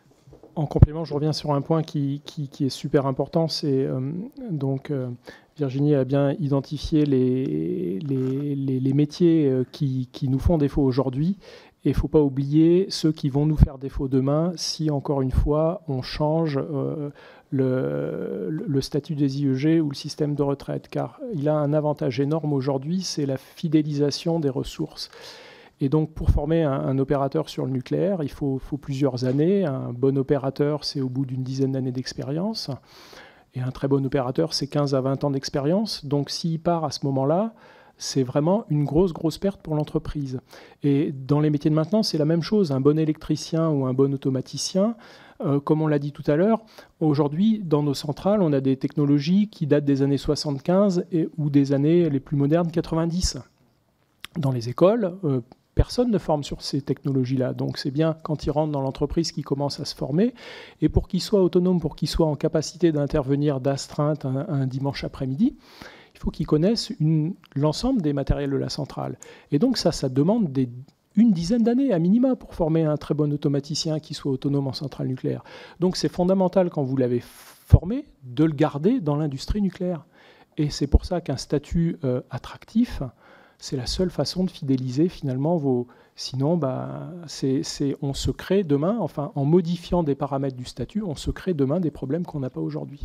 en complément, je reviens sur un point qui, qui, qui est super important. C'est euh, donc euh, Virginie a bien identifié les, les, les, les métiers qui, qui nous font défaut aujourd'hui. Et il ne faut pas oublier ceux qui vont nous faire défaut demain si, encore une fois, on change euh, le, le statut des I E G ou le système de retraite. Car il a un avantage énorme aujourd'hui, c'est la fidélisation des ressources. Et donc, pour former un, un opérateur sur le nucléaire, il faut, faut plusieurs années. Un bon opérateur, c'est au bout d'une dizaine d'années d'expérience. Et un très bon opérateur, c'est quinze à vingt ans d'expérience. Donc, s'il part à ce moment-là, c'est vraiment une grosse, grosse perte pour l'entreprise. Et dans les métiers de maintenance, c'est la même chose. Un bon électricien ou un bon automaticien, euh, comme on l'a dit tout à l'heure, aujourd'hui, dans nos centrales, on a des technologies qui datent des années soixante-quinze et, ou des années les plus modernes, quatre-vingt-dix. Dans les écoles, euh, personne ne forme sur ces technologies-là. Donc c'est bien quand ils rentrent dans l'entreprise qu'ils commencent à se former. Et pour qu'ils soient autonomes, pour qu'ils soient en capacité d'intervenir d'astreinte un, un dimanche après-midi, il faut qu'ils connaissent une, l'ensemble des matériels de la centrale. Et donc ça, ça demande des, une dizaine d'années à minima pour former un très bon automaticien qui soit autonome en centrale nucléaire. Donc c'est fondamental, quand vous l'avez formé, de le garder dans l'industrie nucléaire. Et c'est pour ça qu'un statut euh, attractif, c'est la seule façon de fidéliser finalement vos... Sinon, bah, c'est, c'est, on se crée demain, enfin en modifiant des paramètres du statut, on se crée demain des problèmes qu'on n'a pas aujourd'hui.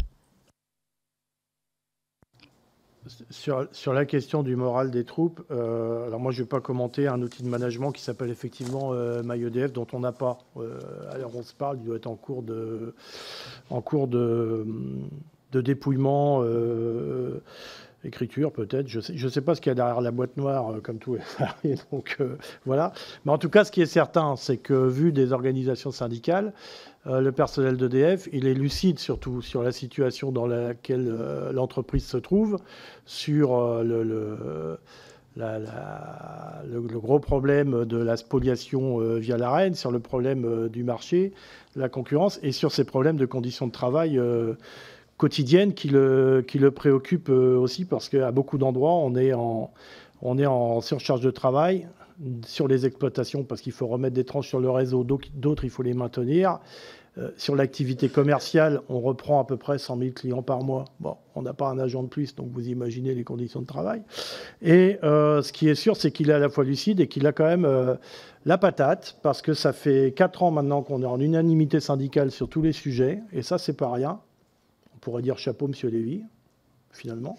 Sur, sur la question du moral des troupes, euh, alors moi je ne vais pas commenter un outil de management qui s'appelle effectivement euh, MyEDF, dont on n'a pas. Euh, alors on se parle, il doit être en cours de, en cours de, de dépouillement, euh, écriture peut-être. Je ne sais, je sais pas ce qu'il y a derrière la boîte noire, euh, comme tout est salarié. Donc euh, voilà. Mais en tout cas, ce qui est certain, c'est que vu des organisations syndicales, Euh, le personnel d'E D F, il est lucide surtout sur la situation dans laquelle euh, l'entreprise se trouve, sur euh, le, le, la, la, le, le gros problème de la spoliation euh, via l'AREN, sur le problème euh, du marché, la concurrence, et sur ces problèmes de conditions de travail euh, quotidiennes qui le, qui le préoccupent euh, aussi, parce qu'à beaucoup d'endroits, on est en, on est en surcharge de travail sur les exploitations, parce qu'il faut remettre des tranches sur le réseau, d'autres, il faut les maintenir. Euh, sur l'activité commerciale, on reprend à peu près cent mille clients par mois. Bon, on n'a pas un agent de plus, donc vous imaginez les conditions de travail. Et euh, ce qui est sûr, c'est qu'il est à la fois lucide et qu'il a quand même euh, la patate, parce que ça fait quatre ans maintenant qu'on est en unanimité syndicale sur tous les sujets, et ça, c'est pas rien. On pourrait dire chapeau, monsieur Lévy, finalement.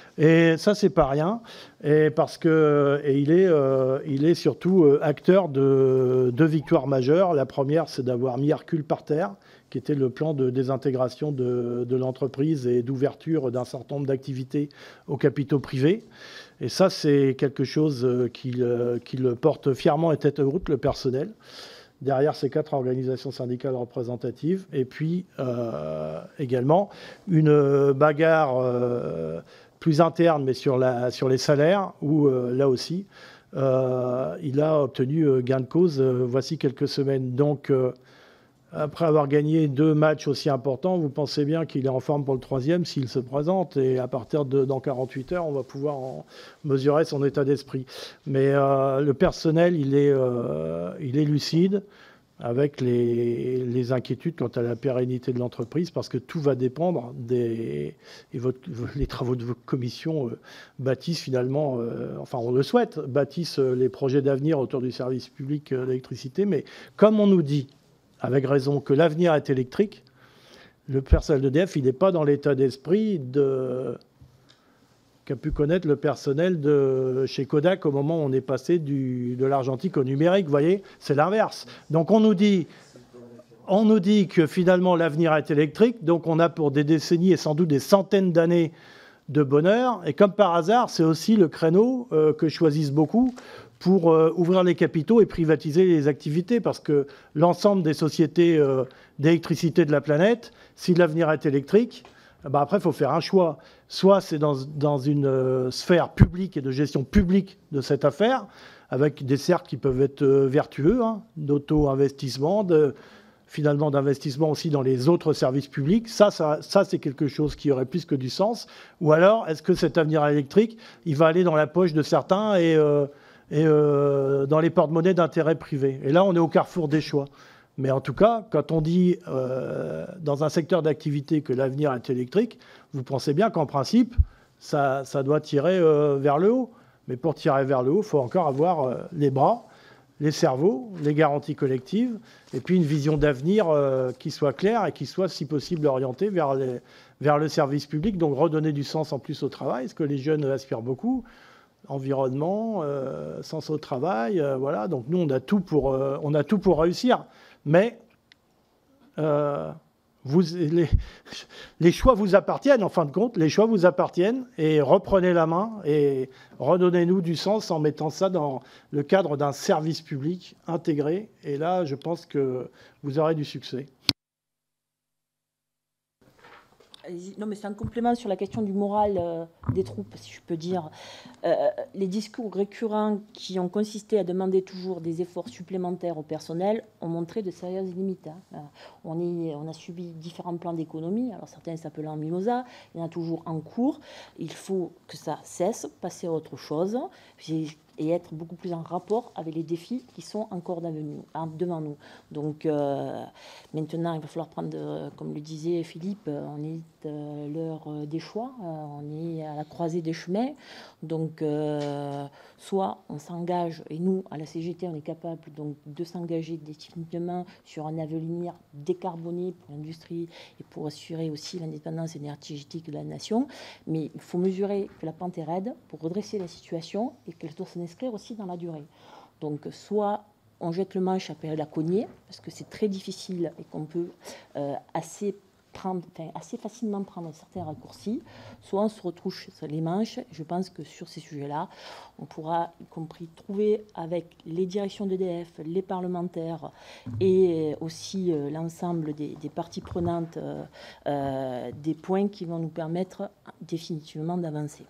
Et ça, c'est pas rien, et parce que et il est, euh, il est surtout euh, acteur de deux victoires majeures. La première, c'est d'avoir mis Hercule par terre, qui était le plan de désintégration de, de l'entreprise et d'ouverture d'un certain nombre d'activités aux capitaux privés. Et ça, c'est quelque chose qu'il euh, qu'il porte fièrement et tête haute, le personnel, derrière ces quatre organisations syndicales représentatives. Et puis, euh, également, une bagarre euh, plus interne, mais sur, la, sur les salaires, où, euh, là aussi, euh, il a obtenu euh, gain de cause euh, voici quelques semaines. Donc, euh, après avoir gagné deux matchs aussi importants, vous pensez bien qu'il est en forme pour le troisième s'il se présente. Et à partir de dans quarante-huit heures, on va pouvoir en mesurer son état d'esprit. Mais euh, le personnel, il est, euh, il est lucide, avec les, les inquiétudes quant à la pérennité de l'entreprise, parce que tout va dépendre des... Et votre, les travaux de votre commission euh, bâtissent finalement, euh, enfin on le souhaite, bâtissent euh, les projets d'avenir autour du service public euh, d'électricité, mais comme on nous dit, avec raison, que l'avenir est électrique, le personnel d'E D F, il n'est pas dans l'état d'esprit de... qu'a pu connaître le personnel de chez Kodak au moment où on est passé du, de l'argentique au numérique. Vous voyez, c'est l'inverse. Donc on nous dit, on nous dit que finalement l'avenir est électrique, donc on a pour des décennies et sans doute des centaines d'années de bonheur. Et comme par hasard, c'est aussi le créneau euh, que choisissent beaucoup pour euh, ouvrir les capitaux et privatiser les activités, parce que l'ensemble des sociétés euh, d'électricité de la planète, si l'avenir est électrique, ben après, il faut faire un choix. Soit c'est dans, dans une euh, sphère publique et de gestion publique de cette affaire, avec des cercles qui peuvent être euh, vertueux, hein, d'auto-investissement, de, finalement d'investissement aussi dans les autres services publics. Ça, ça, ça c'est quelque chose qui aurait plus que du sens. Ou alors, est-ce que cet avenir électrique, il va aller dans la poche de certains et, euh, et euh, dans les porte-monnaies d'intérêts privés? Et là, on est au carrefour des choix. Mais en tout cas, quand on dit euh, dans un secteur d'activité que l'avenir est électrique, vous pensez bien qu'en principe, ça, ça doit tirer euh, vers le haut. Mais pour tirer vers le haut, il faut encore avoir euh, les bras, les cerveaux, les garanties collectives, et puis une vision d'avenir euh, qui soit claire et qui soit, si possible, orientée vers, les, vers le service public, donc redonner du sens en plus au travail, ce que les jeunes aspirent beaucoup. Environnement, euh, sens au travail, euh, voilà. Donc nous, on a tout pour, euh, on a tout pour réussir. Mais euh, vous, les, les choix vous appartiennent, en fin de compte, les choix vous appartiennent, et reprenez la main et redonnez-nous du sens en mettant ça dans le cadre d'un service public intégré. Et là, je pense que vous aurez du succès. Non, mais c'est un complément sur la question du moral euh, des troupes, si je peux dire. Euh, les discours récurrents qui ont consisté à demander toujours des efforts supplémentaires au personnel ont montré de sérieuses limites. Hein. On, est, on a subi différents plans d'économie. Alors certains s'appellent en mimosa, il y en a toujours en cours. Il faut que ça cesse, passer à autre chose et être beaucoup plus en rapport avec les défis qui sont encore devant nous. Donc euh, maintenant, il va falloir prendre, euh, comme le disait Philippe, on est euh, l'heure des choix, euh, on est à la croisée des chemins. Donc euh, soit on s'engage, et nous, à la C G T, on est capable donc, de s'engager définitivement sur un avenir décarboné pour l'industrie et pour assurer aussi l'indépendance énergétique de la nation. Mais il faut mesurer que la pente est raide pour redresser la situation et qu'elle doit s'en inscrire aussi dans la durée. Donc, soit on jette le manche après la cognée, parce que c'est très difficile et qu'on peut euh, assez, prendre, enfin, assez facilement prendre certains raccourcis, soit on se retrouche les manches. Je pense que sur ces sujets-là, on pourra, y compris, trouver avec les directions d'E D F, les parlementaires et aussi euh, l'ensemble des, des parties prenantes, euh, euh, des points qui vont nous permettre définitivement d'avancer.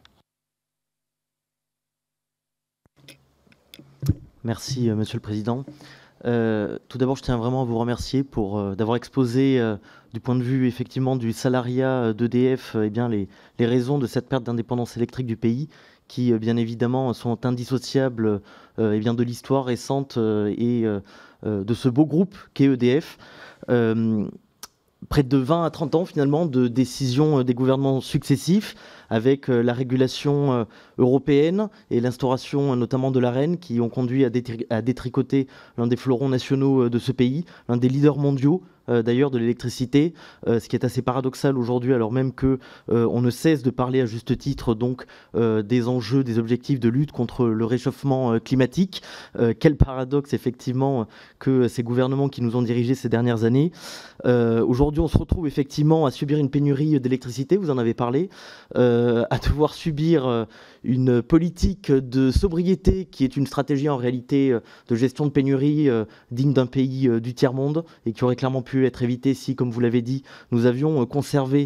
Merci, euh, Monsieur le Président. Euh, tout d'abord, je tiens vraiment à vous remercier pour euh, d'avoir exposé, euh, du point de vue effectivement du salariat d'E D F, euh, eh bien, les, les raisons de cette perte d'indépendance électrique du pays, qui euh, bien évidemment sont indissociables euh, eh bien, de l'histoire récente euh, et euh, de ce beau groupe qu'est E D F. Euh, près de vingt à trente ans finalement de décisions des gouvernements successifs avec la régulation européenne et l'instauration notamment de l'Arenh qui ont conduit à, détri à détricoter l'un des fleurons nationaux de ce pays, l'un des leaders mondiaux euh, d'ailleurs de l'électricité, euh, ce qui est assez paradoxal aujourd'hui alors même que euh, on ne cesse de parler à juste titre donc euh, des enjeux, des objectifs de lutte contre le réchauffement euh, climatique. Euh, quel paradoxe effectivement que ces gouvernements qui nous ont dirigés ces dernières années. Euh, aujourd'hui on se retrouve effectivement à subir une pénurie d'électricité, vous en avez parlé, euh, à devoir subir euh, une politique de sobriété qui est une stratégie en réalité de gestion de pénurie euh, digne d'un pays euh, du tiers-monde et qui aurait clairement pu être évitée si, comme vous l'avez dit, nous avions conservé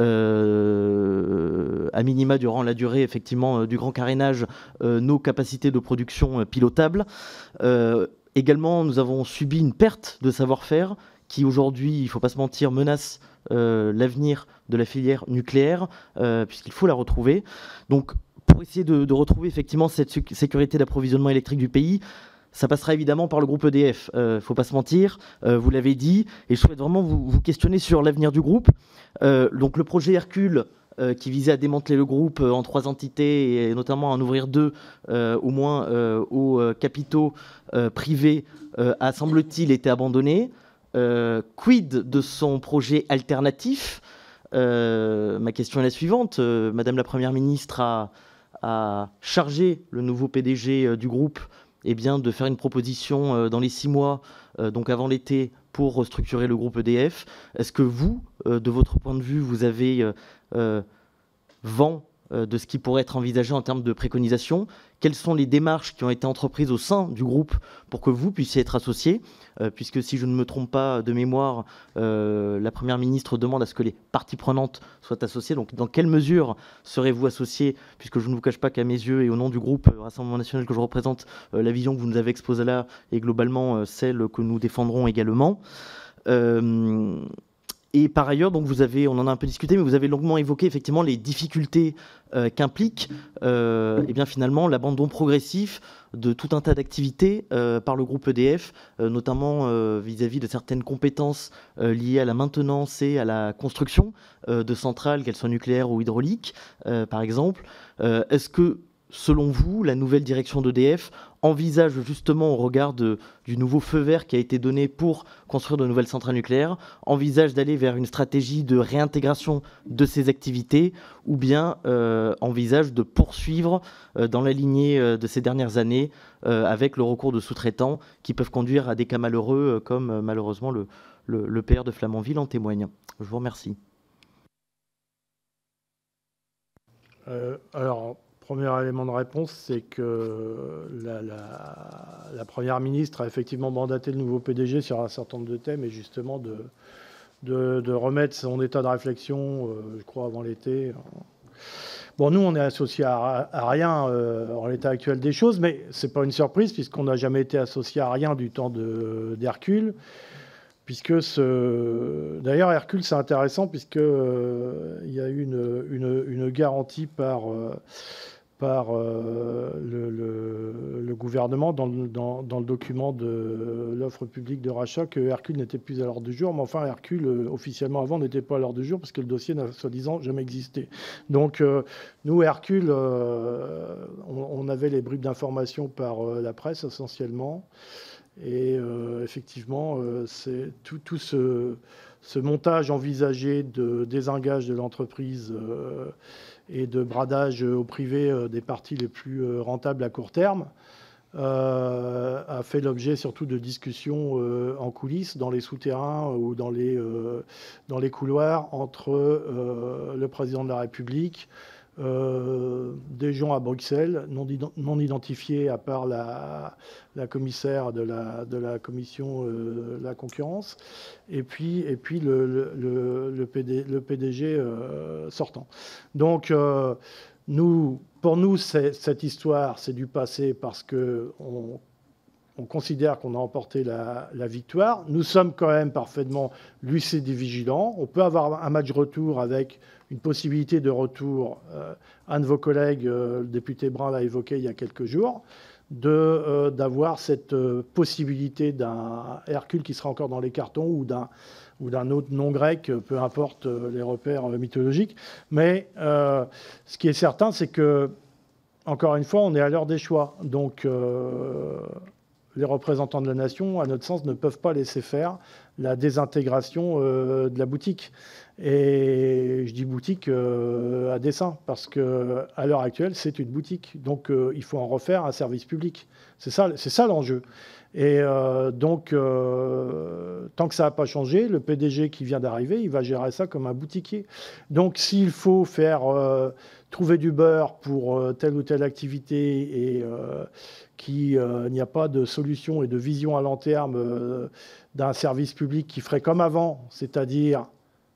euh, à minima durant la durée effectivement euh, du grand carénage euh, nos capacités de production euh, pilotables. Euh, également, nous avons subi une perte de savoir-faire qui aujourd'hui, il ne faut pas se mentir, menace euh, l'avenir de la filière nucléaire, euh, puisqu'il faut la retrouver. Donc, pour essayer de, de retrouver effectivement cette sécurité d'approvisionnement électrique du pays, ça passera évidemment par le groupe E D F. Il euh, ne faut pas se mentir, euh, vous l'avez dit, et je souhaite vraiment vous, vous questionner sur l'avenir du groupe. Euh, donc, le projet Hercule, euh, qui visait à démanteler le groupe en trois entités, et notamment à en ouvrir deux, euh, au moins euh, aux capitaux euh, privés, euh, a, semble-t-il, été abandonné. Euh, quid de son projet alternatif? euh, Ma question est la suivante. Euh, Madame la Première ministre a, a chargé le nouveau P D G euh, du groupe eh bien, de faire une proposition euh, dans les six mois, euh, donc avant l'été, pour restructurer le groupe E D F. Est-ce que vous, euh, de votre point de vue, vous avez euh, euh, vent euh, de ce qui pourrait être envisagé en termes de préconisation? Quelles sont les démarches qui ont été entreprises au sein du groupe pour que vous puissiez être associé, euh, puisque si je ne me trompe pas de mémoire, euh, la Première ministre demande à ce que les parties prenantes soient associées. Donc dans quelle mesure serez-vous associé, puisque je ne vous cache pas qu'à mes yeux et au nom du groupe euh, Rassemblement National que je représente, euh, la vision que vous nous avez exposée là est globalement euh, celle que nous défendrons également. Euh, Et par ailleurs, donc vous avez, on en a un peu discuté, mais vous avez longuement évoqué effectivement les difficultés euh, qu'implique euh, et bien finalement l'abandon progressif de tout un tas d'activités euh, par le groupe E D F, euh, notamment euh, vis-à-vis de certaines compétences euh, liées à la maintenance et à la construction euh, de centrales, qu'elles soient nucléaires ou hydrauliques, euh, par exemple. Euh, est-ce que, selon vous, la nouvelle direction d'E D F envisage justement, au regard de, du nouveau feu vert qui a été donné pour construire de nouvelles centrales nucléaires, envisage d'aller vers une stratégie de réintégration de ces activités, ou bien euh, envisage de poursuivre euh, dans la lignée euh, de ces dernières années euh, avec le recours de sous-traitants qui peuvent conduire à des cas malheureux, euh, comme euh, malheureusement le, le, le P R de Flamanville en témoigne. Je vous remercie. Euh, alors, premier élément de réponse, c'est que la, la, la Première ministre a effectivement mandaté le nouveau P D G sur un certain nombre de thèmes et justement de, de, de remettre son état de réflexion, euh, je crois, avant l'été. Bon, nous, on est associés à, à rien euh, en l'état actuel des choses, mais ce n'est pas une surprise puisqu'on n'a jamais été associé à rien du temps d'Hercule. Puisque ce... D'ailleurs, Hercule, c'est intéressant puisqu'il euh, y a eu une, une, une garantie par... Euh, par euh, le, le, le gouvernement dans le, dans, dans le document de l'offre publique de rachat que Hercule n'était plus à l'ordre du jour. Mais enfin, Hercule, euh, officiellement avant, n'était pas à l'ordre du jour parce que le dossier n'a soi-disant jamais existé. Donc, euh, nous, Hercule, euh, on, on avait les bribes d'informations par euh, la presse essentiellement. Et euh, effectivement, euh, c'est tout, tout ce, ce montage envisagé de désengage de l'entreprise euh, et de bradage au privé euh, des parties les plus euh, rentables à court terme euh, a fait l'objet surtout de discussions euh, en coulisses, dans les souterrains ou dans les, euh, dans les couloirs entre euh, le président de la République, Euh, des gens à Bruxelles, non, non identifiés à part la, la commissaire de la, de la commission euh, de la concurrence, et puis, et puis le, le, le, P D, le P D G euh, sortant. Donc, euh, nous, pour nous, cette histoire, c'est du passé parce qu'on on considère qu'on a emporté la, la victoire. Nous sommes quand même parfaitement lucides et vigilants. On peut avoir un match retour avec une possibilité de retour. Euh, un de vos collègues, euh, le député Brun, l'a évoqué il y a quelques jours, de, euh, d'avoir cette euh, possibilité d'un Hercule qui sera encore dans les cartons ou d'un ou d'un autre nom grec, peu importe euh, les repères euh, mythologiques. Mais euh, ce qui est certain, c'est que, encore une fois, on est à l'heure des choix. Donc, euh, les représentants de la nation, à notre sens, ne peuvent pas laisser faire la désintégration euh, de la boutique. Et je dis boutique euh, à dessein, parce qu'à l'heure actuelle, c'est une boutique. Donc, euh, il faut en refaire un service public. C'est ça, c'est ça l'enjeu. Et euh, donc, euh, tant que ça n'a pas changé, le P D G qui vient d'arriver, il va gérer ça comme un boutiquier. Donc, s'il faut faire euh, trouver du beurre pour euh, telle ou telle activité et euh, qu'il euh, n'y a pas de solution et de vision à long terme euh, d'un service public qui ferait comme avant, c'est-à-dire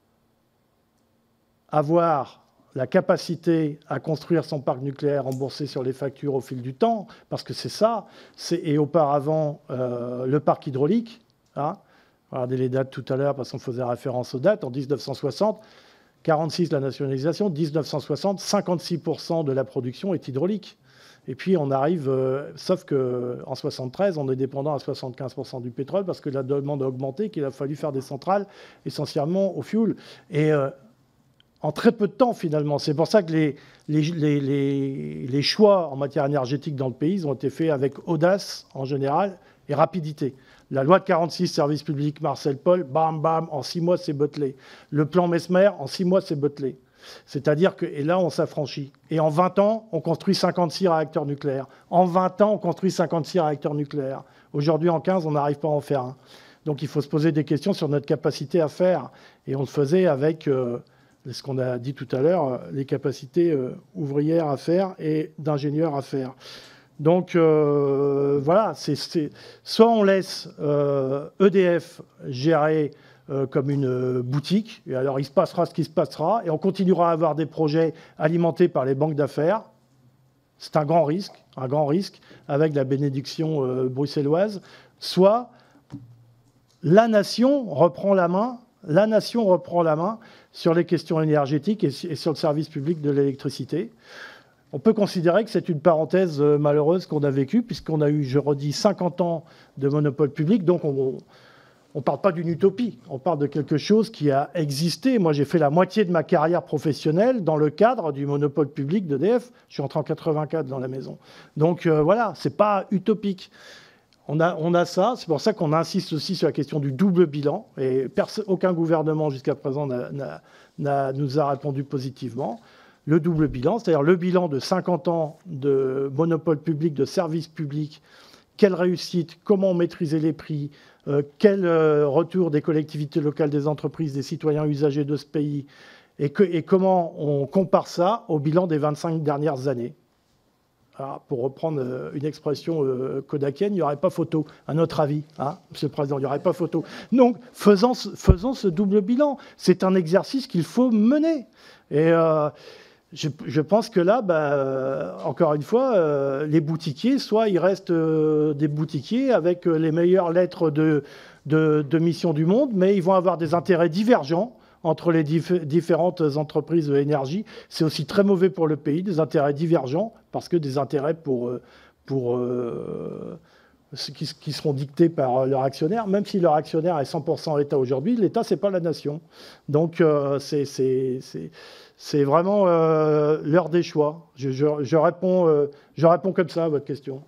avoir la capacité à construire son parc nucléaire remboursé sur les factures au fil du temps, parce que c'est ça, c'est, et auparavant euh, le parc hydraulique, hein, regardez les dates tout à l'heure parce qu'on faisait référence aux dates, en mille neuf cent soixante, quarante-six la nationalisation, mille neuf cent soixante, cinquante-six pour cent de la production est hydraulique. Et puis on arrive, euh, sauf qu'en soixante-treize, on est dépendant à soixante-quinze pour cent du pétrole parce que la demande a augmenté, qu'il a fallu faire des centrales essentiellement au fioul. Et euh, en très peu de temps, finalement. C'est pour ça que les, les, les, les, les choix en matière énergétique dans le pays ont été faits avec audace, en général, et rapidité. La loi de quarante-six, service public, Marcel Paul, bam, bam, en six mois, c'est bottelé. Le plan Mesmer, en six mois, c'est bottelé. C'est-à-dire que, et là, on s'affranchit. Et en vingt ans, on construit cinquante-six réacteurs nucléaires. En vingt ans, on construit cinquante-six réacteurs nucléaires. Aujourd'hui, en quinze, on n'arrive pas à en faire un. Donc, il faut se poser des questions sur notre capacité à faire. Et on le faisait avec... Euh, ce qu'on a dit tout à l'heure, les capacités euh, ouvrières à faire et d'ingénieurs à faire. Donc euh, voilà, c'est, c'est, soit on laisse euh, E D F gérer euh, comme une boutique, et alors il se passera ce qui se passera, et on continuera à avoir des projets alimentés par les banques d'affaires. C'est un grand risque, un grand risque, avec la bénédiction euh, bruxelloise. Soit la nation reprend la main La nation reprend la main sur les questions énergétiques et sur le service public de l'électricité. On peut considérer que c'est une parenthèse malheureuse qu'on a vécue, puisqu'on a eu, je redis, cinquante ans de monopole public. Donc, on ne parle pas d'une utopie. On parle de quelque chose qui a existé. Moi, j'ai fait la moitié de ma carrière professionnelle dans le cadre du monopole public d'E D F. Je suis entré en quatre-vingt-quatre dans la maison. Donc, euh, voilà, ce n'est pas utopique. On a, on a ça. C'est pour ça qu'on insiste aussi sur la question du double bilan. Et aucun gouvernement jusqu'à présent n'a, n'a, n'a, nous a répondu positivement. Le double bilan, c'est-à-dire le bilan de cinquante ans de monopole public, de service public, quelle réussite, comment maîtriser les prix, euh, quel euh, retour des collectivités locales, des entreprises, des citoyens usagers de ce pays, et, que, et comment on compare ça au bilan des vingt-cinq dernières années. Alors, pour reprendre euh, une expression euh, kodakienne, il n'y aurait pas photo, à notre avis, hein, Monsieur le Président, il n'y aurait pas photo. Donc, faisons, faisons ce double bilan. C'est un exercice qu'il faut mener. Et... Euh, Je, je pense que là, bah, euh, encore une fois, euh, les boutiquiers, soit ils restent euh, des boutiquiers avec euh, les meilleures lettres de, de, de mission du monde, mais ils vont avoir des intérêts divergents entre les dif différentes entreprises d'énergie. C'est aussi très mauvais pour le pays, des intérêts divergents, parce que des intérêts pour, pour euh, qui, qui seront dictés par leur actionnaire, même si leur actionnaire est cent pour cent État aujourd'hui, l'État, c'est pas la nation. Donc, euh, c'est... C'est vraiment euh, l'heure des choix. Je, je, je, réponds, euh, je réponds comme ça à votre question.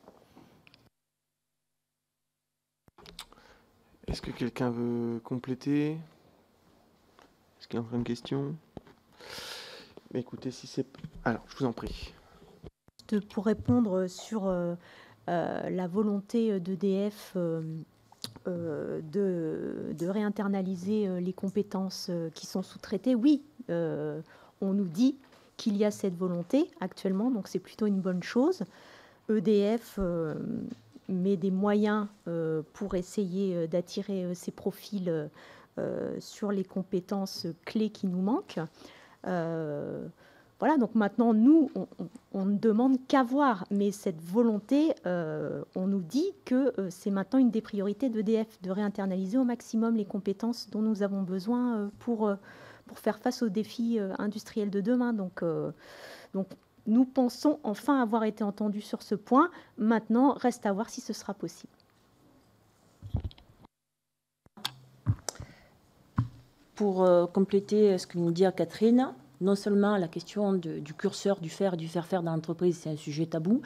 Est-ce que quelqu'un veut compléter? Est-ce qu'il y a encore une question? Mais écoutez, si c'est... Alors, je vous en prie. Pour répondre sur euh, euh, la volonté d'E D F euh, euh, de, de réinternaliser euh, les compétences euh, qui sont sous-traitées, oui, euh, on nous dit qu'il y a cette volonté actuellement, donc c'est plutôt une bonne chose. E D F euh, met des moyens euh, pour essayer euh, d'attirer euh, ces profils euh, sur les compétences clés qui nous manquent. Euh, Voilà, donc maintenant, nous, on, on, on ne demande qu'à voir, mais cette volonté, euh, on nous dit que euh, c'est maintenant une des priorités d'E D F, de réinternaliser au maximum les compétences dont nous avons besoin euh, pour, euh, pour faire face aux défis euh, industriels de demain. Donc, euh, donc, nous pensons enfin avoir été entendus sur ce point. Maintenant, reste à voir si ce sera possible. Pour euh, compléter ce que nous dit Catherine, non seulement la question de, du curseur, du faire et du faire-faire dans l'entreprise, c'est un sujet tabou.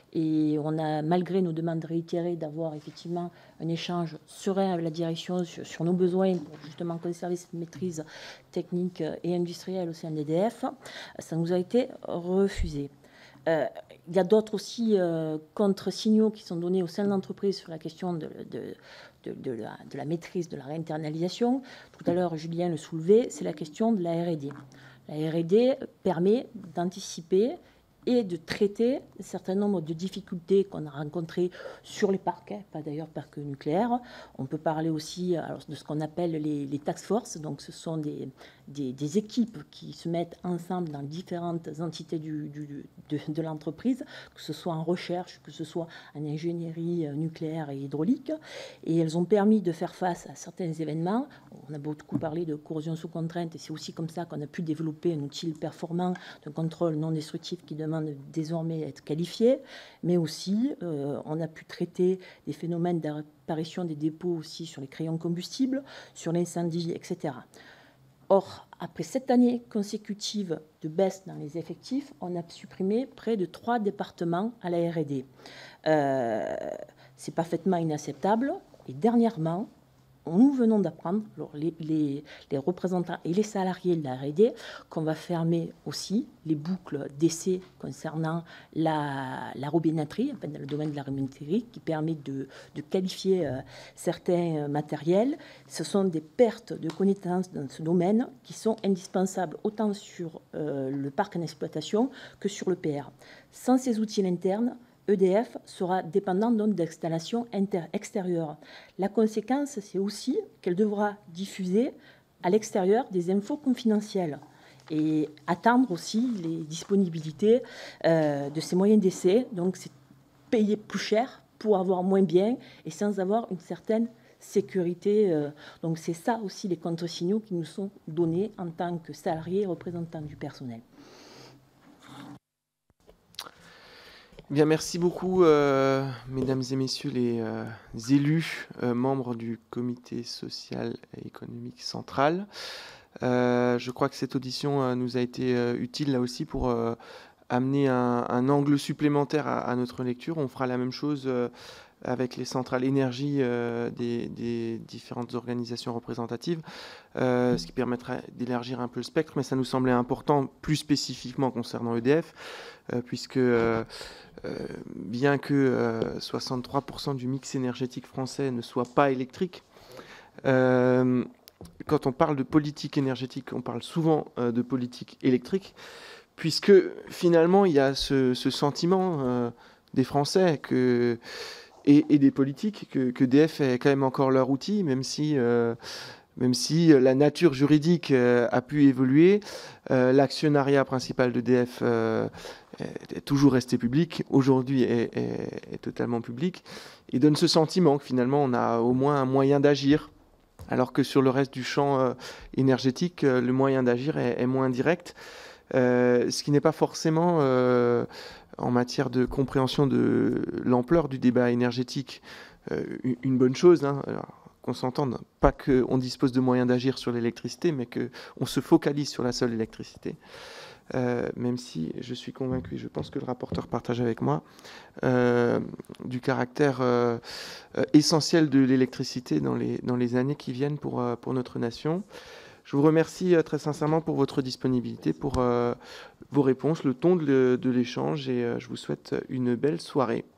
Et on a, malgré nos demandes réitérées, d'avoir effectivement un échange serein avec la direction sur, sur nos besoins pour justement conserver cette maîtrise technique et industrielle au sein de l'E D F, ça nous a été refusé. Euh, il y a d'autres aussi euh, contre-signaux qui sont donnés au sein de l'entreprise sur la question de, de, de, de, la, de la maîtrise de la réinternalisation. Tout à l'heure, Julien le soulevait, c'est la question de la R et D. La R et D permet d'anticiper et de traiter un certain nombre de difficultés qu'on a rencontrées sur les parcs, pas d'ailleurs parcs nucléaires. On peut parler aussi alors, de ce qu'on appelle les, les task force. Donc, ce sont des, des, des équipes qui se mettent ensemble dans différentes entités du, du, de, de l'entreprise, que ce soit en recherche, que ce soit en ingénierie nucléaire et hydraulique. Et elles ont permis de faire face à certains événements. On a beaucoup parlé de corrosion sous contrainte, et c'est aussi comme ça qu'on a pu développer un outil performant de contrôle non destructif qui demande désormais être qualifié, mais aussi euh, on a pu traiter des phénomènes d'apparition des dépôts aussi sur les crayons combustibles, sur l'incendie, et cetera. Or, après sept années consécutives de baisse dans les effectifs, on a supprimé près de trois départements à la R et D. Euh, c'est parfaitement inacceptable. Et dernièrement, nous venons d'apprendre, les, les, les représentants et les salariés de la R et D, qu'on va fermer aussi les boucles d'essai concernant la, la robinetterie, enfin, dans le domaine de la robinetterie, qui permet de, de qualifier euh, certains matériels. Ce sont des pertes de connaissances dans ce domaine qui sont indispensables autant sur euh, le parc en exploitation que sur le P R. Sans ces outils internes, E D F sera dépendant donc d'installations extérieures. La conséquence, c'est aussi qu'elle devra diffuser à l'extérieur des infos confidentielles et attendre aussi les disponibilités euh, de ces moyens d'essai. Donc, c'est payer plus cher pour avoir moins bien et sans avoir une certaine sécurité. Euh, donc c'est ça aussi les contre-signaux qui nous sont donnés en tant que salariés et représentants du personnel. Bien, merci beaucoup, euh, mesdames et messieurs les euh, élus, euh, membres du comité social et économique central. Euh, je crois que cette audition euh, nous a été euh, utile là aussi pour euh, amener un, un angle supplémentaire à, à notre lecture. On fera la même chose euh, avec les centrales énergie euh, des, des différentes organisations représentatives, euh, ce qui permettra d'élargir un peu le spectre, mais ça nous semblait important plus spécifiquement concernant E D F, euh, puisque euh, euh, bien que euh, soixante-trois pour cent du mix énergétique français ne soit pas électrique, euh, quand on parle de politique énergétique, on parle souvent euh, de politique électrique, puisque finalement il y a ce, ce sentiment euh, des Français que Et, et des politiques, que, que E D F est quand même encore leur outil, même si, euh, même si la nature juridique euh, a pu évoluer. Euh, l'actionnariat principal d'E D F euh, est, est toujours resté public, aujourd'hui est, est, est totalement public, et donne ce sentiment que finalement on a au moins un moyen d'agir, alors que sur le reste du champ euh, énergétique, euh, le moyen d'agir est, est moins direct, euh, ce qui n'est pas forcément... Euh, en matière de compréhension de l'ampleur du débat énergétique, euh, une bonne chose, hein. Alors, qu'on s'entende, pas qu'on dispose de moyens d'agir sur l'électricité, mais qu'on se focalise sur la seule électricité, euh, même si je suis convaincu, et je pense que le rapporteur partage avec moi, euh, du caractère euh, euh, essentiel de l'électricité dans les, dans les années qui viennent pour, euh, pour notre nation. Je vous remercie euh, très sincèrement pour votre disponibilité, pour euh, vos réponses, le ton de, de l'échange, et euh, je vous souhaite une belle soirée.